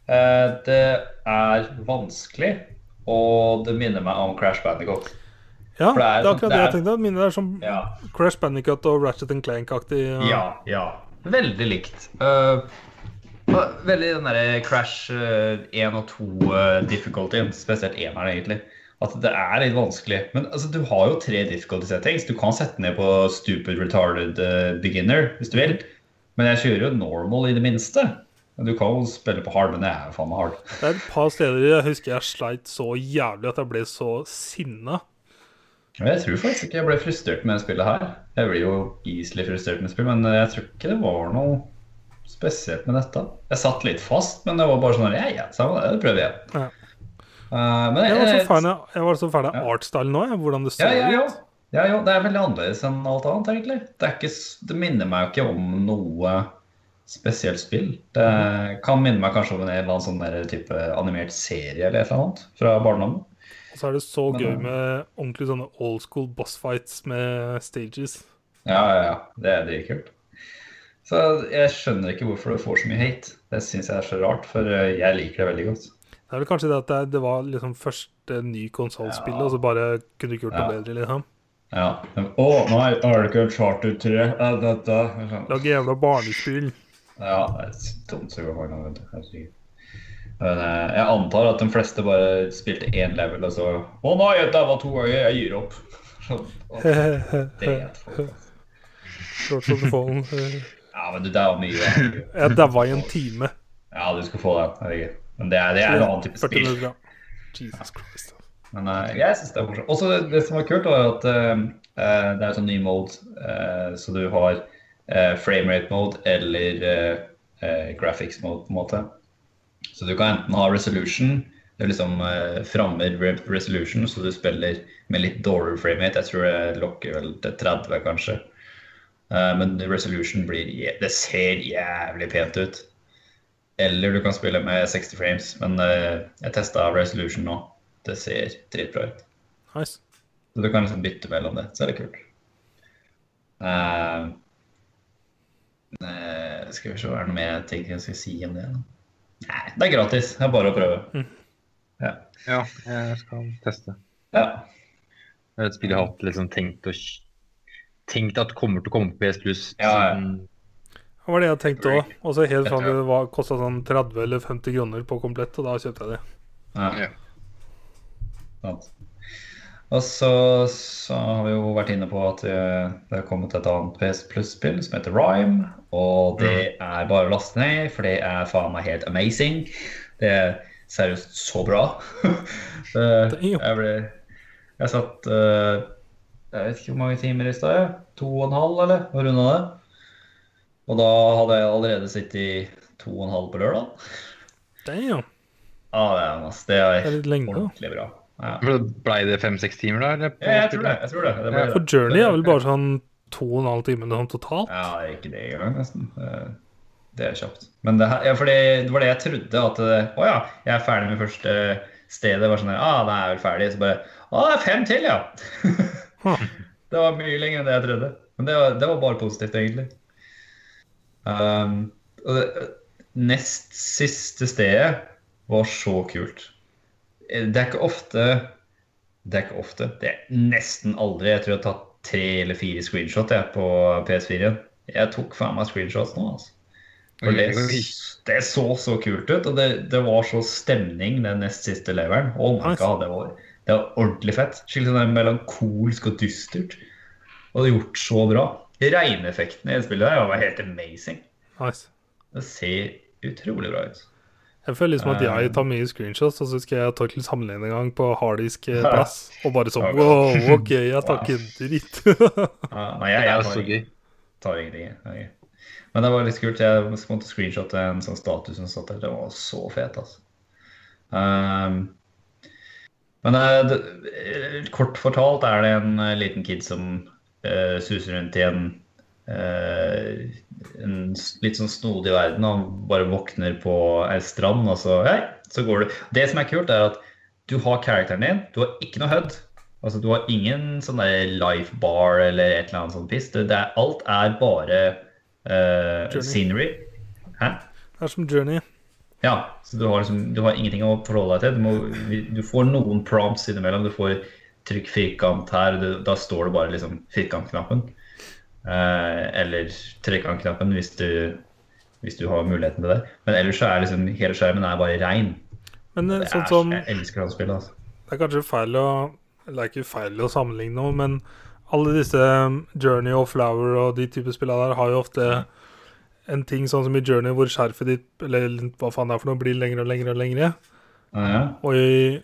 Det er vanskelig, og det minner meg om Crash Bandicoot. Ja, det er akkurat det jeg tenkte. Minner det som Crash Bandicoot og Ratchet & Clank-aktig. Ja. Veldig likt. Veldig den der Crash 1 og 2 difficulty, spesielt 1-eren egentlig. At det er litt vanskelig. Men altså, du har jo 3 difficulty settings. Du kan sette ned på stupid, retarded beginner, hvis du vil. Men jeg kjører jo normal i det minste. Du kan jo spille på hard, men det er jo faen meg hard. Det er et par steder jeg husker jeg sleit så jævlig at jeg ble så sinna. Jeg tror faktisk ikke jeg ble frustrert med spillet her. Jeg blir jo easily frustrert med spill, men jeg tror ikke det var noe spesielt med dette. Jeg satt litt fast, men det var bare sånn det prøver jeg. Ja. Men jeg var så ferdig av artstyle nå, hvordan det ser ut. Ja, det er veldig annerledes enn alt annet, egentlig. Det minner meg jo ikke om noe spesielt spill. Det kan minne meg kanskje om en eller annen sånn der type animert serie eller et eller annet fra barndommen. Og så er det så gøy med ordentlig sånne old school boss fights med stages. Ja, det er kult. Så jeg skjønner ikke hvorfor du får så mye hate. Det synes jeg er så rart, for jeg liker det veldig godt. Det er vel kanskje det at det var liksom første ny konsolspill, og så bare kunne du ikke gjort det bedre, liksom. Ja. Nei, har du ikke Uncharted 3? Dette. Lag jævla barnespill. Ja, det er dumt så godt gang, vet du. Jeg antar at de fleste bare spilte 1 level, og så nei, det var 2 ganger, jeg gir opp. Det er et folk. Ja, men det var mye. Jeg daua i en time. Ja, du skal få det. Men det er en annen type spill. Jesus Christ. Men jeg synes det er morsomt. Også det som var kult var at det er sånn ny mode, så du har framerate mode eller graphics mode på en måte. Så du kan enten ha resolution, det er liksom fremmer resolution, så du spiller med litt dårligere framerate. Jeg tror det lokker vel til 30 kanskje. Men resolution det ser jævlig pent ut. Eller du kan spille med 60 frames, men jeg testet resolution nå. Det ser dritbra ut. Nice. Så du kan liksom bytte mellom det, så er det kult. Skal vi se, er det noe mer ting jeg skal si om det? Nei, det er gratis. Det er bare å prøve. Ja, jeg skal teste. Ja. Det er et spill jeg har hatt liksom tenkt at kommer til å komme på PS Plus. Det var det jeg tenkte også. Og så helt fram til det kostet sånn 30 eller 50 kroner på komplett, og da kjøpte jeg det. Ja. Og så har vi jo vært inne på at det har kommet et annet PS Plus-spill som heter Rime, og det er bare å laste ned, for det er faen meg helt amazing. Det er seriøst så bra. Jeg satt, jeg vet ikke hvor mange timer i sted, 2,5 eller, og rundet det. Og da hadde jeg allerede sittet i 2,5 på lørdag. Damn. Ja, det er litt lenge, ordentlig bra. Ja. Ble det 5-6 timer da? Eller? Ja, jeg tror det. For Journey er vel bare sånn 2,5 timer totalt? Ja, det er ikke det engang nesten. Det er kjapt. Men det var det jeg trodde, at jeg er ferdig med første stedet. Det var sånn, det er vel ferdig. Så bare, det er 5 til, ja. Det var mye lenger enn det jeg trodde. Men det var bare positivt, egentlig. Nest siste stedet var så kult. Det er ikke ofte, det er nesten aldri. Jeg tror jeg har tatt 3 eller 4 screenshot på PS4. Jeg tok faen meg screenshots nå, altså. For det så kult ut, og det var så stemning den nest siste leveren. Oh my god, det var ordentlig fett. Skikkelig sånn melankolsk og dystert. Og det er gjort så bra. Regneffektene i spillet der var helt amazing. Nice. Det ser utrolig bra ut. Jeg føler liksom at jeg tar mye screenshots, og så skal jeg ta til sammenligning en gang på harddisk plass, og bare sånn, wow, ok, jeg tar ikke dritt. Nei, jeg tar ingenting. Okay. Men det var litt kult. Jeg måtte screenshotte en sånn status som satt der. Det var så fet, altså. Men kort fortalt er det en liten kid som suser rundt i en litt sånn snodig verden, og bare våkner på en strand, og så går det. Det som er kult er at du har karakteren din, du har ikke noe HUD, altså du har ingen sånn der life bar eller et eller annet sånt piss, alt er bare scenery. Hæ? Det er som Journey. Ja, så du har ingenting å forholde deg til. Du får noen prompts innimellom, du får trykk firkant her, da står det bare liksom firkantknappen. Eller trekantknappen hvis du har muligheten til det. Men ellers så liksom, hele skjermen bare rein. Men sånn som... Jeg elsker å spille, altså. Det kanskje feil eller ikke feil å sammenligne noe, men alle disse Journey og Flower og de type spillene der har jo ofte en ting sånn som i Journey hvor skjerfet ditt, eller hva faen det for noe, blir lengre og lengre og lengre. Ja. Og i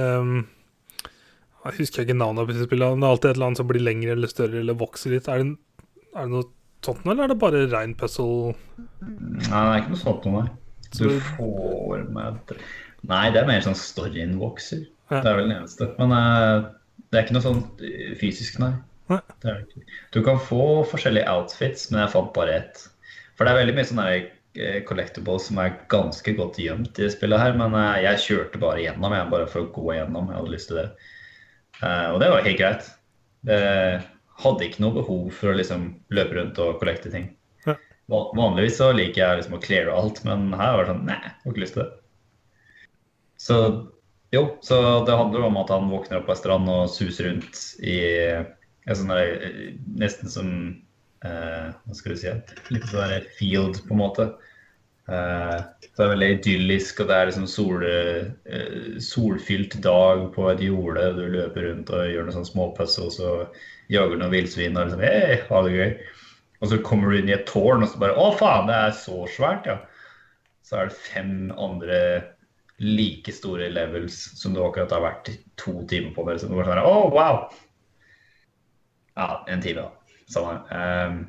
jeg husker ikke navnet på disse spillene, men det alltid et eller annet som blir lengre eller større eller vokser litt. Er det noe sånt nå, eller er det bare ren puzzle? Nei, det ikke noe sånt nå, nei. Du får med... Nei, det mer sånn storyen vokser. Ja. Det vel den eneste. Men det ikke noe sånn fysisk, nei. Det det ikke. Du kan få forskjellige outfits, men jeg fant bare ett. For det veldig mye sånne collectibles som ganske godt gjemt i spillet her, men jeg kjørte bare gjennom, bare for å gå gjennom. Jeg hadde lyst til det. Og det var helt greit. Det hadde ikke noe behov for å liksom løpe rundt og kollekte ting. Ja. Vanligvis så liker jeg liksom å cleare alt, men her var det sånn, nei, jeg har ikke lyst til det. Så jo, så det handler om at han våkner opp på en strand og suser rundt i en sånn der, nesten som, hva skal du si, litt sånn der field på en måte. Det veldig idyllisk, og det liksom solfylt dag på et jorde, du løper rundt og gjør noen sånne små puzzles og jager noen vildsvin og liksom, hei, ha det gøy. Og så kommer du inn i et tårn og så bare, å faen, det så svært, ja. Så det 5 andre like store levels som du akkurat har vært 2 timer på, så du bare sånn, å, wow! Ja, 1 time da, samme.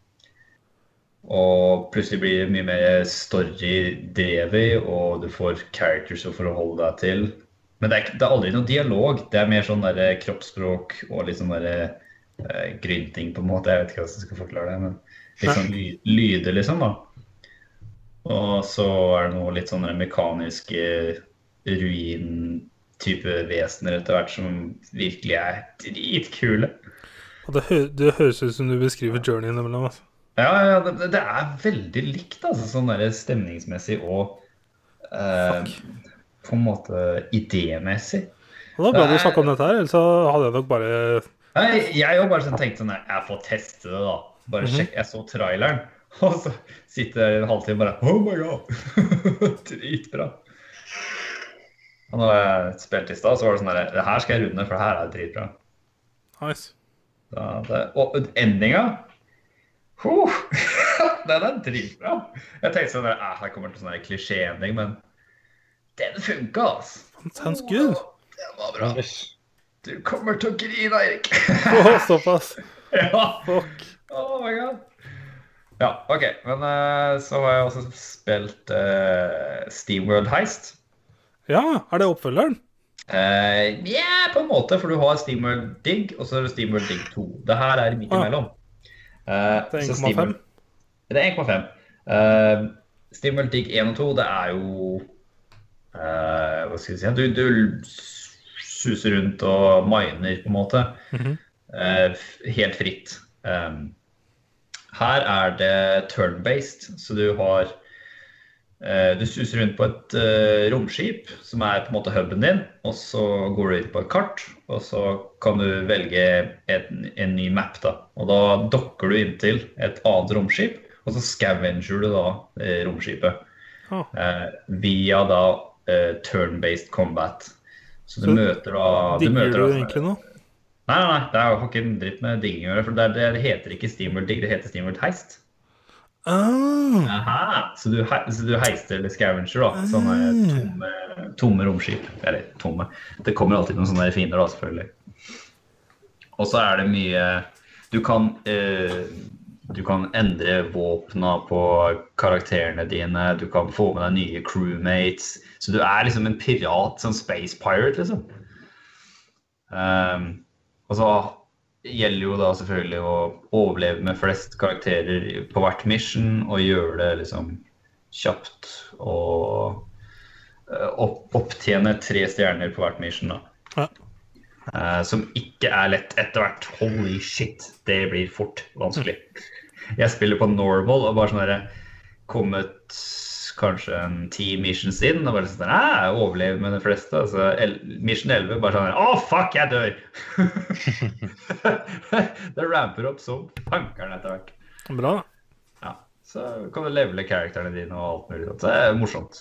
Og plutselig blir det mye mer story-drevet, og du får characters å forholde deg til. Men det aldri noe dialog, det mer sånn der kroppsspråk og litt sånn der grynting på en måte, jeg vet ikke hva jeg skal forklare det, men litt sånn lyder liksom da. Og så det noe litt sånn mekaniske ruin-type vesener etter hvert som virkelig dritkule. Og det høres ut som du beskriver Journey innimellom, altså. Ja, det veldig likt, altså, sånn der stemningsmessig og på en måte idémessig. Og da bør du snakke om dette her, ellers så hadde jeg nok bare... Nei, jeg jo bare sånn tenkte sånn, jeg får teste det da. Bare sjekk, jeg så traileren, og så sitter jeg en halvtime bare, oh my god, dritbra. Og når jeg spilte i sted, så var det sånn der, det her skal jeg runde, for det her det dritbra. Nice. Og endingen, den dritbra. Jeg tenkte sånn, her kommer til sånn klisjé-ending, men den funket, altså. Sounds good. Det var bra. Du kommer til å grine, Erik. Såpass. Ja. Fuck. Oh my god. Ja, ok. Men så har jeg også spilt SteamWorld Heist. Ja, det oppfølgeren? Ja, på en måte, for du har SteamWorld Dig, og så det SteamWorld Dig 2. Det her midt imellom. Det 1,5? Det 1,5. SteamWorld Dig 1 og 2, det jo hva skal jeg si, du suser rundt og miner på en måte. Helt fritt. Her det turn-based, så du har du suser rundt på et romskip som på en måte hubben din, og så går du ut på et kart, og så kan du velge en ny map da, og da dokker du inn til et annet romskip, og så scavenger du da romskipet via da turn-based combat. Så du møter da... Digger du egentlig noe? Nei, det jo ikke en dritt med digging å gjøre, for det heter ikke SteamWorld Dig, det heter SteamWorld Heist. Aha, så du heister eller scavenger da, sånne tomme romskip, eller tomme. Det kommer alltid noen sånne fiender da, selvfølgelig. Og så det mye, du kan endre våpna på karakterene dine, du kan få med deg nye crewmates, så du liksom en pirat, sånn space pirate liksom. Og så gjelder jo da selvfølgelig å overleve med flest karakterer på hvert mission, og gjøre det liksom kjapt, og opptjene 3 stjerner på hvert mission da. Ja. Som ikke lett etter hvert. Holy shit, det blir fort vanskelig. Jeg spiller på normal, og bare sånn der, kommet kanskje en 10 missions inn, og bare sånn, jeg overlever med de fleste. Så mission 11 bare sånn, fuck, jeg dør! Det ramper opp som pankeren etter hvert. Bra. Ja, så kan du levele karakterene dine og alt mulig. Så det morsomt.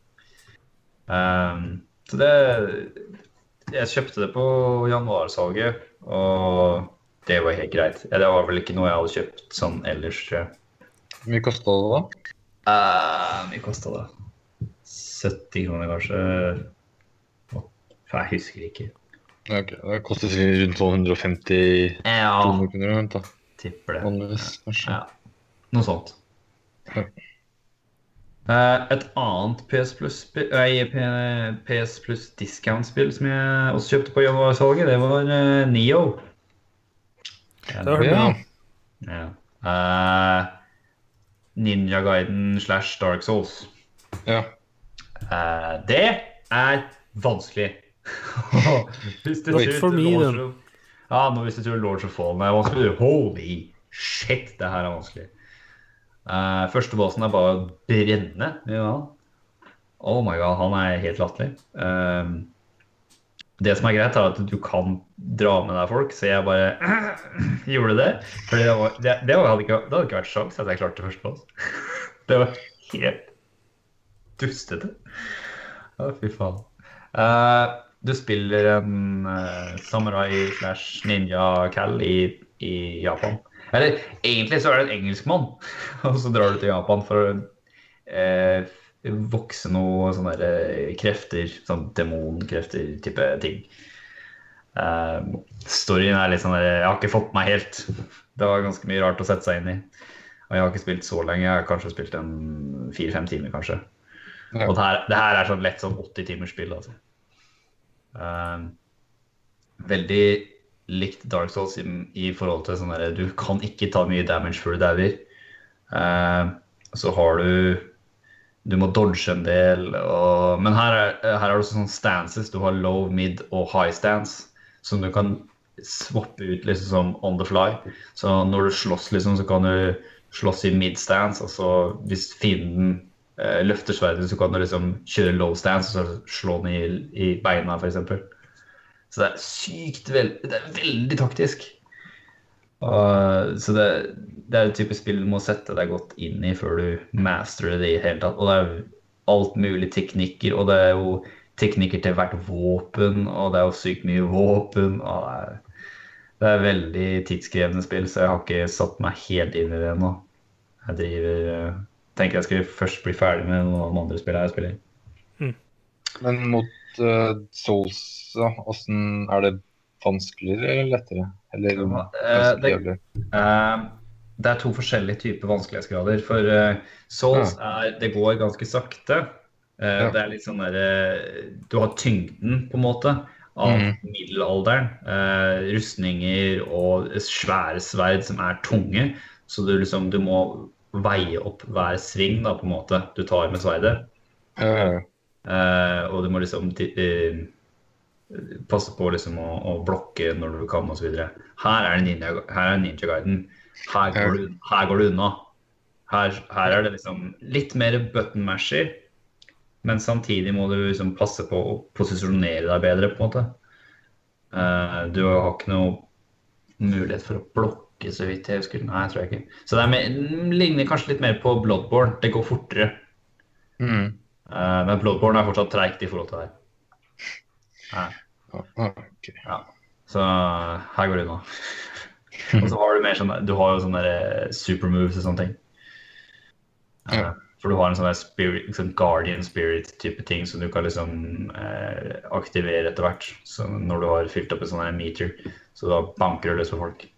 Så jeg kjøpte det på januarsalget, og det var helt greit. Det var vel ikke noe jeg hadde kjøpt sånn ellers, tror jeg. Hvor mye kostet det da? Mye kostet det. 70 kroner kanskje. Jeg husker ikke. Ok, det kostet rundt 150 kroner, da. Tipper det. Vanligvis, kanskje. Ja, noe sånt. Ja. Et annet PS Plus discount-spill som jeg også kjøpte på januarsalget, det var Neo. Det har du med. Ja. Ninja Gaiden / Dark Souls. Ja. Det vanskelig. Hvis du Not for me, then. Hvis du tror Lords of Fallen vanskelig, holy shit, det her vanskelig. Første bossen bare å brenne. Ja. Oh my god, han helt latterlig. Det som greit at du kan dra med deg folk, så jeg bare gjorde det. Fordi det hadde ikke vært sjans at jeg klarte første boss. Det var helt dustete. Fy faen. Du spiller en samurai / ninja Cal i Japan. Eller egentlig så det en engelsk mann, og så drar du til Japan for å vokse noe sånne krefter, sånn demonkrefter type ting. Storyen litt sånn jeg har ikke fått meg helt. Det var ganske mye rart å sette seg inn i. Og jeg har ikke spilt så lenge, jeg har kanskje spilt en 4-5 timer kanskje. Ja. Og det her sånn lett sånn 80 timers spill, altså. Veldig likt Dark Souls i forhold til sånn der, du kan ikke ta mye damage før du dauer. Så har du må dodge en del, men her har du sånne stances, du har low, mid og high stance, som du kan swappe ut liksom som on the fly. Så når du slåss liksom, så kan du slåss i mid stance, og så hvis fienden løfter sverdet, så kan du liksom kjøre low stance, og så slå den i beina for eksempel. Så det det veldig taktisk. Så det et type spill du må sette deg godt inn i før du masterer det i hele tatt. Og det alt mulig teknikker, og det jo teknikker til hvert våpen, og det jo sykt mye våpen. Og det veldig tidskrevende spill, så jeg har ikke satt meg helt inn i det ennå. Jeg tenker jeg skal først bli ferdig med noen andre spill jeg spiller. Men mot Souls, hvordan det vanskeligere eller lettere? Eller det to forskjellige typer vanskelighetsgrader. For Souls det går ganske sakte. Det litt sånn der, du har tyngden på en måte av middelalderen, rustninger og svære sverd som tunge, så du må veie opp hver sving da, på en måte du tar med sverdet. Og du må liksom passe på liksom å blokke når du kan og så videre. Her det Ninja Gaiden. Her går du unna. Her det liksom litt mer button masher, men samtidig må du liksom passe på å posisjonere deg bedre på en måte. Du har ikke noe mulighet for å blokke så vidt jeg husker. Nei, jeg tror ikke. Så det ligner kanskje litt mer på Bloodborne. Det går fortere. Men Bloodborne fortsatt tregt i forhold til det. Okay. Ja. Så her går det unna. Og så har du mer sånn, du har jo sånne super moves og sånne ting. For du har en sånn spirit, sånn guardian spirit type ting som du kan liksom aktivere etter hvert. Så når du har fylt opp en sånn meter, så da banker du løs på folk.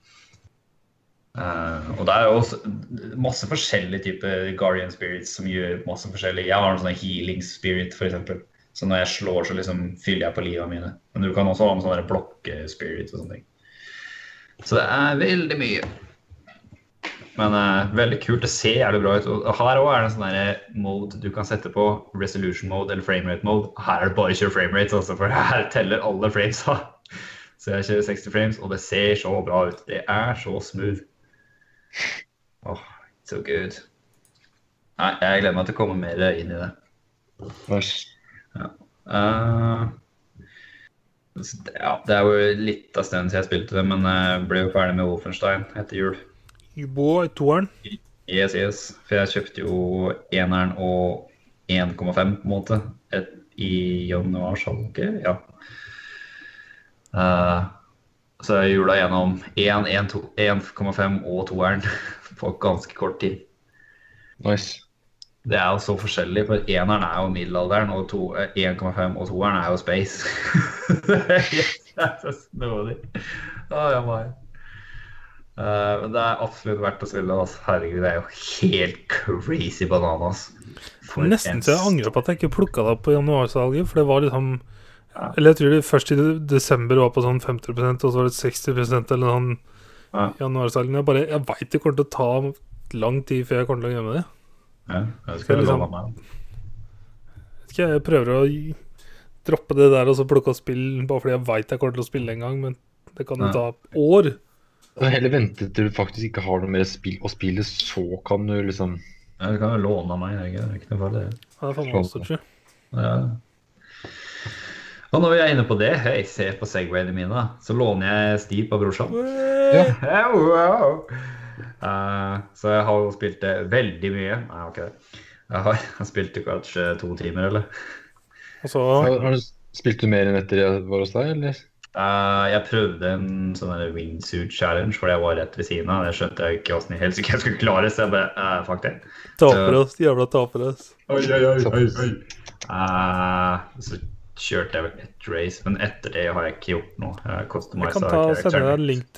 Og det jo også masse forskjellige typer guardian spirits som gjør masse forskjellige. Jeg har en sånn healing spirit for eksempel. Så når jeg slår, så liksom fyller jeg på livet mine. Men du kan også ha en sånn block-spirit og sånne ting. Så det veldig mye. Men veldig kult, det ser jævlig bra ut. Og her også det en sånn mode du kan sette på, resolution mode eller framerate mode. Her det bare kjøre framerate, altså, for her teller alle frames. Så jeg kjører 60 frames, og det ser så bra ut. Det så smooth. So good. Nei, jeg gleder meg til å komme mer inn i det. Ja. Ja, det jo litt av stedet siden jeg spilte det, men jeg ble jo ferdig med Wolfenstein etter jul. Boy, toeren? Yes. For jeg kjøpte jo 1-eren og 1,5 på en måte i januarsalget, ja. Så jeg gjorde gjennom 1,5 og 2-eren på ganske kort tid. Nice. Det jo så forskjellig, for 1-eren jo middelalderen, og 1,5 og 2-eren jo space. Det så snodig. Jeg var. Men det absolutt verdt å spille, altså. Herregud, det jo helt crazy bananas. Nesten så jeg angrer på at jeg ikke plukket det på januarsalget, for det var liksom, eller jeg tror det først i desember var på sånn 50%, og så var det 60% eller sånn januarsalget. Jeg vet det kommer til å ta lang tid før jeg kommer til å gjemme det. Ja, jeg skal låne meg. Jeg prøver å droppe det der og så plukke opp spill, bare fordi jeg vet jeg kommer til å spille en gang, men det kan jo ta år. Heller vente til du faktisk ikke har noe mer spill å spille, så kan du liksom... Ja, du kan jo låne meg, det ikke noe for det. Ja, det får man også, tror jeg. Ja. Og når vi inne på det, jeg ser på Segwayene mine, så låner jeg Steep av brorsan. Ja. Wow. Så jeg har jo spilt det veldig mye. Nei, ok. Jeg har spilt det kanskje 2 timer, eller? Har du spilt det mer enn etter jeg var hos deg, eller? Jeg prøvde en sånn wingsuit challenge, fordi jeg var rett ved siden av. Det skjønte jeg ikke hvordan helt sikkert jeg skulle klare, så jeg bare, fuck det. Taper oss, jævla taper oss. Oi. Så kjørte jeg vel et race, men etter det har jeg ikke gjort noe. Jeg kan sende deg en link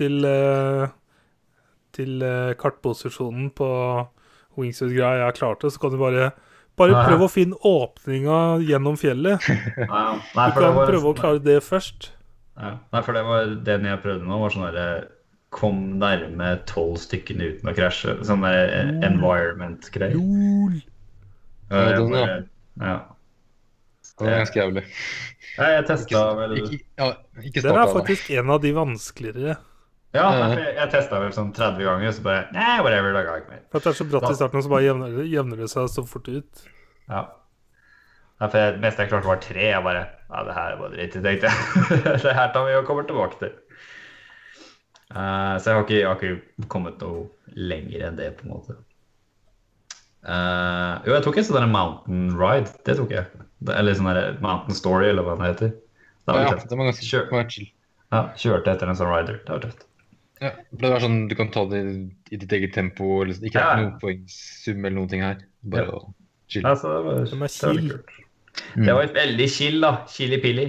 til kartposisjonen på wingsuit-greia jeg klarte, så kan du bare prøve å finne åpninga gjennom fjellet. Du kan prøve å klare det først. Nei, for det var den jeg prøvde nå, var sånn der kom nærme 12 stykken uten å krasje, sånn der environment-greier. Ja. Det var ganske jævlig. Jeg testet vel... Den faktisk en av de vanskeligere. Ja, jeg testet vel sånn 30 ganger, så bare, nei, whatever, det ga ikke mer. For det så bratt i starten, så bare jevner det seg så fort ut. Ja. For det meste jeg klarte var 3, jeg bare, det her var dritt, tenkte jeg. Det her tar vi og kommer tilbake til. Så jeg har ikke kommet noe lenger enn det, på en måte. Jo, jeg tok en sånn der Mountain Ride, det tok jeg. Eller sånn der Mountain Story, eller hva det heter. Det var ganske chill. Ja, kjørte etter en sånn rider, det var tøft. Ja, det var sånn, du kan ta det i ditt eget tempo, ikke noe poengsum eller noen ting her. Bare chill. Ja, så det var chill. Det var et veldig chill da, chili-pilli.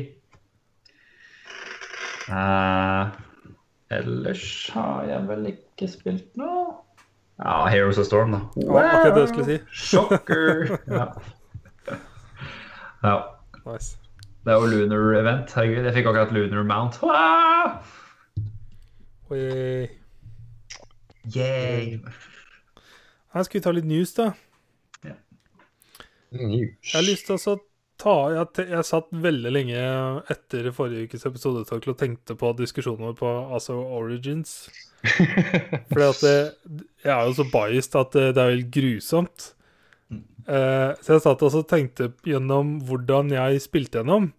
Ellers har jeg vel ikke spilt noe. Ja, Heroes of Storm da. Akkurat det jeg skulle si. Shocker! Ja. Nice. Det jo Lunar Event, herregud. Jeg fikk akkurat Lunar Mount. Yay! Her skal vi ta litt news da. News. Jeg har lyst til å jeg satt veldig lenge etter forrige ukes episode til å tenkte på diskusjoner på Origins. Fordi at jeg jo så biased at det helt grusomt. Så jeg satt og tenkte gjennom hvordan jeg spilte gjennom.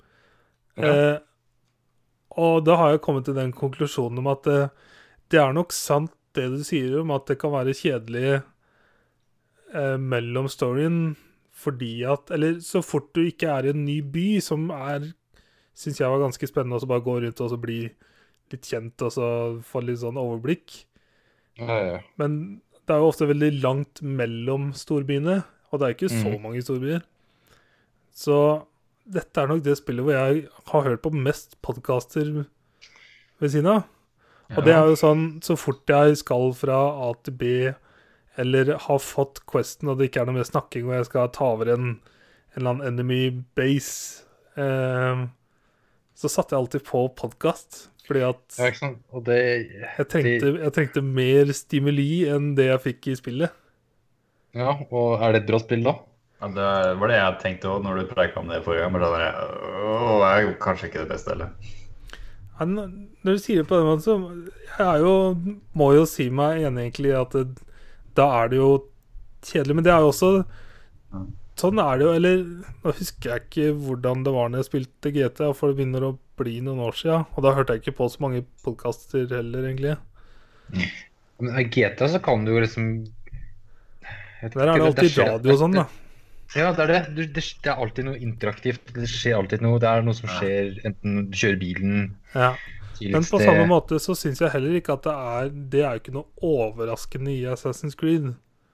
Og da har jeg kommet til den konklusjonen om at det nok sant det du sier om at det kan være kjedelig mellom storyen, fordi at, eller så fort du ikke i en ny by, som synes jeg var ganske spennende, å bare gå rundt og så bli litt kjent, og så få litt sånn overblikk. Men det jo ofte veldig langt mellom storbyene, og det ikke så mange storbyer. Så dette nok det spillet hvor jeg har hørt på mest podcaster ved siden av. Og det jo sånn, så fort jeg skal fra A til B, eller har fått questen, og det ikke noe mer snakking, og jeg skal ta over en eller annen enemy base, så satte jeg alltid på podcast, fordi at jeg trengte mer stimuli enn det jeg fikk i spillet. Ja, og det et bra spill da? Ja, det var det jeg tenkte også når du preget om det forrige gang, men da var jeg jo kanskje ikke det beste, eller? Ja, når du sier det på den måten, så jeg må jo si meg enig egentlig at da det jo kjedelig, men det jo også sånn det jo, eller nå husker jeg ikke hvordan det var når jeg spilte GTA, for det begynner å bli noen år siden, og da hørte jeg ikke på så mange podcaster heller, egentlig. Men i GTA så kan du jo liksom Der det alltid radio og sånn, da. Ja, det. Det alltid noe interaktivt. Det skjer alltid noe. Det noe som skjer, enten du kjører bilen. Ja. Men på samme måte så synes jeg heller ikke at det jo ikke noe overraskende i Assassin's Creed.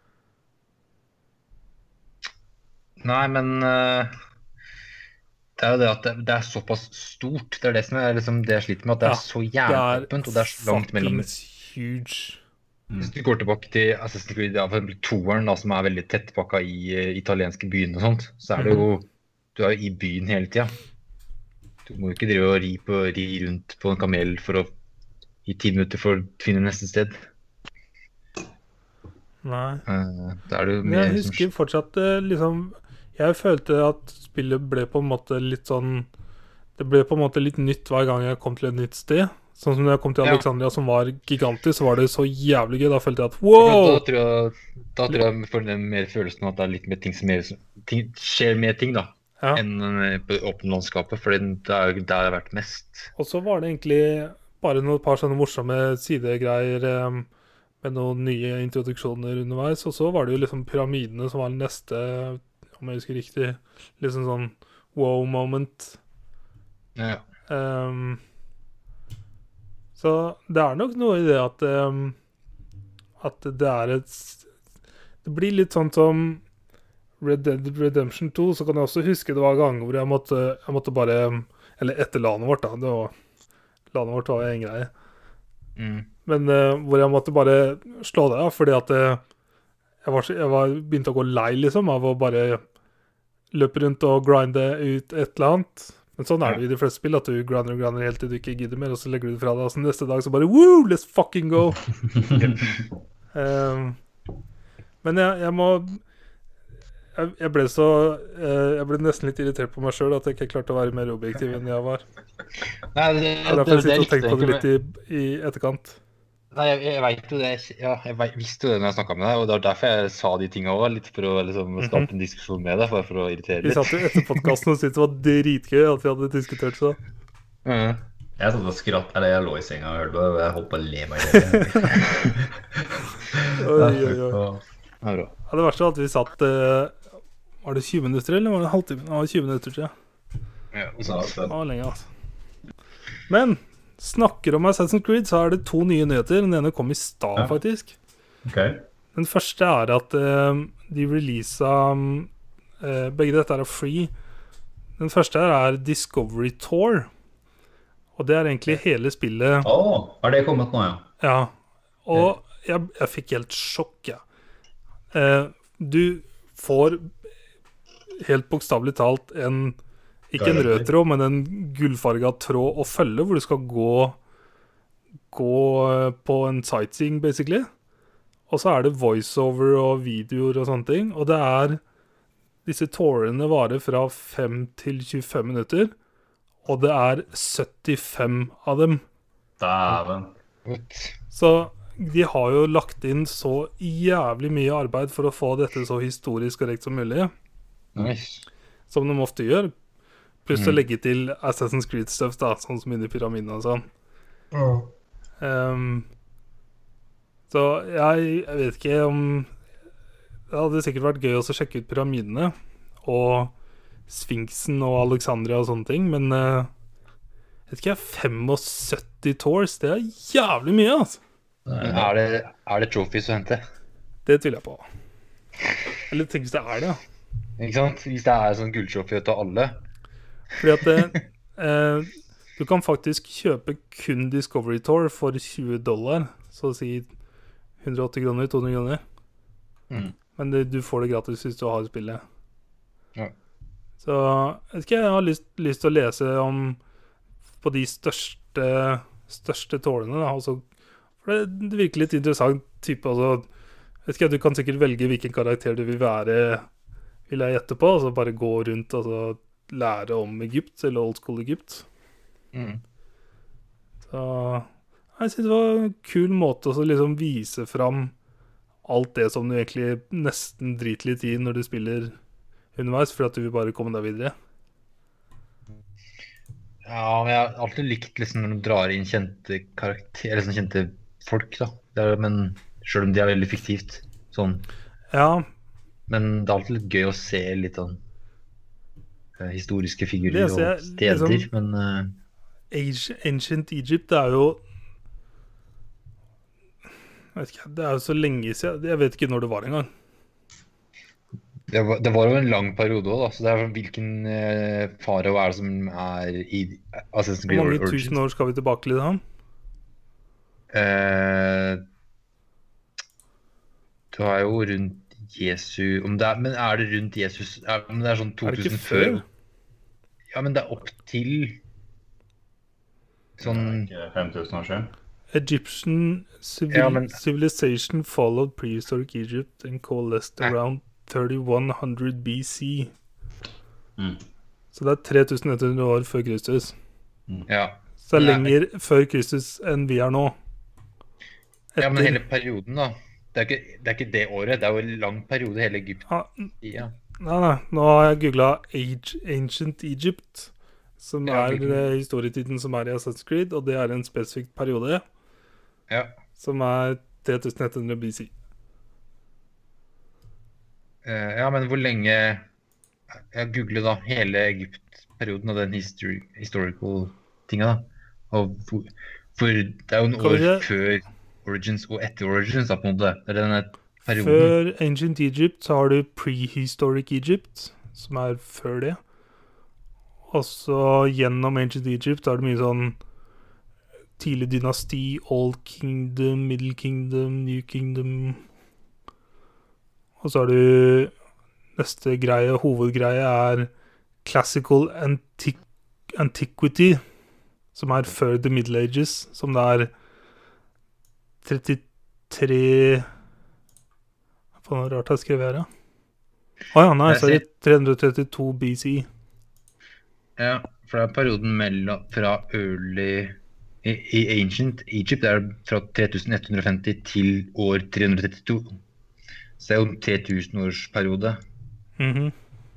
Nei, men det jo det at det såpass stort. Det det som liksom, det jeg sliter med, at det så jævlig åpent, og det så langt mellom. Det huge. Hvis du går tilbake til Assassin's Creed, for eksempel toeren, som veldig tettpakka i italienske byen og sånt, så det jo, du jo i byen hele tiden. Du må jo ikke drive og ri rundt på en kamel i 10 minutter for å finne neste sted. Nei. Det jo men jeg husker fortsatt liksom, jeg følte at spillet ble på en måte litt sånn, det ble på en måte litt nytt hver gang jeg kom til et nytt sted. Sånn som når jeg kom til Alexandria, som var gigantisk, så var det så jævlig gøy. Da følte jeg at wow! Da tror jeg får den mer følelsen av at det litt mer ting som skjer mer ting da, enn på åpne landskapet, for det jo der det vært mest. Og så var det egentlig bare et par sånne morsomme sidegreier med noen nye introduksjoner underveis, og så var det jo liksom pyramidene som var neste, om jeg husker riktig, liksom sånn wow moment. Ja. Så det nok noe i det at det det blir litt sånn som Red Dead Redemption 2, så kan jeg også huske det var ganger hvor jeg måtte bare, eller etter landet vårt da, landet vårt var jo en greie. Men hvor jeg måtte bare slå det av, fordi at jeg begynte å gå lei liksom, av å bare løpe rundt og grinde ut et eller annet. Men sånn det jo i de fleste spill, at du grinder helt til du ikke gidder mer, og så legger du det fra deg, og så neste dag så bare, woo, let's fucking go! Men jeg ble nesten litt irritert på meg selv, at jeg ikke klarte å være mer objektiv enn jeg var. Nei, derfor jeg sitter og tenker på det litt i etterkant. Nei, jeg vet jo det, jeg visste jo det når jeg snakket med deg, og det var derfor jeg sa de tingene også, litt for å liksom, starte en diskusjon med deg, for å irritere litt. Vi satt jo etter podcasten og syntes det var dritgøy at vi hadde diskutert så. Jeg satt og skratt, eller jeg lå i senga og hørte, og jeg holdt på å le meg i det. Oi. Det verste var at vi satt, var det 20 minutter, eller var det en halvtime? Det var 20 minutter siden. Ja, det var lenge, altså. Men snakker om Assassin's Creed, så det 2 nye nyheter. Den ene kom i stad, faktisk. Okay. Den første at de releaset begge dette free. Den første Discovery Tour. Og det egentlig hele spillet. Har det kommet nå, ja? Ja. Og jeg fikk helt sjokk, ja. Du får helt bokstavelig talt ikke en rød tråd, men en gullfarget tråd og følge, hvor du skal gå på en sightseeing, basically. Og så det voiceover og videoer og sånne ting. Og det disse tourene varer fra 5 til 25 minutter, og det 75 av dem. Dæven. Så de har jo lagt inn så jævlig mye arbeid for å få dette så historisk korrekt som mulig. Nice. Som de ofte gjør. Pluss å legge til Assassin's Creed stuff da, sånn som inni pyramiden og sånn. Så jeg vet ikke om det hadde sikkert vært gøy også å sjekke ut pyramidene og Sphinxen og Alexandria og sånne ting, men vet ikke, 75 tours, det jævlig mye, altså. Det trophies å hente? Det tviler jeg på. Eller tenk hvis det det, ja. Ikke sant? Hvis det sånn gulltrophy til alle. Fordi at du kan faktisk kjøpe kun Discovery Tour for $20, så å si 180 kroner, 200 kroner. Men du får det gratis hvis du har spillet. Ja. Så jeg vet ikke, jeg har lyst til å lese om på de største tårene da, også, for det virker litt interessant type, altså, vet ikke, du kan sikkert velge hvilken karakter du vil jeg gjette på, og så bare gå rundt og så lære om Egypt, eller old school Egypt. Så jeg synes det var en kul måte å liksom vise fram alt det som du egentlig nesten driter litt i når du spiller underveis, for at du vil bare komme deg videre. Ja, men jeg har alltid likt liksom, når de drar inn kjente karakterer, eller sånn kjente folk, da. Men selv om de er veldig fiktivt, sånn. Ja. Men det er alltid litt gøy å se litt sånn historiske figurer og steder, liksom, men... Ancient Egypt, det er jo... Jeg vet ikke, det er jo så lenge siden. Jeg vet ikke når det var engang. Det var jo en lang periode også, da. Så det er hvilken farao er det som er i Assassin's Creed Origins? Hvor mange tusen år skal vi tilbake til han? Du har jo rundt Jesu... Men er det rundt Jesus? Men det er sånn 2000 før? Ja, men det er opp til... Sånn... 5000 år siden. Egyptian civilization followed prehistoric Egypt and coalesced around 3100 BC. Så det er 3100 år før Kristus. Ja. Så det er lenger før Kristus enn vi er nå. Ja, men hele perioden da. Det er ikke det året, det er jo en lang periode hele Egypt. Ja. Nei, nå har jeg googlet Ancient Egypt, som er historietiden som er i Assassin's Creed, og det er en spesifikk periode. Ja. Som er 3100 BC. Ja, men hvor lenge... Jeg googlet da hele Egypt-perioden og den historical tinga da. Og for det er jo en år før Origins og etter Origins da, på en måte. Det er denne perioden. Før Ancient Egypt så har du Prehistoric Egypt, som er før det. Og så gjennom Ancient Egypt er det mye sånn tidlig dynasti, Old Kingdom, Middle Kingdom, New Kingdom. Og så har du neste greie, hovedgreie er Classical Antiquity, som er før The Middle Ages, som det er 33... Hva er det rart jeg skrev her, ja? Nei, så er det 332 BC. Ja, for det er perioden fra early... I Ancient Egypt er det fra 3150 til år 332. Så det er jo en 3000 års periode. Jeg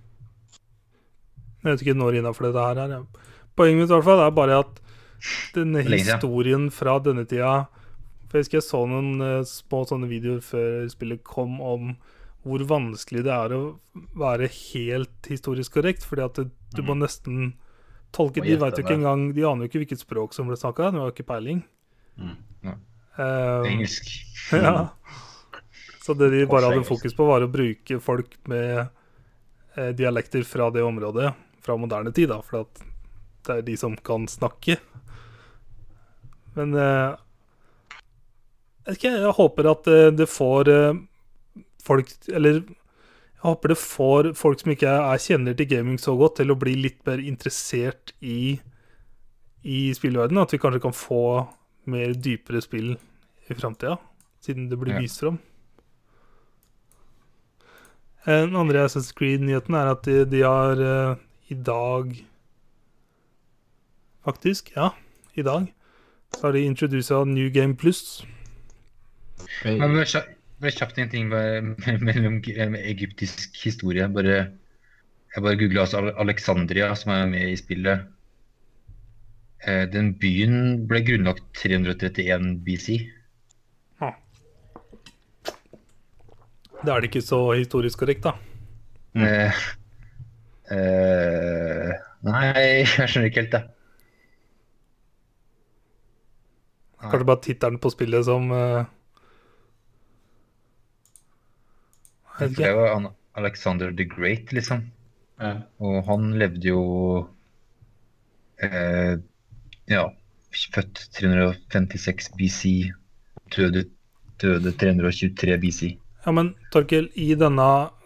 vet ikke når innenfor dette her er. Poenget mitt i hvert fall er bare at denne historien fra denne tida, for jeg husker jeg så noen små sånne videoer før spillet kom om hvor vanskelig det er å være helt historisk korrekt, fordi at du må nesten tolke, de vet jo ikke engang, de aner jo ikke hvilket språk som ble snakket, det var jo ikke peiling. Engelsk. Ja. Så det de bare hadde fokus på var å bruke folk med dialekter fra det området, fra moderne tid da, for at det er de som kan snakke. Men jeg håper at det får folk, eller jeg håper det får folk som ikke kjenner til gaming så godt, til å bli litt mer interessert i spillverdenen, at vi kanskje kan få mer dypere spill i fremtiden, siden det blir vist frem. En andre Assassin's Creed-nyheten er at de har i dag, faktisk, i dag, så har de introduset New Game Plus. Men bare kjapt en ting mellom egyptisk historie. Jeg bare googlet altså Alexandria, som er med i spillet. Den byen ble grunnlagt 331 BC. Det er det ikke så historisk korrekt, da. Nei, jeg skjønner ikke helt det. Kanskje bare tittelen på spillet som... Det var Alexander the Great, liksom. Og han levde jo født 356 BC, døde 323 BC. Ja, men Torkel, i denne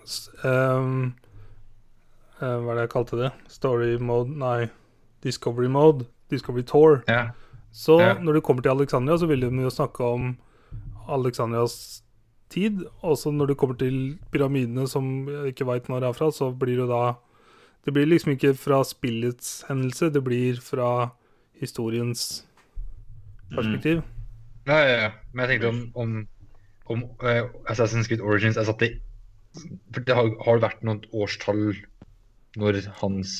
hva er det jeg kalte det? Story mode, nei, Discovery mode, Discovery Tour. Så når du kommer til Alexandria, så vil de jo snakke om Alexandrias tid, og så når du kommer til pyramidene som jeg ikke vet når det er fra, så blir det da, det blir liksom ikke fra spillets hendelse, det blir fra historiens perspektiv. Ja. Men jeg tenkte om om Assassin's Creed Origins er satt i... For det har vært noen årstall når hans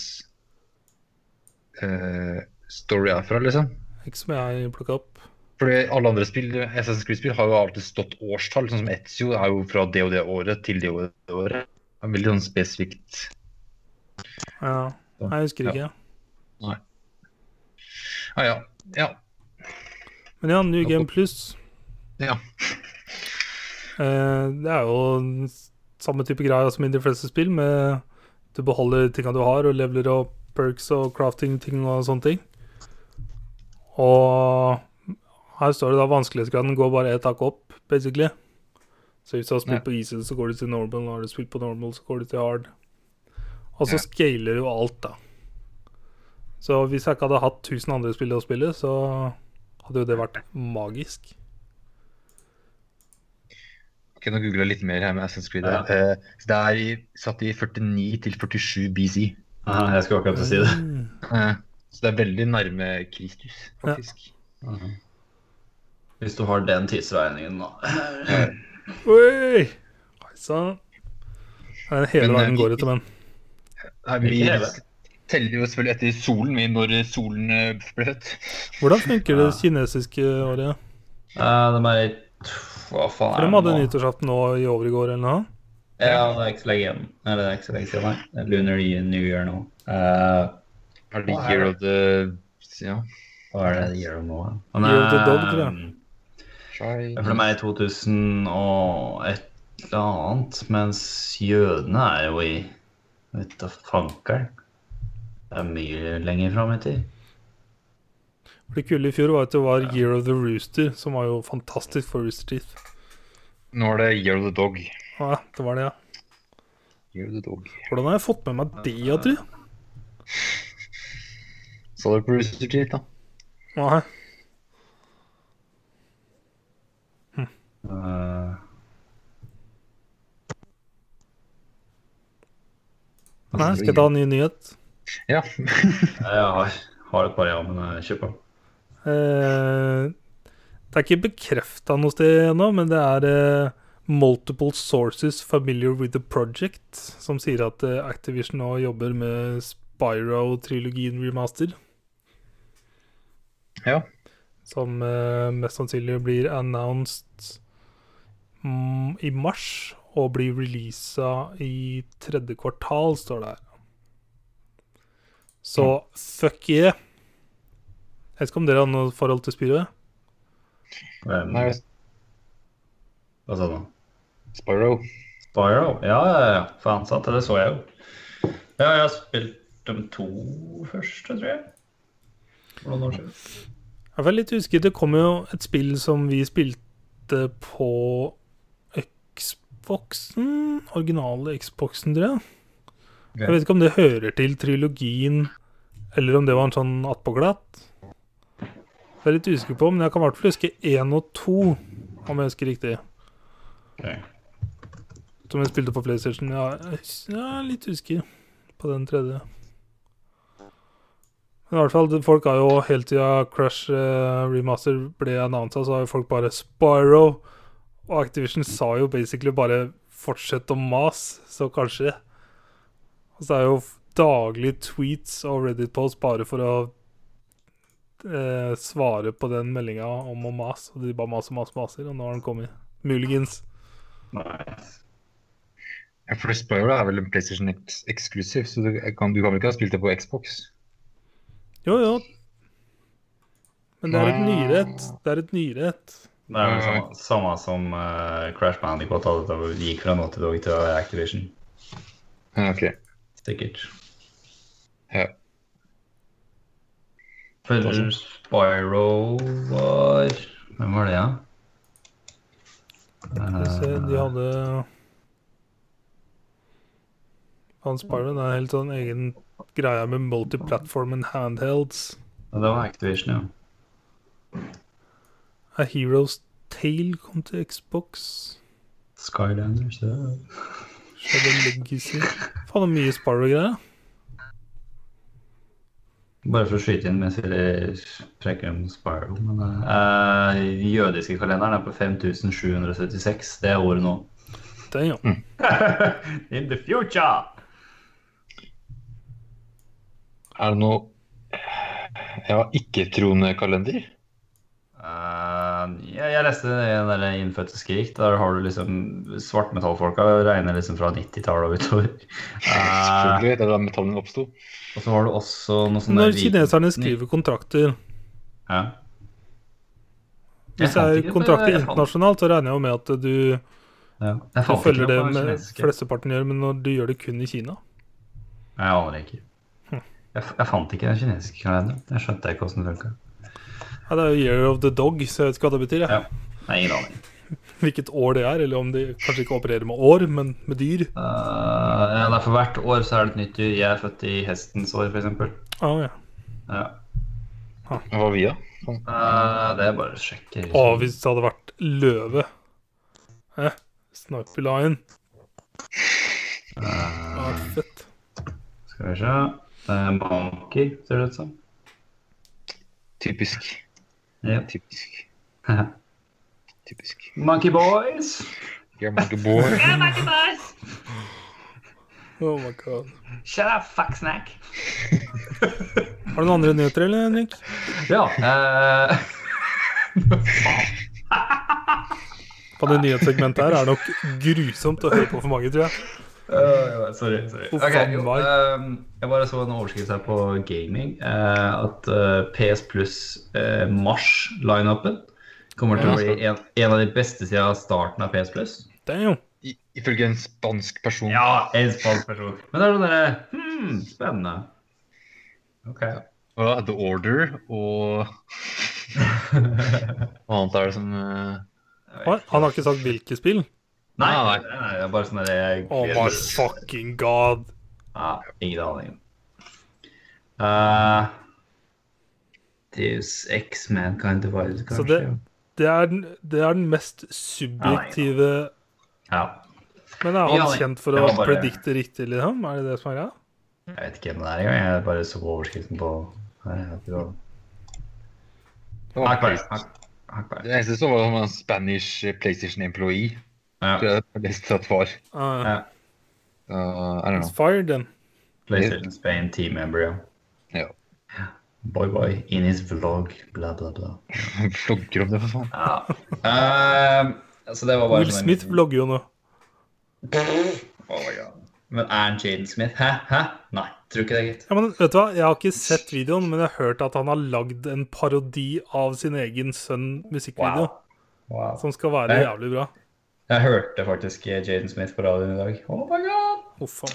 story er fra, liksom. Ikke som jeg plukket opp. Fordi alle andre Assassin's Creed-spill har jo alltid stått årstall, sånn som Ezio er jo fra det og det året til det og det året. Det er veldig sånn spesifikt. Ja, jeg husker ikke. Nei. Ja. Men ja, New Game Plus. Ja. Det er jo samme type greie som i de fleste spill, med du beholder tingene du har, og leveler opp perks og crafting-ting og sånne ting. Og her står det da vanskelighetsgraden går bare et tak opp, basically. Så hvis du har spilt på easy, så går du til normal, og når du har spilt på normal, så går du til hard. Og så scaler jo alt da. Så hvis jeg ikke hadde hatt 1000 andre spill å spille, så hadde jo det vært magisk. Ok, nå googler jeg litt mer her med Assassin's Creed. Det er satt i 49 til 47 BC. Jeg skulle akkurat til å si det. Så det er veldig nærme Kristus, faktisk. Hvis du har den tidsregningen da. Oi! Så den hele verden går etter, men vi teller jo selvfølgelig etter solen når solen ble født. Hvordan funker det kinesiske året? De hva faen For de hadde nyttårsaften nå i overgår eller noe? Ja, det er ikke så lenge igjen. Nei, det er ikke så lenge siden, nei. Lunar New Year nå. Er det Year of the... Ja. Hva er det Year of nå? Year of the Dog, tror jeg. For de er i 2000 og et eller annet, mens jødene er jo i, vet du, fankeren. Det er mye lenger frem i tid. Det kule i fjor var at det var Year of the Rooster, som var jo fantastisk for Rooster Teeth. Nå er det Year of the Dog. Ja, det var det, ja. Year of the Dog. Hvordan har jeg fått med meg det, jeg tror? Så det på Rooster Teeth, da? Nei. Nei, skal jeg ta en ny nyhet? Ja. Jeg har et par, men jeg kjøper. Det er ikke bekreftet noe sted ennå, men det er multiple sources familiar with the project, som sier at Activision nå jobber med Spyro-trilogien remaster. Ja. Som mest sannsynlig blir announced i mars, og blir releaset i 3. kvartal, står det her. Så fuck yeah. Jeg vet ikke om dere har noe forhold til Spyro? Nei. Hva sa du? Spyro. Ja. Faen, sant, det så jeg jo. Ja, jeg har spilt de 2 første, tror jeg. Hvordan år siden? Jeg er litt usikker. Det kom jo et spill som vi spilte på Xboxen, originale Xboxen, tror jeg. Jeg vet ikke om det hører til trilogien, eller om det var en sånn attpåglatt. Jeg er litt usikker på, men jeg kan i hvert fall huske 1 og 2, om jeg husker riktig. Okay. Som jeg spilte på PlayStation. Ja, jeg er litt usikker på den 3. Men i hvert fall, folk har jo helt tiden Crash Remaster ble annonset, så har jo folk bare Spyro, og Activision sa jo basically bare fortsett å mas, så kanskje. Og så er jo daglig tweets og Reddit-post bare for å svare på den meldingen om å mas, og de bare maser, og nå har den kommet. Muligens. Nice. Ja, for Spyro er vel en PlayStation eksklusiv, så du kan vel ikke ha spilt det på Xbox? Jo. Men det er et nyrett. Det er vel samme som Crash Bandicoot hadde da vi gikk fra Naughty Dog til Activision. Ok. Sikkert. Ja. For Spyro var... Hvem var det, ja? De hadde... Spyro er en helt sånn egen greie med multiplatform and handhelds. Ja, det var Activision, ja. A Hero's Tale kom til Xbox. Skylanders, ja. Shadow Legacy. Faen, det er mye Spyro-greier. Bare for å skyte inn mens vi preker om Spyro, men jødiske kalenderen på 5776, det året nå. Det, ja. In the future! Det noe ikke-troende kalender? Jeg leste den der innfødte skrik. Der har du liksom svartmetallfolka regner liksom fra 90-tallet og utover. Selvfølgelig, det da metallen oppstod. Og så har du også noe sånn når kineserne skriver kontrakter. Ja. Hvis det er kontrakter internasjonalt, så regner jeg jo med at du følger det med flesteparten gjør, men når du gjør det kun i Kina. Jeg aner ikke. Jeg fant ikke den kinesiske kalenderen. Jeg skjønte ikke hvordan det funket. Ja, det er jo Year of the Dog, så jeg vet ikke hva det betyr. Ja. Nei, ingen aning. Hvilket år det er, eller om de kanskje ikke opererer med år, men med dyr. Ja, for hvert år så er det et nytt dyr. Jeg er født i hestens år, for eksempel. Ja. Hva var vi da? Det er bare å sjekke. Hvis det hadde vært løve. Sniper Lion. Fett. Skal vi se. Monkey, ser det ut som. Typisk. Ja. Typisk. Monkey Boys! Yeah, Monkey Boys. Yeah, Monkey Boys! Oh my god. Shut up, fuck snack! Har du noen andre nyheter, eller, Henrik? Ja. På det nyhetssegmentet her er nok grusomt å høre på for mange, tror jeg. Sorry. Okay, jeg bare så en overskrift her på gaming at PS Plus Mars-line-upen kommer til å bli en av de beste siden starten av PS Plus. Det er jo. Ifølge en spansk person. Ja, en spansk person. Men det er sånn der, spennende. Ok. The Order og hva annet er det som Han har ikke sagt hvilke spill? Nei, det er bare sånn der oh my fucking god. Ja, ingen aning. Deus Ex Mankind Divided, kanskje. Så det er den mest subjektive. Ja. Men er han kjent for å predikte riktig, liksom? Er det som er greia? Jeg vet ikke hvem det er engang. Jeg bare så overskriften på Det eneste som var en Spanish PlayStation employee. Ja. Det er satt var. I don't know. Fired then. PlayStation Spain team member, ja. Boy, in his vlog, bla bla bla. Vlogger om det, for faen. Så det var bare Will Smith vlogger jo nå. Oh my god. Men er han Jaden Smith? Hæ? Nei, tror ikke det, gitt. Ja, men vet du hva? Jeg har ikke sett videoen, men jeg har hørt at han har lagd en parodi av sin egen sønn musikkvideo. Wow. Som skal være jævlig bra. Jeg hørte faktisk Jaden Smith på radioen i dag. Oh my god!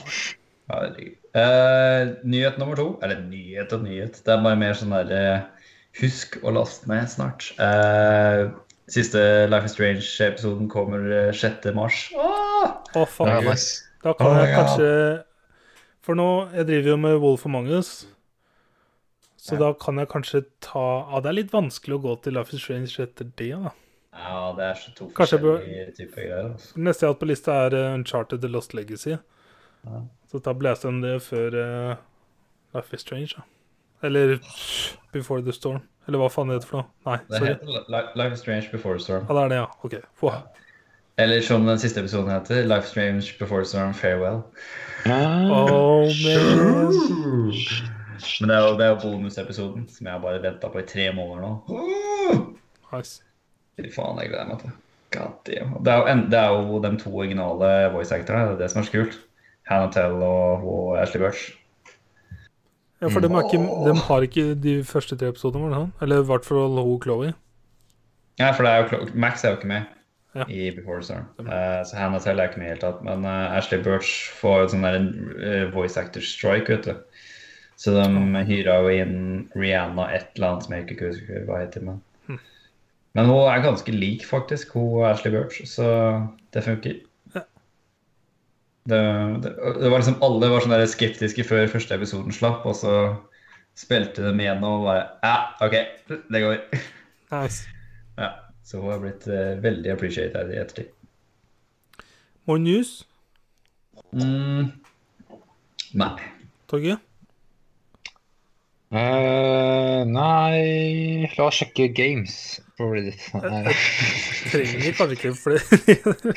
Nyhet nummer 2. Eller nyhet og nyhet. Det er bare mer sånn der husk å laste ned snart. Siste Life is Strange-episoden kommer 6. mars. Fuck. Nice. Da kan jeg kanskje. For nå, jeg driver jo med Wolf Among Us. Så da kan jeg kanskje ta. Det er litt vanskelig å gå til Life is Strange etter det, da. Ja, det er så 2 forskjellige typer greier. Altså. Neste jeg har hatt på lista er Uncharted The Lost Legacy. Så da blæste jeg det før Life is Strange, da. Eller Before the Storm. Eller hva faen det heter for noe? Nei, sorry. Det heter Life is Strange Before the Storm. Ja, det er det, ja. Ok. Eller som den siste episoden heter, Life is Strange Before the Storm Farewell. Oh, man. Men det er jo bonusepisoden, som jeg har bare ventet på i 3 måneder nå. Nice. Fy faen, jeg gleder meg til. God damn. Det er jo de 2 originale voice actorene, det er så kult. Hannah Tell og Ashley Burch. Ja, for de har ikke de første 3 episodene, var det sånn? Eller i hvert fall Chloe. Ja, for det er jo Max er jo ikke med i Before the Storm. Så Hannah Tell er ikke med helt tatt. Men Ashley Burch får jo sånn der voice actor strike, vet du. Så de hyrer jo inn Rihanna et eller annet som jeg ikke husker hva heter, men hun er ganske lik faktisk, hun Ashley Burch, så det funker. Det var liksom, alle var sånn der skeptiske før første episoden slapp, og så spilte de igjen og bare, ok, det går. Nice. Ja, så hun har blitt veldig appreciated i ettertid. More news? Nei. Torge? Nei, la oss sjekke games på Reddit. Trenger kanskje ikke flere.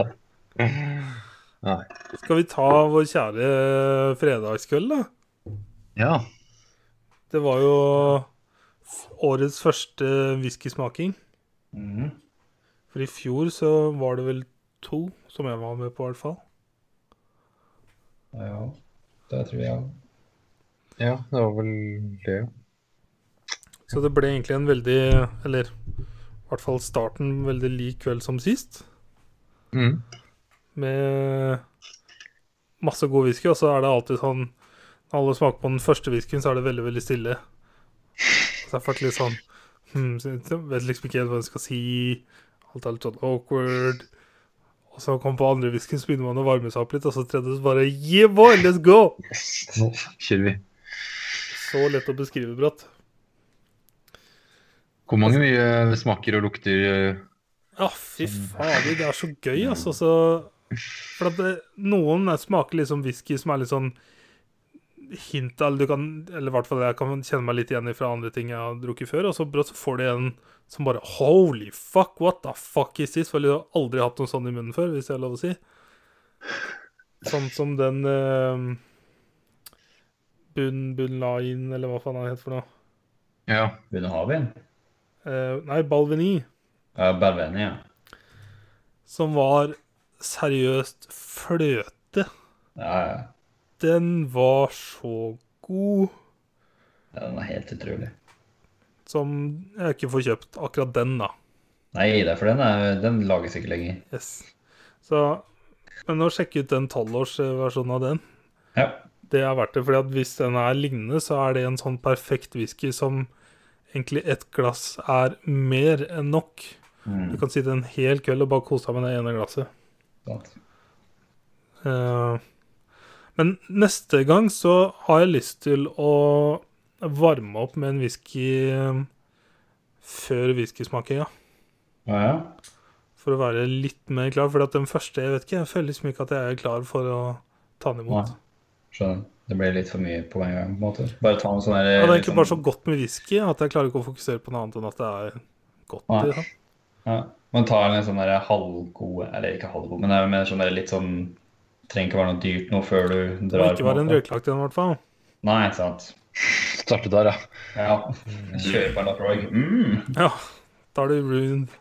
Nei. Skal vi ta vår kjære fredagskveld, da? Ja. Det var jo årets første whiskysmaking. For i fjor så var det vel 2 som jeg var med på, i hvert fall. Ja, det tror jeg. Ja, det var vel det. Så det ble egentlig en veldig, eller i hvert fall starten, veldig lik kveld som sist. Med masse god whisky, og så er det alltid sånn, når alle smaker på den første whiskyen, så er det veldig, veldig stille. Så jeg følte litt sånn, jeg vet liksom ikke helt hva jeg skal si, alt er litt sånn awkward. Og så kom på andre whiskyen, så begynner man å varme seg opp litt, og så tredje så bare, yeah boy, let's go! Nå kjører vi. Så lett å beskrive, Bratt. Hvor mange mye smaker og lukter? Ja, fy faen, det er så gøy, altså. Så, for at noen smaker liksom whisky som er litt sånn hint, eller du kan, eller i hvert fall jeg kan kjenne meg litt igjen fra andre ting jeg har drukket før, og så brått så får de en som bare, holy fuck, what the fuck is this? For jeg har aldri hatt noe sånn i munnen før, hvis jeg har lov å si. Sånn som den Bunlain, eller hva faen han heter for noe. Ja. Bunnahavin? Nei, Balvenie. Ja, Balvenie, ja. Som var seriøst fløte. Ja. Den var så god. Ja, den er helt utrolig. Som jeg ikke får kjøpt akkurat den, da. Nei, det er for den lages ikke lenger. Yes. Så, men å sjekke ut den 12-årsversjonen av den, ja. Det er verdt det, fordi at hvis den er lignende, så er det en sånn perfekt whisky som egentlig et glass er mer enn nok. Du kan sitte en hel kveld og bare kose deg med det ene glasset. Men neste gang så har jeg lyst til å varme opp med en whisky før whiskysmakinga. Ja. For å være litt mer klar, for at den første, jeg vet ikke, jeg føler liksom ikke at jeg er klar for å ta den imot. Ja. Skjønner. Det blir litt for mye på en gang, på en måte. Bare ta noe sånn der... Ja, det er egentlig bare så godt med whisky, at jeg klarer ikke å fokusere på noe annet enn at det er godt. Liksom. Ja, man tar en sånn der halvgod, eller ikke halvgod, men jeg mener sånn der litt sånn, trenger ikke være noe dyrt nå før du drar. Det må ikke være en røklagt igjen, i hvert fall. Nei, sant. Startet der, ja. Ja, kjører på en Lafroig. Ja, da er det ruined.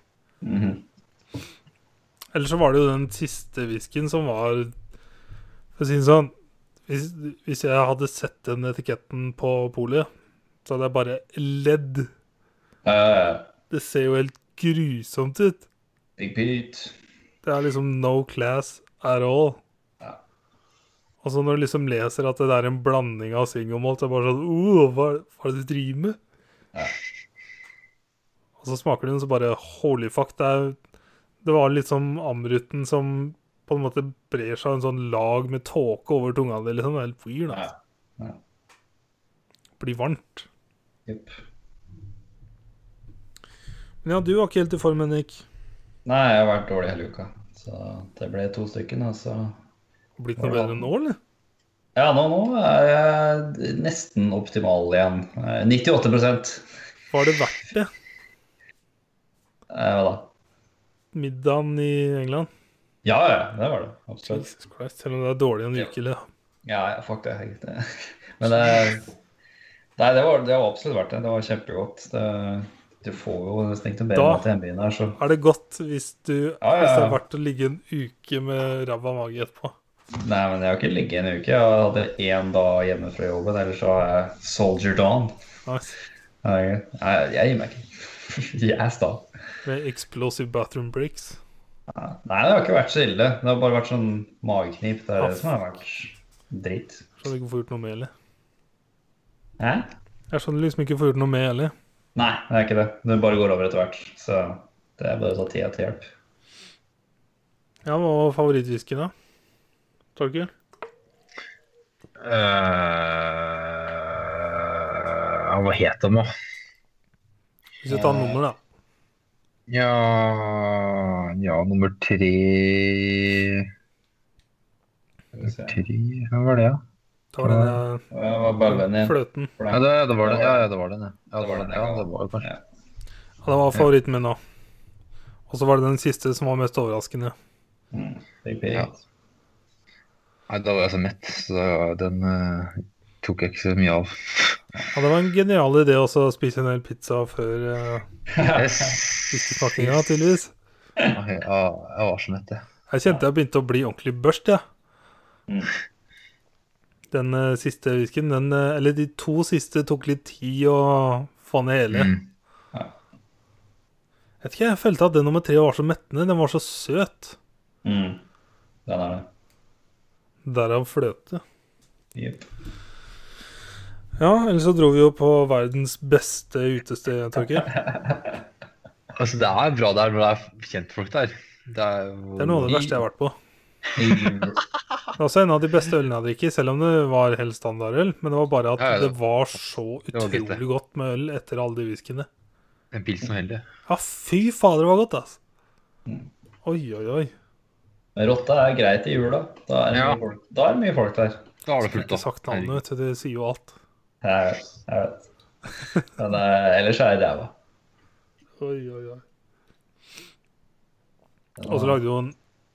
Ellers så var det jo den siste whiskyen som var, for å si det sånn, hvis jeg hadde sett den etiketten på polet, så hadde jeg bare ledd. Det ser jo helt grusomt ut. Big Pete. Det er liksom no class at all. Ja. Og så når du liksom leser at det er en blanding av singelmalt, så er det bare sånn, hva er det du driver med? Ja. Og så smaker den så bare, holy fuck, det var litt som amruten som på en måte brer seg en sånn lag med tåke over tunga di, liksom. Det er helt weird, altså. Ja. Blir varmt. Yep. Men ja, du var ikke helt i form, Henrik. Nei, jeg har vært dårlig hele uka. Så det ble 2 stykker, så... Blitt noe bedre nå, eller? Ja, nå er jeg nesten optimal igjen. 98%. Var det verdt det? Hva da? Middagen i England? Ja, det var det. Absolutt. Jesus Christ, selv om det er dårlig en uke, eller? Ja, fuck det. Men det var absolutt verdt det. Det var kjempegodt. Du får jo nesten ikke bedre mat i hjembyen her, så... Da er det godt hvis det er verdt å ligge en uke med ræva mage etterpå. Nei, men jeg har ikke ligget en uke. Jeg hadde 1 dag hjemme fra jobben, ellers så har jeg soldiered on. Nice. Jeg gir meg ikke. Yes da. Med explosive bathroom breaks. Nei, det har ikke vært så ille. Det har bare vært sånn mageknip. Det er det som har vært dritt. Så du ikke får gjort noe med, eller? Hæ? Jeg skjønner liksom ikke får gjort noe med, eller? Nei, det er ikke det. Det bare går over etter hvert. Så det er bare å ta tida til hjelp. Ja, hva var favorittwhisky da? Torkel? Hva heter den da? Hvis du tar nummer da. Ja, nummer 3. Hva var det da? Det var den fløten. Ja, det var den. Ja, det var den. Ja, det var den. Ja, det var kanskje. Ja, det var favoritten min nå. Og så var det den siste som var mest overraskende. Ja. Nei, da var jeg så mett, så den tok jeg ikke så mye av. Ja, det var en genial idé også å spise en hel pizza før fiskesmakinga, tydeligvis. Ja, jeg var så mett, Jeg kjente jeg begynte å bli ordentlig børst, Den siste whiskyen, eller de 2 siste tok litt tid å få ned hele. Jeg vet ikke, jeg følte at den nummer 3 var så mettende. Den var så søt. Den det. Derav fløte. Yep. Ja, ellers så dro vi jo på verdens beste utested, Torker. Altså, det er bra der når det er kjentfolk der. Det er noe av det verste jeg har vært på. Det var også en av de beste ølene jeg drikker, selv om det var helt standardøl. Men det var bare at det var så utrolig godt med øl etter alle de whiskyene. En pilsen og heldig. Ja, fy fader, det var godt, altså. Oi. Rotta er greit i jula. Da er det mye folk der. Da har du fullt ikke sagt navnet, vet du. Det sier jo alt. Jeg vet. Men ellers er det ræva. Oi. Og så lagde jo en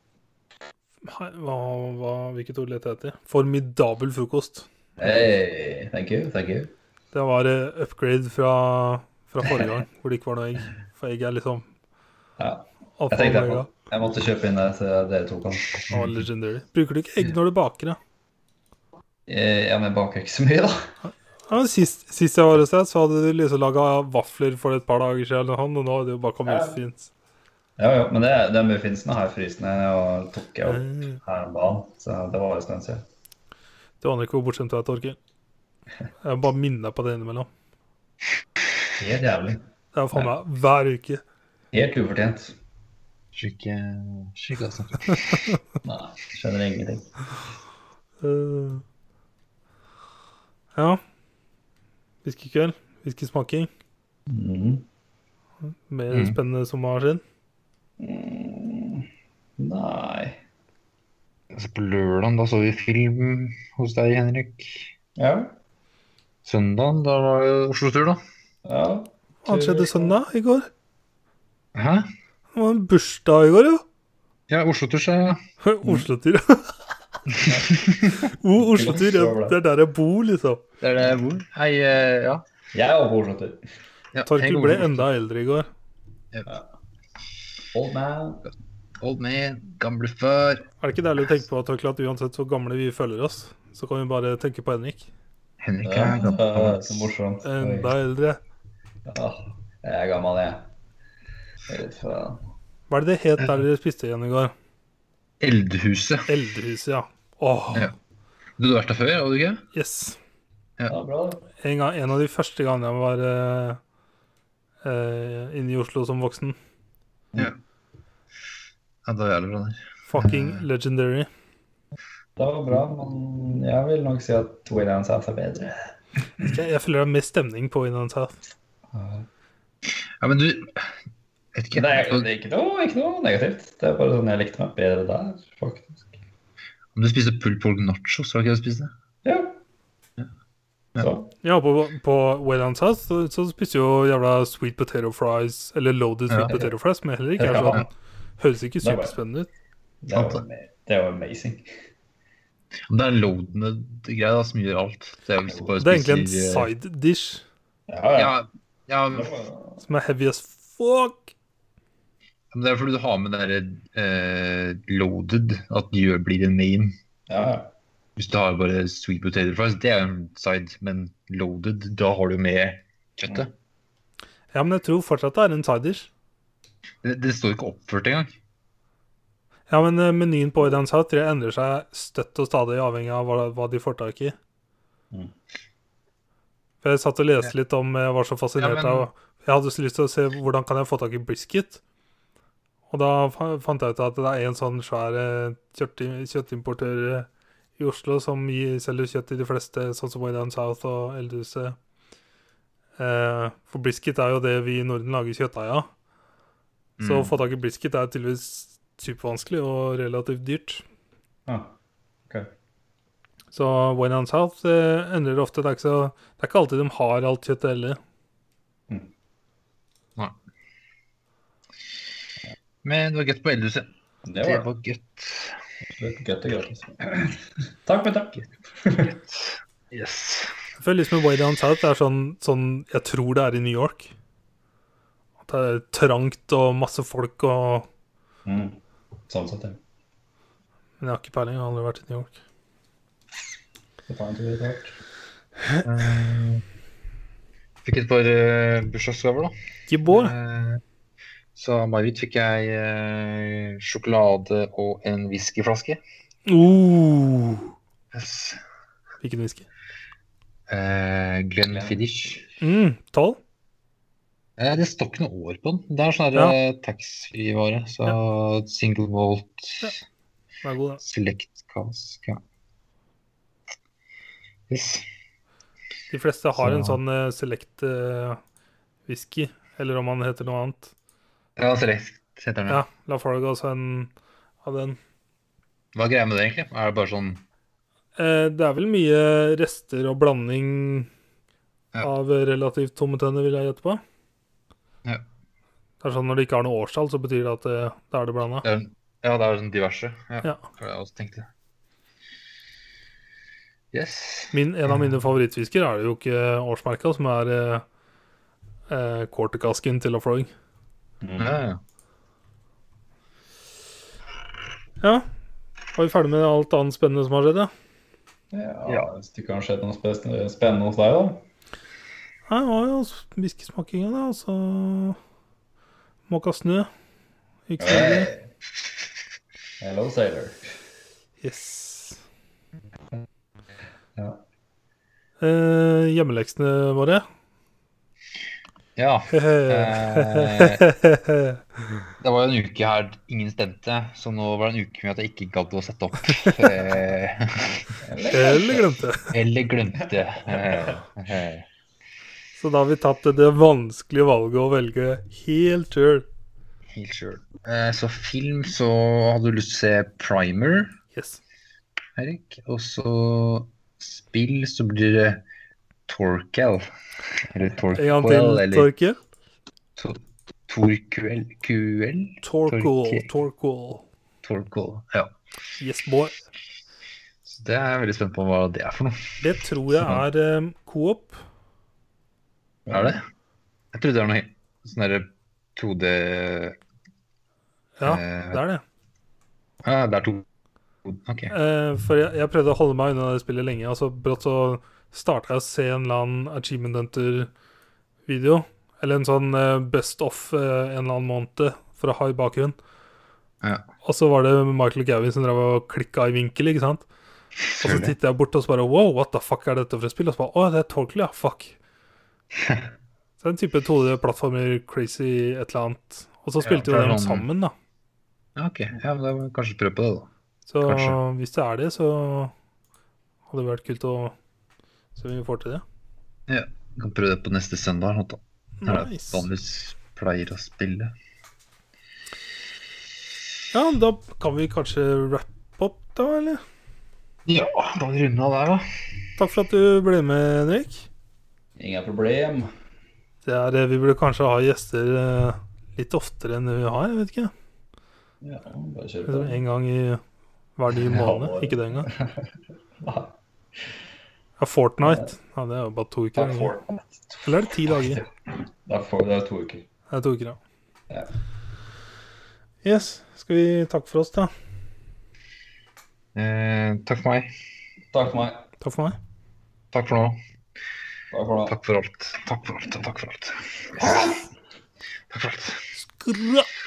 hvilket ord leter jeg etter? Formidabel frokost. Hey, thank you. Det var upgrade fra forrige gang, hvor det ikke var noe egg. For egg er liksom jeg tenkte jeg måtte kjøpe inn det til dere to kan. Legendary. Bruker du ikke egg når du baker, da? Ja, men jeg baker ikke så mye, da. Ja, sist jeg var hos deg, så hadde du liksom laget vafler for et par dager siden, og nå er det jo bare kommet muffins. Ja, men det muffinsene har jeg frysende, og tok jeg opp her om dagen, så det var jo stund siden. Det var ikke hvor bortskjemt du er, Torker. Jeg bare minner deg på det innimellom. Helt jævlig. Det er faen meg hver uke. Helt ufortjent. Skikke, altså. Nei, skjønner ingenting. Ja. Whiskykveld. Whiskysmaking. Mer spennende som har skjedd. Nei. Altså på lørdagen, da så vi film hos deg, Henrik. Ja. Søndagen, da var det Oslo-tur, da. Ja. Hva skjedde søndag i går? Hæ? Det var en bursdag i går, jo. Ja, Oslo-tur, sa jeg. Oslo-tur, ja. Oslo-tur, det er der jeg bor, liksom. Det er der jeg bor. Hei, ja. Jeg var på Oslo-tur. Ja, Torkel ble enda eldre i går. Ja. Old man, gamle før. Er det ikke deilig å tenke på, Torkel, at uansett hvor gamle vi føler oss, så kan vi bare tenke på Henrik? Henrik er gammel. Så morsomt. Enda eldre. Ja, jeg er gammel, jeg. Hva er det het der dere spiste igjen i går? Eldehuset. Eldehuset, ja. Åh. Ja. Du hadde vært der før, hadde du ikke? Yes. Ja, bra. En av de første gangene jeg var inne i Oslo som voksen. Ja. Ja, det var jævlig bra der. Fucking legendary. Det var bra, men jeg vil nok si at William South er bedre. Jeg føler det er mer stemning på William South. Ja, men du... vet ikke. Det er ikke noe negativt. Det er bare sånn jeg likte meg bedre der, faktisk. Om du spiser pulled pork nachos, så har ikke jeg spist det? Ja. Ja, på Wayland South så spiser jo jævla sweet potato fries, eller loaded sweet potato fries, men heller ikke er sånn, høres ikke superspennende ut. Det er jo amazing. Det er en loadende greie da, som gjør alt. Det er egentlig en side dish. Ja. Som er heavy as fuck. Men det er fordi du har med det der loaded, at det blir en main. Ja. Hvis du har bare sweet potato fries, det er en side, men loaded, da har du med kjøttet. Ja, men jeg tror fortsatt det er en side dish. Det står ikke oppført engang. Ja, men menyen på Wayland South endrer seg støtt og stadig avhengig av hva de får tak i. For jeg satt og leste litt om, jeg var så fascinert av, jeg hadde så lyst til å se hvordan kan jeg få tak i brisket. Og da fant jeg ut at det er en sånn svær kjøttimportør i Oslo som selger kjøtt i de fleste, sånn som Wayland South og Eldehuset. For brisket er jo det vi i Norden lager kjøttdeig av. Så å få tak i brisket er tydeligvis supervanskelig og relativt dyrt. Ok. Så Way Down South endrer ofte. Det er ikke alltid de har alt kjøttet heller. Nei. Men det var gøtt på Eldhuset. Det var gøtt. Gøtt og gratis. Takk for takk. Yes. Jeg føler liksom Way Down South er sånn jeg tror det er i New York. At det er trangt og masse folk og... Sånn sett, ja. Men jeg har ikke peiling, jeg har aldri vært i New York. Det får jeg ikke vite hørt. Fikk et par bursdagsgaver da. Gibbor. Så Marit fikk jeg sjokolade og en whiskyflaske. Yes. Hvilken whisky? Glenfiddich. 12? Det står ikke noe år på den. Det er sånn her tax-free-vare. Så single malt, Den er god, da. select cask, ja. Yes. De fleste har en sånn select whisky, eller om han heter noe annet. Ja, select heter den. Ja, Lafargue også en av den. Hva er greia med det egentlig? Er det bare sånn... Det er vel mye rester og blanding av relativt tomme tønner, vil jeg gjette på. Ja. Det er sånn når det ikke har noe årstall, så betyr det at da er det blandet. Ja, det er sånn diverse. Ja. Ja. Jeg også tenkte. Yes. En av mine favorittfisker er det jo ikke årsmerket, som er quarterkasken til Lafargue. Ja. Var vi ferdig med alt annet spennende som har skjedd, Ja, hvis det ikke har skjedd noe spennende hos deg, da. Nei, det var jo whiskysmakingen, da, og så måka snø. Ikke så mye. Hello, sailor. Yes. Ja. Hjemmeleksene våre. Ja. Det var jo en uke her ingen stemte, så nå var det en uke med at jeg ikke gadd å sette opp. Eller glemte. Så da har vi tatt det vanskelige valget å velge helt sjøl. Helt sjøl. Så film, så hadde du lyst til å se Primer, Yes. Erik. Og så spill, så blir det Torquel. Eller Torquel. En gang til, Torquel. Torquel, ja. Yes, boy. Så det er jeg veldig spent på hva det er for noe. Det tror jeg er co-op. Er det? Jeg trodde det var noe sånn der 2D... Ja, det er det. Ja, det er 2. Ok. For jeg prøvde å holde meg unna det spillet lenge, og så brått så startet jeg å se en eller annen Achievement Hunter-video, eller en sånn best of en eller annen måned for å ha i bakgrunn. Ja. Og så var det Michael Gavin som drev og klikket i vinkel, ikke sant? Og så tittet jeg bort og så bare, wow, what the fuck er dette for et spill? Og så bare, det er Torquel, ja, fuck. Så det er en type 2D-plattformer, crazy et eller annet. Og så spilte jo dem sammen, da. Ok, ja, men da må vi kanskje prøve på det da. Så hvis det er det, så hadde det vært kult å se om vi får til det. Ja, vi kan prøve det på neste søndag. Da. Nice. Vanligvis pleier å spille. Ja, da kan vi kanskje wrap up da, eller? Ja, da er vi rundet av der da. Takk for at du ble med, Henrik. Ingen problem. Vi burde kanskje ha gjester litt oftere enn vi har, jeg vet ikke. Ja, bare kjør på. En gang i hver ny måned, ikke det engang. Ja, Fortnite. Ja, det er jo bare 2 uker. Eller er det 10 dager? Det er 2 uker. Det er 2 uker, ja. Yes, skal vi takke for oss da? Takk for meg. Takk for meg. Takk for meg. Takk for nå. Takk for alt. Takk for alt. Takk for alt. Takk for alt. Yes. Takk for alt. Skrra!